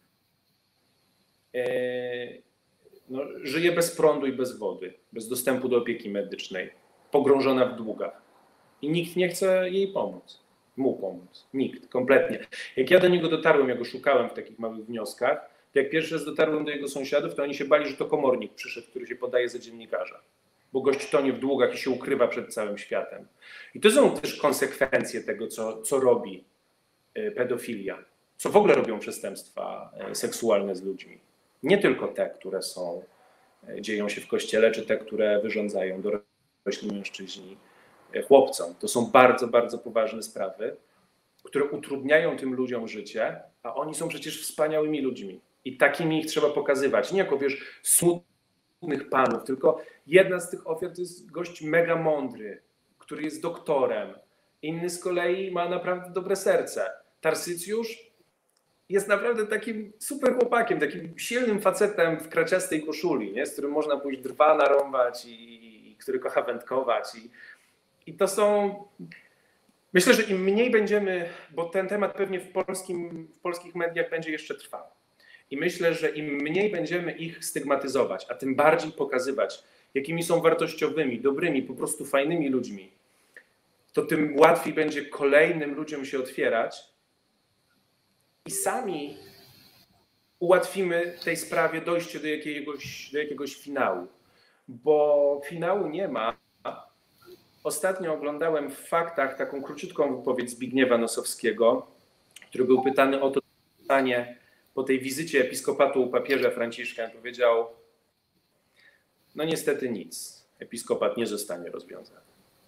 no, żyje bez prądu i bez wody, bez dostępu do opieki medycznej, pogrążona w długach i nikt nie chce jej pomóc, mu pomóc, nikt, kompletnie. Jak ja do niego dotarłem, ja go szukałem w takich małych wnioskach, to jak pierwszy raz dotarłem do jego sąsiadów, to oni się bali, że to komornik przyszedł, który się podaje za dziennikarza, bo gość tonie w długach i się ukrywa przed całym światem. I to są też konsekwencje tego, co, co robi pedofilia, co w ogóle robią przestępstwa seksualne z ludźmi. Nie tylko te, które są, dzieją się w kościele, czy te, które wyrządzają do dorośli mężczyźni chłopcom. To są bardzo, bardzo poważne sprawy, które utrudniają tym ludziom życie, a oni są przecież wspaniałymi ludźmi. I takimi ich trzeba pokazywać. Nie jako, wiesz, smutnych panów, tylko jedna z tych ofiar to jest gość mega mądry, który jest doktorem. Inny z kolei ma naprawdę dobre serce. Tarsycjusz jest naprawdę takim super chłopakiem, takim silnym facetem w kraciastej koszuli, nie? Z którym można pójść drwa narąbać i, i który kocha wędkować. I, i to są... Myślę, że im mniej będziemy, bo ten temat pewnie w, polskim, w polskich mediach będzie jeszcze trwał. I myślę, że im mniej będziemy ich stygmatyzować, a tym bardziej pokazywać, jakimi są wartościowymi, dobrymi, po prostu fajnymi ludźmi, to tym łatwiej będzie kolejnym ludziom się otwierać i sami ułatwimy tej sprawie dojście do jakiegoś, do jakiegoś finału. Bo finału nie ma. Ostatnio oglądałem w Faktach taką króciutką wypowiedź Zbigniewa Nosowskiego, który był pytany o to pytanie po tej wizycie episkopatu u papieża Franciszka. Powiedział, no niestety nic, episkopat nie zostanie rozwiązany.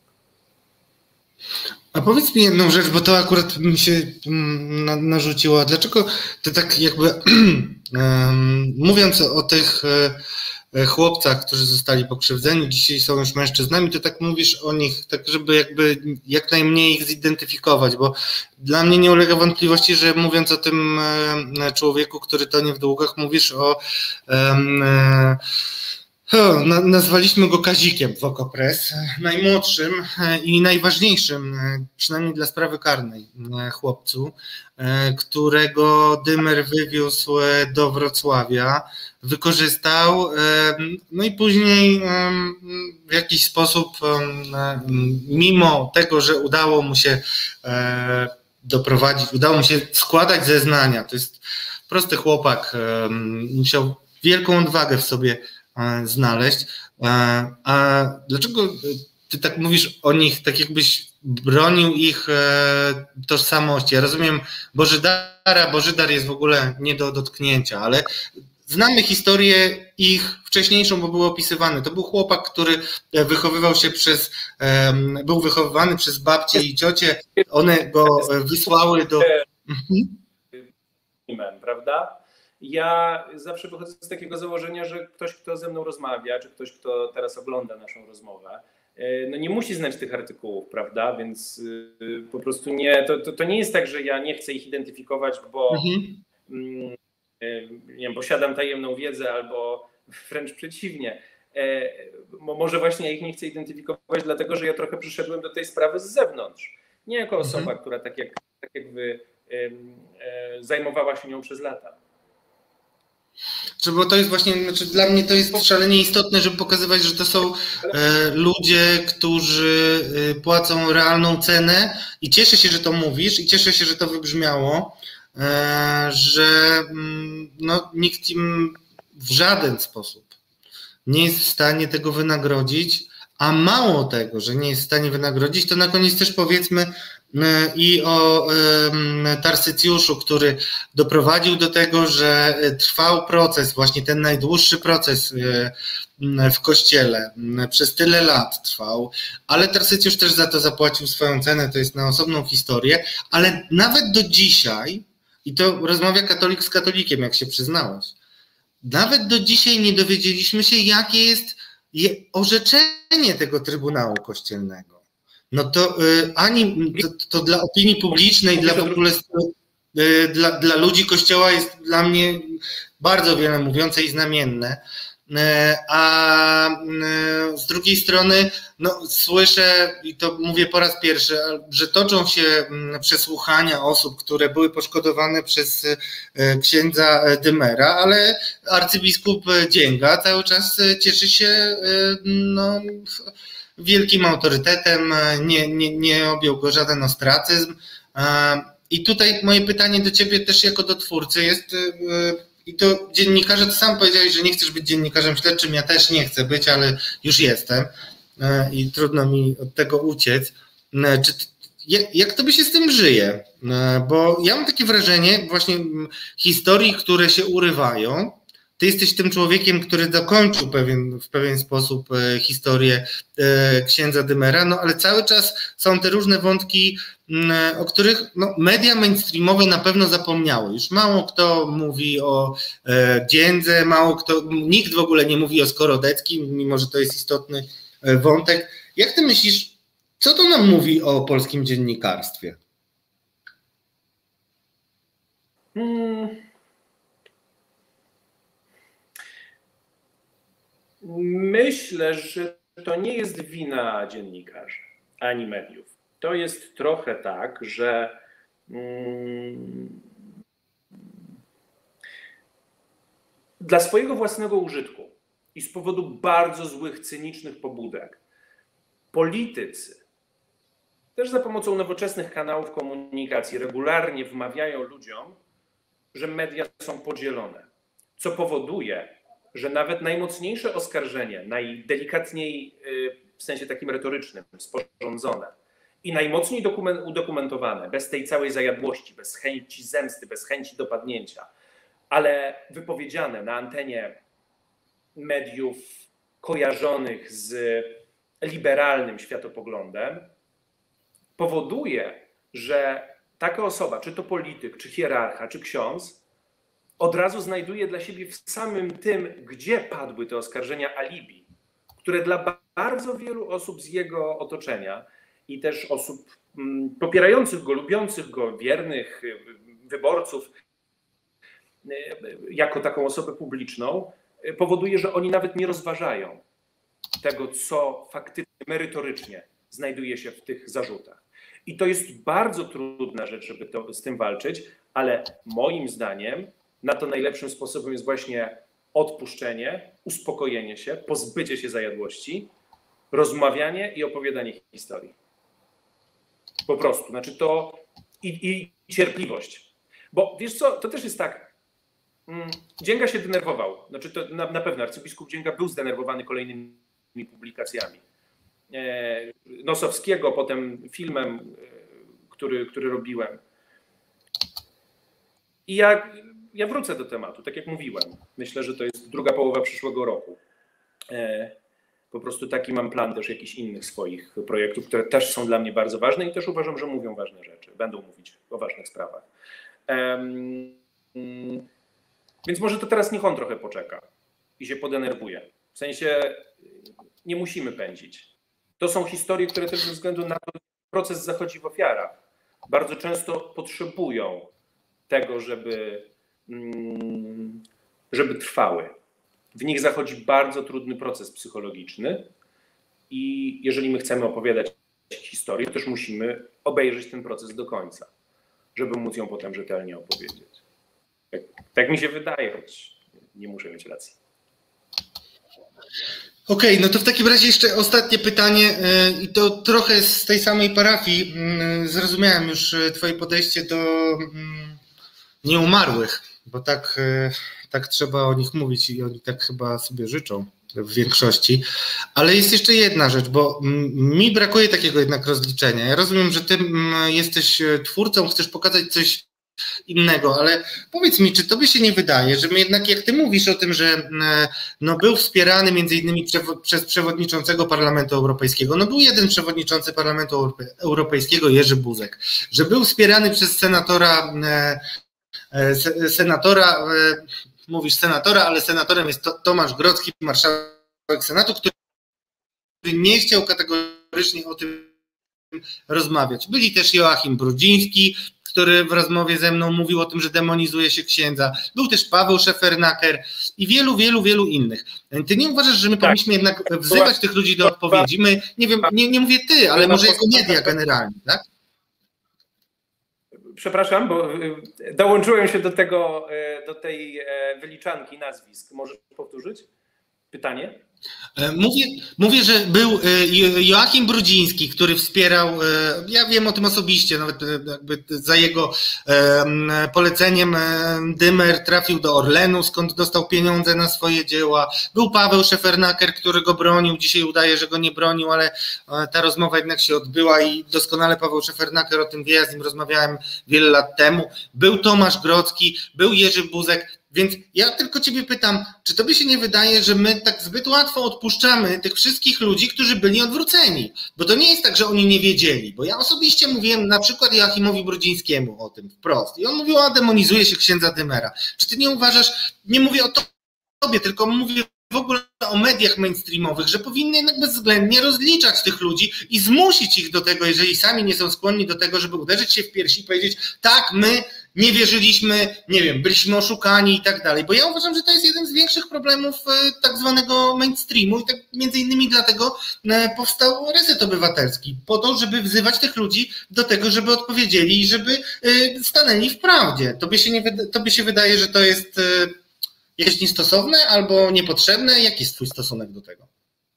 A powiedz mi jedną rzecz, bo to akurat mi się narzuciło. Dlaczego ty tak jakby mówiąc o tych chłopcach, którzy zostali pokrzywdzeni, dzisiaj są już mężczyznami, to tak mówisz o nich, tak żeby jakby jak najmniej ich zidentyfikować, bo dla mnie nie ulega wątpliwości, że mówiąc o tym człowieku, który tonie w długach, mówisz o um, O, nazwaliśmy go Kazikiem w Okopres, najmłodszym i najważniejszym, przynajmniej dla sprawy karnej, chłopcu, którego Dymer wywiózł do Wrocławia, wykorzystał, no i później w jakiś sposób, mimo tego, że udało mu się doprowadzić, udało mu się składać zeznania, to jest prosty chłopak, musiał wielką odwagę w sobie znaleźć. A dlaczego ty tak mówisz o nich, tak jakbyś bronił ich tożsamości? Ja rozumiem Bożydara, Bożydar jest w ogóle nie do dotknięcia, ale znamy historię ich wcześniejszą, bo był opisywany. To był chłopak, który wychowywał się przez, był wychowywany przez babcię i ciocię, one go wysłały do... Prawda? Ja zawsze wychodzę z takiego założenia, że ktoś, kto ze mną rozmawia, czy ktoś, kto teraz ogląda naszą rozmowę, no nie musi znać tych artykułów, prawda? Więc po prostu nie, to, to, to nie jest tak, że ja nie chcę ich identyfikować, bo mhm. nie wiem, posiadam tajemną wiedzę, albo wręcz przeciwnie. Może właśnie ja ich nie chcę identyfikować, dlatego że ja trochę przyszedłem do tej sprawy z zewnątrz. Nie jako osoba, mhm. która tak jak, tak jak wy zajmowała się nią przez lata. Czy bo to jest właśnie, znaczy dla mnie to jest szalenie istotne, żeby pokazywać, że to są e, ludzie, którzy e, płacą realną cenę i cieszę się, że to mówisz i cieszę się, że to wybrzmiało, e, że m, no, nikt im w żaden sposób nie jest w stanie tego wynagrodzić, a mało tego, że nie jest w stanie wynagrodzić, to na koniec też powiedzmy i o Tarsycjuszu, który doprowadził do tego, że trwał proces, właśnie ten najdłuższy proces w Kościele, przez tyle lat trwał, ale Tarsycjusz też za to zapłacił swoją cenę, to jest na osobną historię, ale nawet do dzisiaj, i to rozmawia katolik z katolikiem, jak się przyznałeś, nawet do dzisiaj nie dowiedzieliśmy się, jakie jest orzeczenie tego Trybunału Kościelnego. No to y, ani to, to dla opinii publicznej, dla w ogóle y, dla, dla ludzi Kościoła jest dla mnie bardzo wiele mówiące i znamienne. Y, a y, z drugiej strony no, słyszę, i to mówię po raz pierwszy, że toczą się y, przesłuchania osób, które były poszkodowane przez y, księdza Dymera, ale arcybiskup Dzięga cały czas cieszy się y, no, wielkim autorytetem, nie, nie, nie objął go żaden ostracyzm. I tutaj moje pytanie do ciebie też jako do twórcy jest, i to dziennikarze, ty sam powiedziałeś, że nie chcesz być dziennikarzem śledczym, ja też nie chcę być, ale już jestem i trudno mi od tego uciec. Czy, jak tobie się z tym żyje? Bo ja mam takie wrażenie właśnie historii, które się urywają, ty jesteś tym człowiekiem, który dokończył pewien, w pewien sposób historię księdza Dymera, no ale cały czas są te różne wątki, o których no, media mainstreamowe na pewno zapomniały. Już mało kto mówi o Dziędze, mało kto, nikt w ogóle nie mówi o Skorodeckim, mimo że to jest istotny wątek. Jak ty myślisz, co to nam mówi o polskim dziennikarstwie? Hmm. Myślę, że to nie jest wina dziennikarzy ani mediów. To jest trochę tak, że hmm, dla swojego własnego użytku i z powodu bardzo złych, cynicznych pobudek politycy też za pomocą nowoczesnych kanałów komunikacji regularnie wmawiają ludziom, że media są podzielone, co powoduje, że nawet najmocniejsze oskarżenie, najdelikatniej w sensie takim retorycznym sporządzone i najmocniej udokumentowane, bez tej całej zajadłości, bez chęci zemsty, bez chęci dopadnięcia, ale wypowiedziane na antenie mediów kojarzonych z liberalnym światopoglądem, powoduje, że taka osoba, czy to polityk, czy hierarcha, czy ksiądz, od razu znajduje dla siebie w samym tym, gdzie padły te oskarżenia, alibi, które dla bardzo wielu osób z jego otoczenia i też osób popierających go, lubiących go, wiernych wyborców, jako taką osobę publiczną, powoduje, że oni nawet nie rozważają tego, co faktycznie merytorycznie znajduje się w tych zarzutach. I to jest bardzo trudna rzecz, żeby to, z tym walczyć, ale moim zdaniem na to najlepszym sposobem jest właśnie odpuszczenie, uspokojenie się, pozbycie się zajadłości, rozmawianie i opowiadanie historii. Po prostu. Znaczy to i, i cierpliwość. Bo wiesz co, to też jest tak, Dzięga się denerwował. Znaczy to na, na pewno arcybiskup Dzięga był zdenerwowany kolejnymi publikacjami Nosowskiego, potem filmem, który, który robiłem. I ja, ja wrócę do tematu, tak jak mówiłem. Myślę, że to jest druga połowa przyszłego roku. Po prostu taki mam plan też jakichś innych swoich projektów, które też są dla mnie bardzo ważne i też uważam, że mówią ważne rzeczy. Będą mówić o ważnych sprawach. Więc może to teraz niech on trochę poczeka i się podenerwuje. W sensie nie musimy pędzić. To są historie, które też ze względu na to, że proces zachodzi w ofiarach, bardzo często potrzebują tego, żeby, żeby trwały. W nich zachodzi bardzo trudny proces psychologiczny i jeżeli my chcemy opowiadać historię, to też musimy obejrzeć ten proces do końca, żeby móc ją potem rzetelnie opowiedzieć. Tak, tak mi się wydaje, choć nie muszę mieć racji. Okej, okay, no to w takim razie jeszcze ostatnie pytanie i to trochę z tej samej parafii. Zrozumiałem już twoje podejście do nieumarłych, bo tak, tak trzeba o nich mówić i oni tak chyba sobie życzą w większości. Ale jest jeszcze jedna rzecz, bo mi brakuje takiego jednak rozliczenia. Ja rozumiem, że ty jesteś twórcą, chcesz pokazać coś innego, ale powiedz mi, czy tobie się nie wydaje, że my jednak, jak ty mówisz o tym, że no, był wspierany między innymi przez przewodniczącego Parlamentu Europejskiego, no był jeden przewodniczący Parlamentu Europejskiego, Jerzy Buzek, że był wspierany przez senatora, senatora, mówisz senatora, ale senatorem jest Tomasz Grodzki, marszałek Senatu, który nie chciał kategorycznie o tym rozmawiać. Byli też Joachim Brudziński, który w rozmowie ze mną mówił o tym, że demonizuje się księdza. Był też Paweł Szefernaker i wielu, wielu, wielu innych. Ty nie uważasz, że my tak. powinniśmy jednak wzywać tych ludzi do odpowiedzi? My, nie wiem, nie, nie mówię ty, ale może jako media generalnie, tak? Przepraszam, bo dołączyłem się do tego, do tej wyliczanki nazwisk. Możesz powtórzyć pytanie? Mówię, mówię, że był Joachim Brudziński, który wspierał, ja wiem o tym osobiście, nawet jakby za jego poleceniem Dymer trafił do Orlenu, skąd dostał pieniądze na swoje dzieła. Był Paweł Szefernaker, który go bronił, dzisiaj udaje, że go nie bronił, ale ta rozmowa jednak się odbyła i doskonale Paweł Szefernaker o tym wie, ja z nim rozmawiałem wiele lat temu. Był Tomasz Grodzki, był Jerzy Buzek. Więc ja tylko ciebie pytam, czy tobie się nie wydaje, że my tak zbyt łatwo odpuszczamy tych wszystkich ludzi, którzy byli odwróceni? Bo to nie jest tak, że oni nie wiedzieli, bo ja osobiście mówiłem na przykład Joachimowi Brudzińskiemu o tym wprost i on mówił, a demonizuje się księdza Dymera. Czy ty nie uważasz, nie mówię o tobie, tylko mówię w ogóle o mediach mainstreamowych, że powinny jednak bezwzględnie rozliczać tych ludzi i zmusić ich do tego, jeżeli sami nie są skłonni do tego, żeby uderzyć się w piersi i powiedzieć, tak, my nie wierzyliśmy, nie wiem, byliśmy oszukani i tak dalej. Bo ja uważam, że to jest jeden z większych problemów tak zwanego mainstreamu i tak między innymi dlatego powstał Reset Obywatelski, po to, żeby wzywać tych ludzi do tego, żeby odpowiedzieli i żeby stanęli w prawdzie. Tobie się, nie, tobie się wydaje, że to jest jakieś niestosowne albo niepotrzebne? Jaki jest twój stosunek do tego?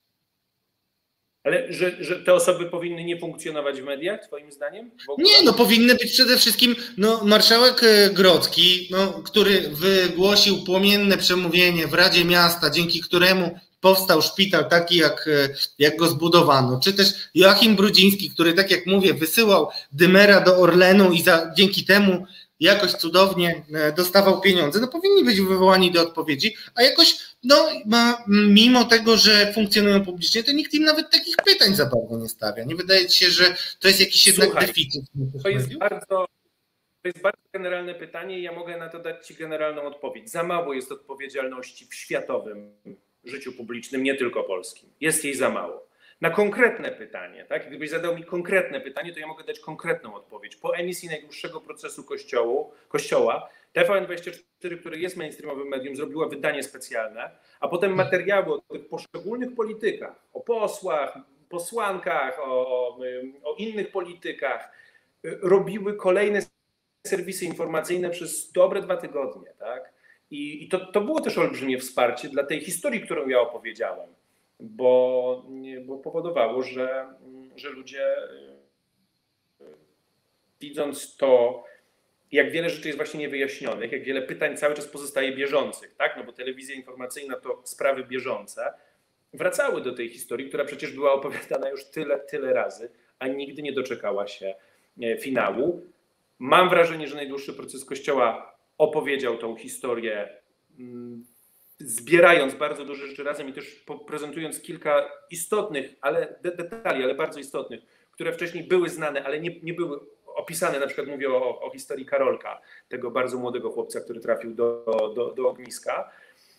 Ale że, że te osoby powinny nie funkcjonować w mediach, twoim zdaniem? Nie, no powinny być przede wszystkim, no marszałek Grodzki, no, który wygłosił płomienne przemówienie w Radzie Miasta, dzięki któremu powstał szpital taki, jak, jak go zbudowano, czy też Joachim Brudziński, który, tak jak mówię, wysyłał Dymera do Orlenu i za, dzięki temu jakoś cudownie dostawał pieniądze, no powinni być wywołani do odpowiedzi, a jakoś, no mimo tego, że funkcjonują publicznie, to nikt im nawet takich pytań za bardzo nie stawia. Nie wydaje ci się, że to jest jakiś jednak Słuchaj, deficyt? To jest bardzo, to jest bardzo generalne pytanie i ja mogę na to dać ci generalną odpowiedź. Za mało jest odpowiedzialności w światowym życiu publicznym, nie tylko polskim. Jest jej za mało. Na konkretne pytanie, tak? Gdybyś zadał mi konkretne pytanie, to ja mogę dać konkretną odpowiedź. Po emisji najdłuższego procesu Kościołu, Kościoła, T V N dwadzieścia cztery, który jest mainstreamowym medium, zrobiła wydanie specjalne, a potem materiały o tych poszczególnych politykach, o posłach, posłankach, o, o, o innych politykach, robiły kolejne serwisy informacyjne przez dobre dwa tygodnie. Tak? I, i to, to było też olbrzymie wsparcie dla tej historii, którą ja opowiedziałem. Bo, bo powodowało, że, że ludzie, widząc to, jak wiele rzeczy jest właśnie niewyjaśnionych, jak wiele pytań cały czas pozostaje bieżących, tak? No bo telewizja informacyjna to sprawy bieżące, wracały do tej historii, która przecież była opowiadana już tyle, tyle razy, a nigdy nie doczekała się finału. Mam wrażenie, że najdłuższy proces Kościoła opowiedział tą historię, zbierając bardzo dużo rzeczy razem i też prezentując kilka istotnych ale detali, ale bardzo istotnych, które wcześniej były znane, ale nie, nie były opisane. Na przykład mówię o, o historii Karolka, tego bardzo młodego chłopca, który trafił do, do, do ogniska.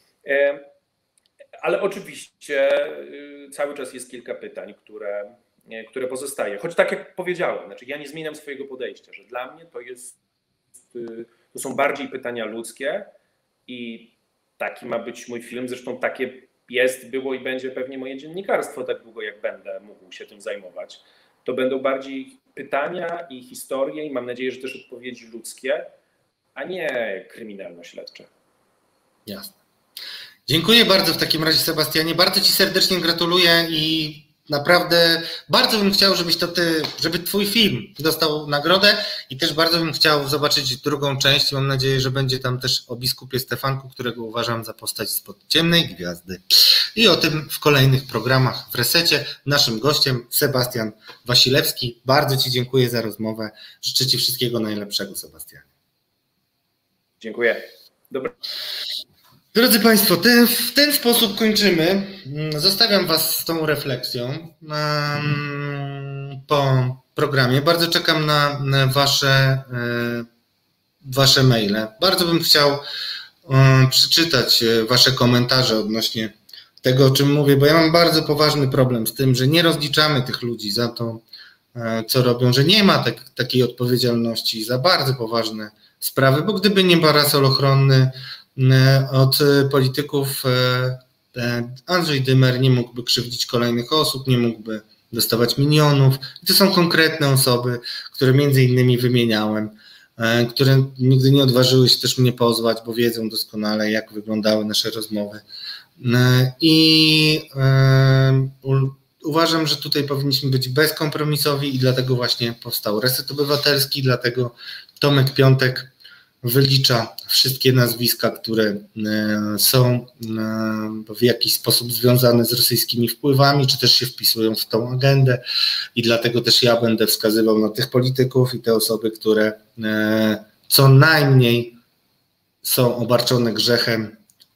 Ale oczywiście cały czas jest kilka pytań, które, które pozostaje. Choć tak jak powiedziałem, znaczy ja nie zmieniam swojego podejścia, że dla mnie to jest, to są bardziej pytania ludzkie i taki ma być mój film, zresztą takie jest, było i będzie pewnie moje dziennikarstwo tak długo, jak będę mógł się tym zajmować. To będą bardziej pytania i historie i mam nadzieję, że też odpowiedzi ludzkie, a nie kryminalno-śledcze. Jasne. Dziękuję bardzo w takim razie, Sebastianie. Bardzo ci serdecznie gratuluję i naprawdę bardzo bym chciał, żebyś to ty, żeby twój film dostał nagrodę i też bardzo bym chciał zobaczyć drugą część. Mam nadzieję, że będzie tam też o biskupie Stefanku, którego uważam za postać spod ciemnej gwiazdy. I o tym w kolejnych programach w Resecie. Naszym gościem Sebastian Wasilewski. Bardzo ci dziękuję za rozmowę. Życzę ci wszystkiego najlepszego, Sebastianie. Dziękuję. Dobra. Drodzy Państwo, ten, w ten sposób kończymy. Zostawiam Was z tą refleksją um, po programie. Bardzo czekam na, na wasze, y, wasze maile. Bardzo bym chciał y, przeczytać Wasze komentarze odnośnie tego, o czym mówię, bo ja mam bardzo poważny problem z tym, że nie rozliczamy tych ludzi za to, y, co robią, że nie ma tak, takiej odpowiedzialności za bardzo poważne sprawy, bo gdyby nie parasol ochronny od polityków, Andrzej Dymer nie mógłby krzywdzić kolejnych osób, nie mógłby dostawać milionów. I to są konkretne osoby, które między innymi wymieniałem, które nigdy nie odważyły się też mnie pozwać, bo wiedzą doskonale, jak wyglądały nasze rozmowy. I uważam, że tutaj powinniśmy być bezkompromisowi i dlatego właśnie powstał Reset Obywatelski, dlatego Tomek Piątek wylicza wszystkie nazwiska, które są w jakiś sposób związane z rosyjskimi wpływami, czy też się wpisują w tą agendę i dlatego też ja będę wskazywał na tych polityków i te osoby, które co najmniej są obarczone grzechem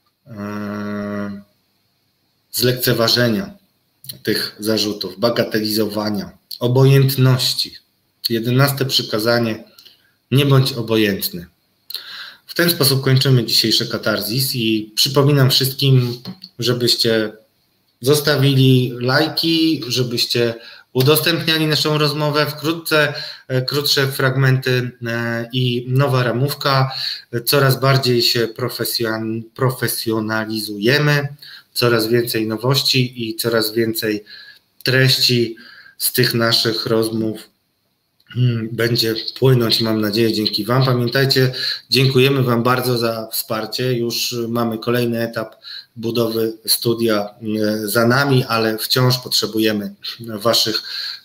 zlekceważenia tych zarzutów, bagatelizowania, obojętności. Jedenaste przykazanie: nie bądź obojętny. W ten sposób kończymy dzisiejszy katarzis i przypominam wszystkim, żebyście zostawili lajki, żebyście udostępniali naszą rozmowę. Wkrótce krótsze fragmenty i nowa ramówka. Coraz bardziej się profesjonalizujemy, coraz więcej nowości i coraz więcej treści z tych naszych rozmów będzie płynąć, mam nadzieję, dzięki Wam. Pamiętajcie, dziękujemy Wam bardzo za wsparcie. Już mamy kolejny etap budowy studia za nami, ale wciąż potrzebujemy Waszych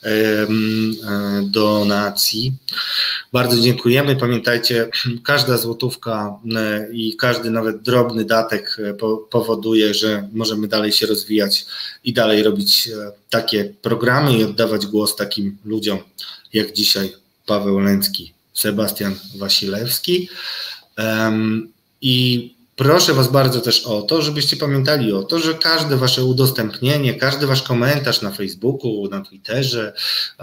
donacji. Bardzo dziękujemy. Pamiętajcie, każda złotówka i każdy nawet drobny datek powoduje, że możemy dalej się rozwijać i dalej robić takie programy i oddawać głos takim ludziom jak dzisiaj Paweł Łęcki, Sebastian Wasilewski. I proszę Was bardzo też o to, żebyście pamiętali o to, że każde Wasze udostępnienie, każdy Wasz komentarz na Facebooku, na Twitterze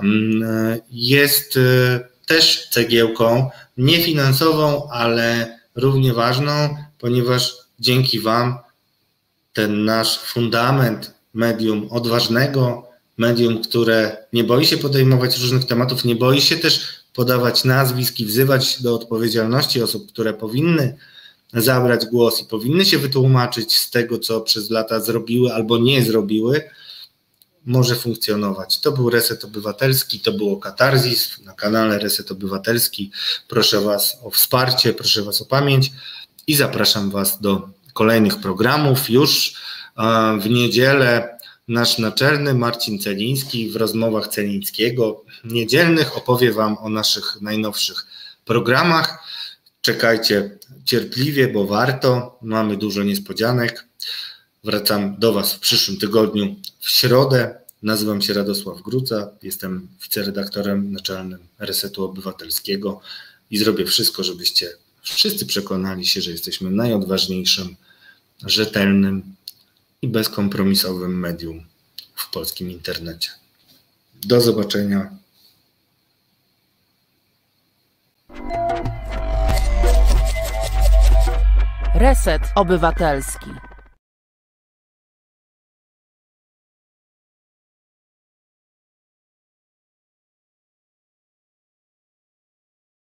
jest też cegiełką niefinansową, ale równie ważną, ponieważ dzięki Wam ten nasz fundament medium odważnego, medium, które nie boi się podejmować różnych tematów, nie boi się też podawać nazwisk i wzywać do odpowiedzialności osób, które powinny zabrać głos i powinny się wytłumaczyć z tego, co przez lata zrobiły albo nie zrobiły, może funkcjonować. To był Reset Obywatelski, to było Katarzis na kanale Reset Obywatelski. Proszę Was o wsparcie, proszę Was o pamięć i zapraszam Was do kolejnych programów. Już w niedzielę nasz naczelny Marcin Celiński w rozmowach Celińskiego niedzielnych opowie Wam o naszych najnowszych programach. Czekajcie cierpliwie, bo warto. Mamy dużo niespodzianek. Wracam do Was w przyszłym tygodniu w środę. Nazywam się Radosław Gruca, jestem wiceredaktorem naczelnym Resetu Obywatelskiego i zrobię wszystko, żebyście wszyscy przekonali się, że jesteśmy najodważniejszym, rzetelnym i bezkompromisowym medium w polskim internecie. Do zobaczenia. Reset Obywatelski.